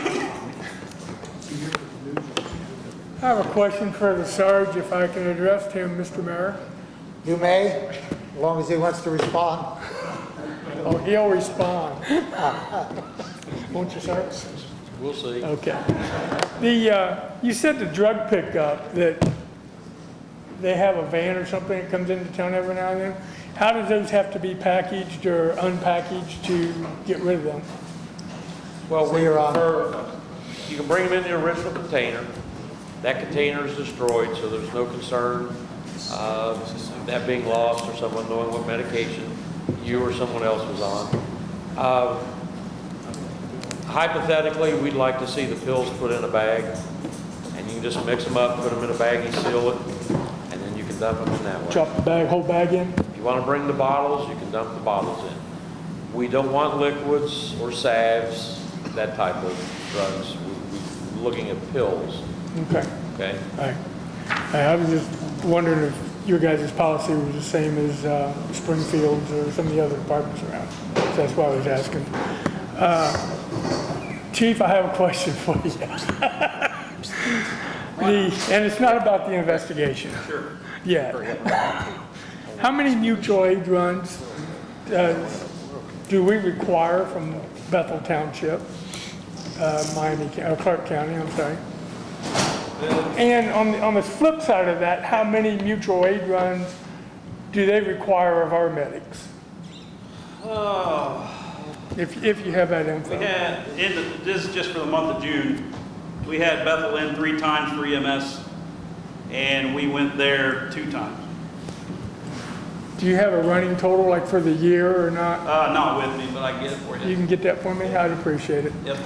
I have a question for the Sarge, if I can address him, Mr. Mayor. You may, as long as he wants to respond. Oh, he'll respond. Won't you, Sarge? We'll see. Okay. You said the drug pickup, that they have a van or something that comes into town every now and then. How does those have to be packaged or unpackaged to get rid of them? Well, we prefer, you can bring them in the original container. That container is destroyed, so there's no concern of that being lost or someone knowing what medication you or someone else was on. Hypothetically, we'd like to see the pills put in a bag, and you can just mix them up, put them in a baggie, seal it, and then you can dump them in that way. Chop the bag, whole bag in? If you want to bring the bottles, you can dump the bottles in. We don't want liquids or salves, that type of drugs. We're looking at pills. Okay. Okay? All right. I was just wondering if your guys' policy was the same as Springfield's or some of the other departments around. So that's why I was asking. Chief, I have a question for you. And it's not about the investigation. Sure. Yeah. How many mutual aid runs do we require from Bethel Township, Clark County, I'm sorry? And on the flip side of that, how many mutual aid runs do they require of our medics? if you have that info. We had, this is just for the month of June, we had Bethel in 3 times for EMS, and we went there 2 times. Do you have a running total like for the year or not? Not with me, but I can get it for you. You can get that for me? I'd appreciate it. Yep.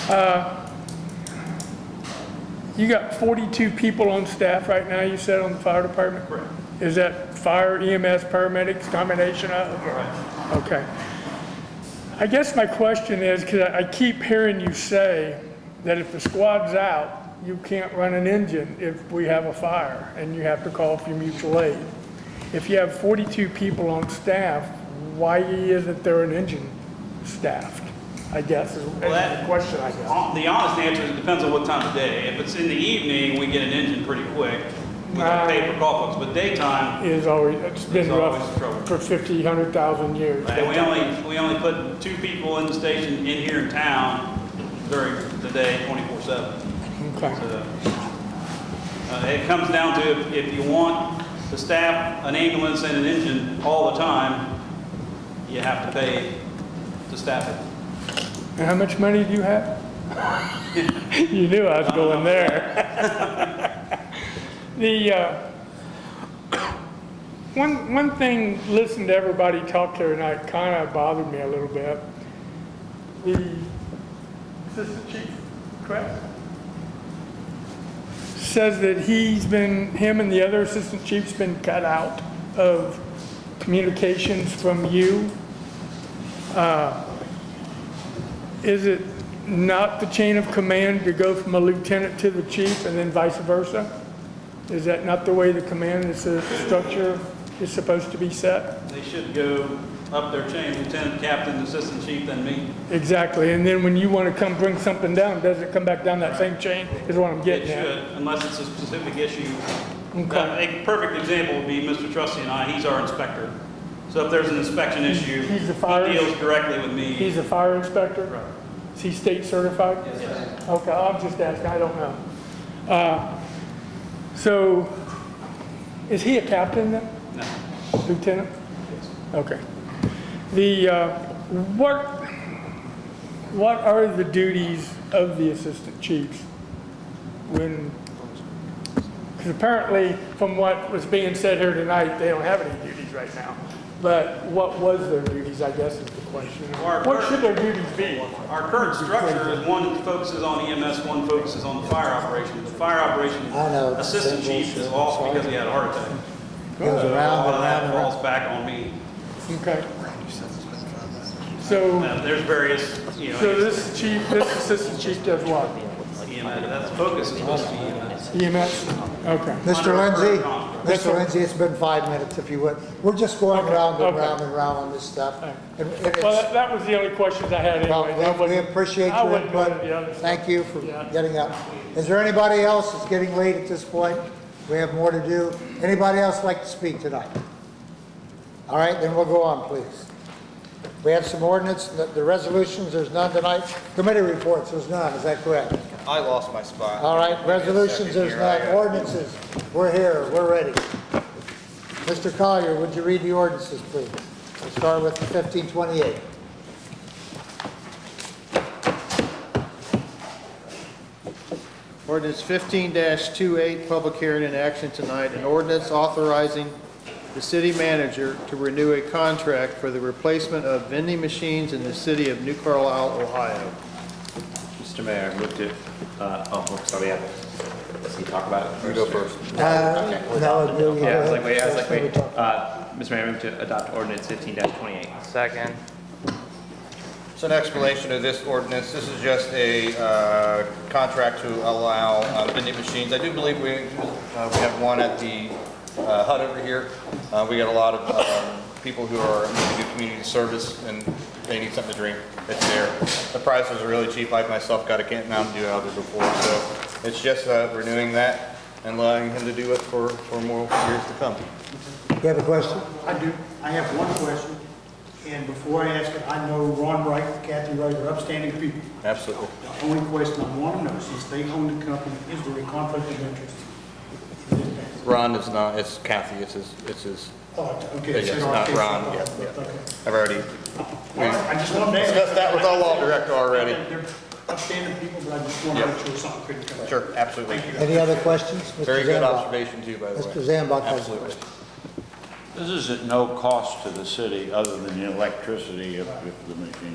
You got 42 people on staff right now, you said, on the fire department? Correct. Is that fire, EMS, paramedics, combination of? Correct. Okay. I guess my question is, because I keep hearing you say that if the squad's out, you can't run an engine if we have a fire, and you have to call for mutual aid. If you have 42 people on staff, why isn't there an engine staffed? I guess is the question I got. The honest answer is it depends on what time of day. If it's in the evening, we get an engine pretty quick with our paper call books, but daytime It's been always rough trouble. for 50, 100,000 years. And we only put 2 people in the station in here in town during the day, 24/7. Okay. So, it comes down to if you want to staff an ambulance and an engine all the time, you have to pay to staff it. And how much money do you have? You knew I was going there. One thing, listening to everybody talk here tonight kind of bothered me a little bit. The assistant chief, correct? Says that him and the other assistant chief's been cut out of communications from you. Is it not the chain of command to go from a lieutenant to the chief and then vice versa? Is that not the way the command structure is supposed to be set? They should go up their chain, lieutenant, captain, assistant chief, then me. Exactly, and then when you want to come bring something down, does it come back down that same chain, is what I'm getting at? It should, unless it's a specific issue. Okay. A perfect example would be Mr. Trusty and I, he's our inspector. So if there's an inspection issue, He's the he fire- deals directly with me. He's a fire inspector? Right. Is he state certified? Yes. Okay, I'm just asking, I don't know. So, is he a captain then? No. Lieutenant? Okay. What are the duties of the assistant chiefs when, because apparently from what was being said here tonight, they don't have any duties right now. But what was their duties, I guess is the question. What should their duties be? Our current structure is one focuses on EMS, one focuses on the fire operation. The fire operation assistant chief is off because he had a heart attack. Goes around and All of that around and falls back on me. Okay. So, There's various, so this assistant chief does what? EMS, that's focus is supposed to be EMS. EMS? Okay. Mr. Lindsay, it's been 5 minutes if you would. We're just going round and round and round on this stuff. And it's- Well, that was the only questions I had anyway. Well, we appreciate I your wouldn't go input. into the other stuff. Thank you for getting up. Is there anybody else that's getting late at this point? We have more to do. Anybody else like to speak tonight? All right, then we'll go on, please. We have some ordinance, the resolutions, there's none tonight. Committee reports, there's none, is that correct? I lost my spot. All right, resolutions, there's none. Ordinances, we're here, we're ready. Mr. Collier, would you read the ordinances, please? We'll start with 1528. Ordinance 15-28, public hearing and action tonight, an ordinance authorizing the city manager to renew a contract for the replacement of vending machines in the city of New Carlisle, Ohio. Mr. Mayor, I move to, sorry, does he talk about it first? You go first. Mr. Mayor, I move to adopt ordinance 15-28. Second. So an explanation of this ordinance, this is just a contract to allow vending machines. I do believe we have one at the HUD over here. We got a lot of people who are needing to do community service and they need something to drink. It's there. The prices are really cheap. I myself got a Camp Mountain Dew out there before, so it's just renewing that and allowing him to do it for more years to come. You have a question? I do. I have one question. And before I ask it, I know Ron Wright, Kathy Wright are upstanding people. Absolutely. The only question I want to know, since they own the company, is there a conflict of interest? Ron is not, it's Kathy, it's his Okay. Yes, so not okay, Ron, so- yeah. Okay. I've already, we I just wanted to. discussed that with our law director already. They're upstanding people, but I just wanted to Yeah. make sure something couldn't come. Sure, absolutely. Any other questions? Mr. Very good Zambach? observation too, by the way. Mr. Zambach has a Absolutely. question. This is at no cost to the city other than the electricity if the machine.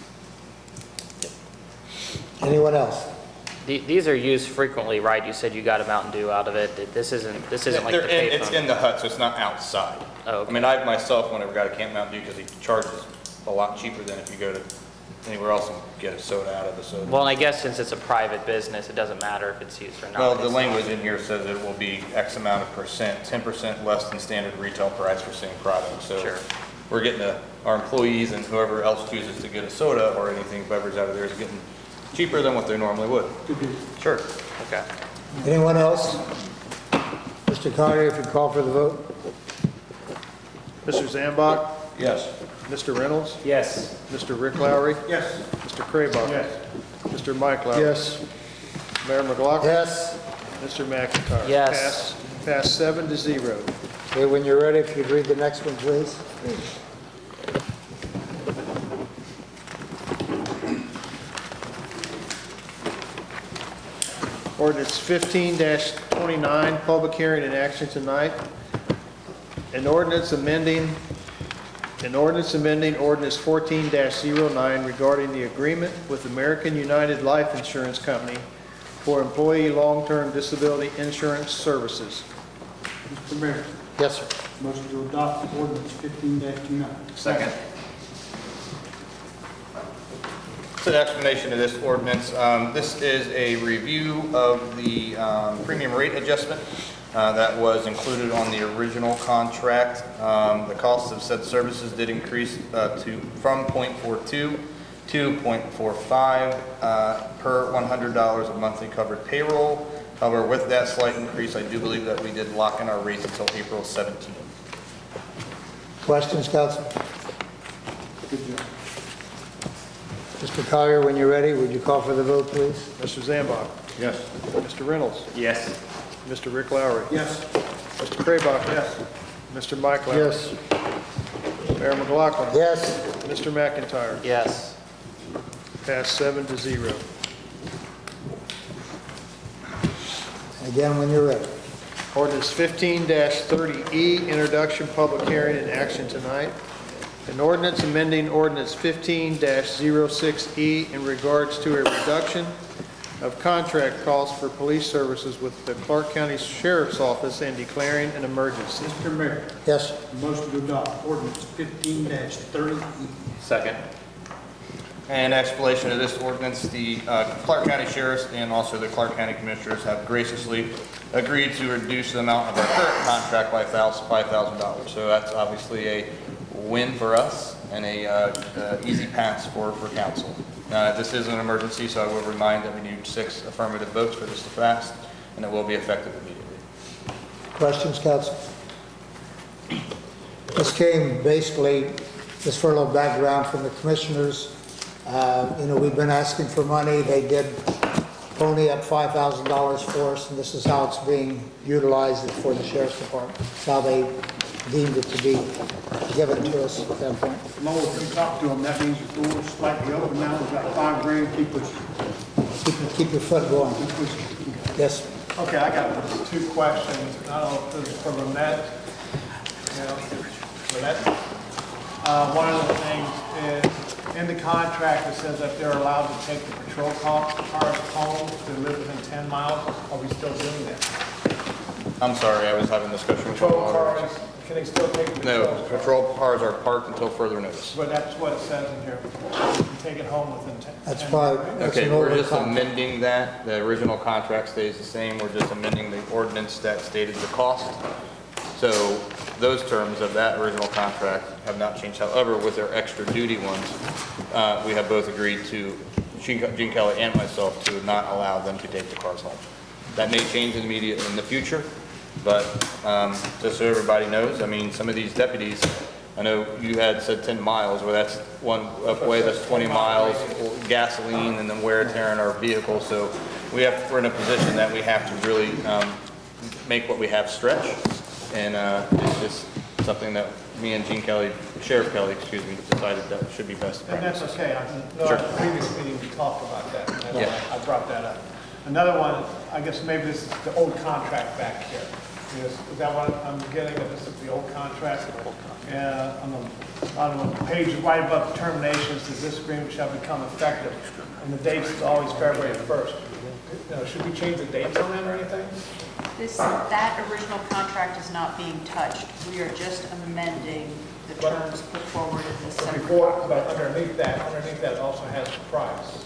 Anyone else? These are used frequently, right? You said you got a Mountain Dew out of it. This isn't like They're the payphone. It's in the hut, so it's not outside. Oh, okay. I mean, I myself, whenever got a Camp Mountain Dew, because he charges a lot cheaper than if you go to anywhere else and get a soda out of the soda. Well, and I guess since it's a private business, it doesn't matter if it's used or not. Well, the It's- language in here says it will be X amount of percent, 10% less than standard retail price for same product. So Sure. we're getting our employees and whoever else chooses to get a soda or anything beverage out of there is getting cheaper than what they normally would. Sure. Okay. Anyone else? Mr. Carter, if you call for the vote. Mr. Zambach? Yes. Mr. Reynolds? Yes. Mr. Rick Lowry? Yes. Mr. Craybaugh? Yes. Mr. Mike Lowry? Yes. Mayor McLaughlin? Yes. Mr. McIntyre? Yes. Pass 7-0. Okay, when you're ready, if you'd read the next one, please. Ordinance 15-29, public hearing and action tonight. An ordinance amending ordinance 14-09 regarding the agreement with American United Life Insurance Company for employee long-term disability insurance services. Mr. Mayor, Yes, sir. motion to adopt ordinance 15-29. Second. So the explanation of this ordinance, this is a review of the premium rate adjustment that was included on the original contract. The cost of said services did increase from .42 to 0.45 per $100 of monthly covered payroll. However, with that slight increase, I do believe that we did lock in our rates until April 17th. Questions, council? Good job. Mr. Collier, when you're ready, would you call for the vote, please? Mr. Zambach? Yes. Mr. Reynolds? Yes. Mr. Rick Lowry? Yes. Mr. Craybaugh? Yes. Mr. Mike Lowry? Yes. Mayor McLaughlin? Yes. Mr. McIntyre? Yes. Pass 7-0. Again, when you're ready. Ordinance 15-30E, introduction, public hearing, and action tonight. An ordinance amending ordinance 15-06E in regards to a reduction of contract costs for police services with the Clark County Sheriff's Office and declaring an emergency. Mr. Mayor, Yes. motion to adopt ordinance 15-30E. Second. And explanation of this ordinance, the Clark County Sheriffs and also the Clark County Commissioners have graciously agreed to reduce the amount of our current contract by $5,000. So that's obviously a win for us and a easy pass for council. This is an emergency, so I will remind that we need 6 affirmative votes for this to pass, and it will be effective immediately. Questions, council? This came basically, just for a little background from the commissioners. We've been asking for money. They did pony up $5,000 for us, and this is how it's being utilized for the sheriff's department. It's how they deemed it to be given to us at that point. Lord, if you talk to them, that means the door's slightly open now, we've got $5,000, keep pushing. Keep your foot going. Keep pushing. Yes. Okay, I got 2 questions. I don't know if this is for Lynette. Lynette? One of the things is, in the contract, it says that they're allowed to take the patrol cars home if they live within 10 miles. Are we still doing that? I'm sorry, I was having a discussion with Patrol my cars, can they still take the No, patrol? patrol cars are parked until further notice. But that's what it says in here. You can take it home within 10. That's 10 probably, miles. that's Okay, an we're older just contract. amending that. The original contract stays the same. We're just amending the ordinance that stated the cost. So those terms of that original contract have not changed. However, with their extra duty ones, we have both agreed to, Gene Kelly and myself, to not allow them to take the cars home. That may change in the future, but just so everybody knows, I mean, some of these deputies, I know you had said 10 miles, well, that's one way, that's 20 miles, gasoline, and then wear and tear in our vehicle. So we're in a position that we have to really make what we have stretch. And it's just something that me and Sheriff Kelly, decided that should be best And that's practice. okay. I know Sure. at the previous meeting, we talked about that. And Yeah. I brought that up. Another one, I guess maybe this is the old contract back here. Is that what I'm getting, that this is the old contract? On the page right above terminations, says this agreement shall become effective, and the date is always February 1st. Should we change the dates on that or anything? That original contract is not being touched. We are just amending the terms put forward in this separate. Before, but underneath that also has the price.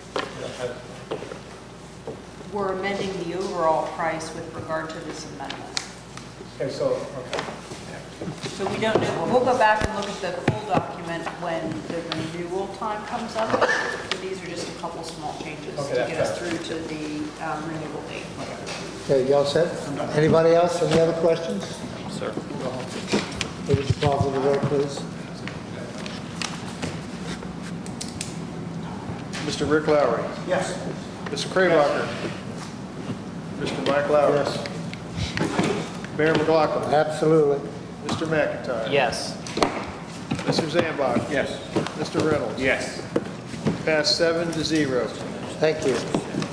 We're amending the overall price with regard to this amendment. Okay, so So we don't know, we'll go back and look at the full document when the renewal time comes up. But these are just a couple small changes to Okay, get us that's through to the renewal date. Okay, y'all set? Anybody else? Any other questions? Sir. Would you call for the vote, please? Mr. Rick Lowry. Yes. Mr. Craybacher. Mr. Mike Lowry. Yes. Mayor McLaughlin. Absolutely. Mr. McIntyre. Yes. Mr. Zambach. Yes. Mr. Reynolds. Yes. Passed 7-0. Thank you.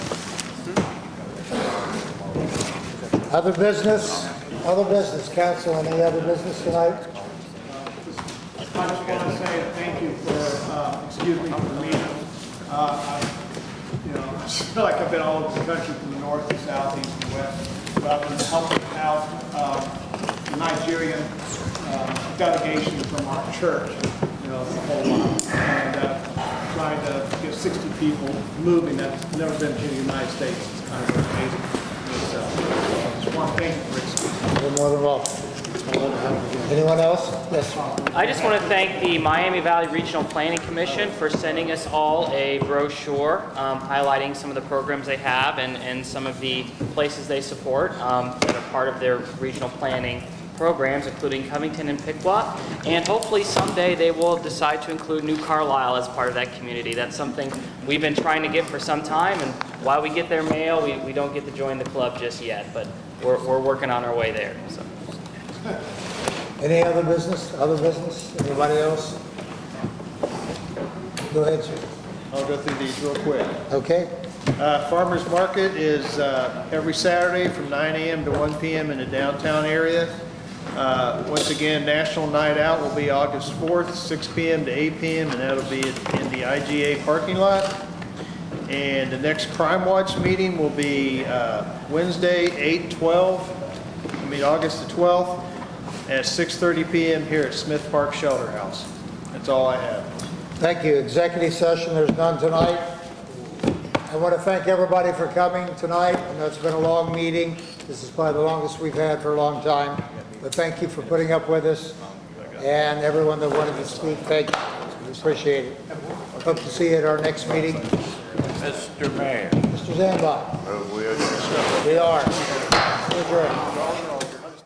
Other business? Other business, council, any other business tonight? I just want to say thank you for, excuse me, for the meeting. I feel like I've been all over the country from the north to south, east to west, but I've been helping out the Nigerian delegation from our church, the whole lot, and trying to get 60 people moving that's never been to the United States. It's kind of amazing. So, I just want to thank you for it. You're more than welcome. Anyone else? Yes, sir. I just want to thank the Miami Valley Regional Planning Commission for sending us all a brochure highlighting some of the programs they have and some of the places they support that are part of their regional planning programs, including Covington and Piqua. And hopefully someday they will decide to include New Carlisle as part of that community. That's something we've been trying to get for some time, and while we get their mail, we don't get to join the club just yet, but we're working on our way there. So. Any other business? Other business? Anybody else? Go ahead, sir. I'll go through these real quick. Okay. Farmers Market is every Saturday from 9 a.m. to 1 p.m. in the downtown area. Once again, National Night Out will be August 4th, 6 p.m. to 8 p.m., and that'll be in the IGA parking lot. And the next Crime Watch meeting will be Wednesday, August the 12th, at 6:30 p.m. here at Smith Park Shelter House. That's all I have. Thank you. Executive session, there's none tonight. I want to thank everybody for coming tonight. I know it's been a long meeting. This is probably the longest we've had for a long time. But thank you for putting up with us. And everyone that wanted to speak, thank you. We appreciate it. Hope to see you at our next meeting. Mr. Mayor. Mr. Zambach. We are. We are. We're adjourned.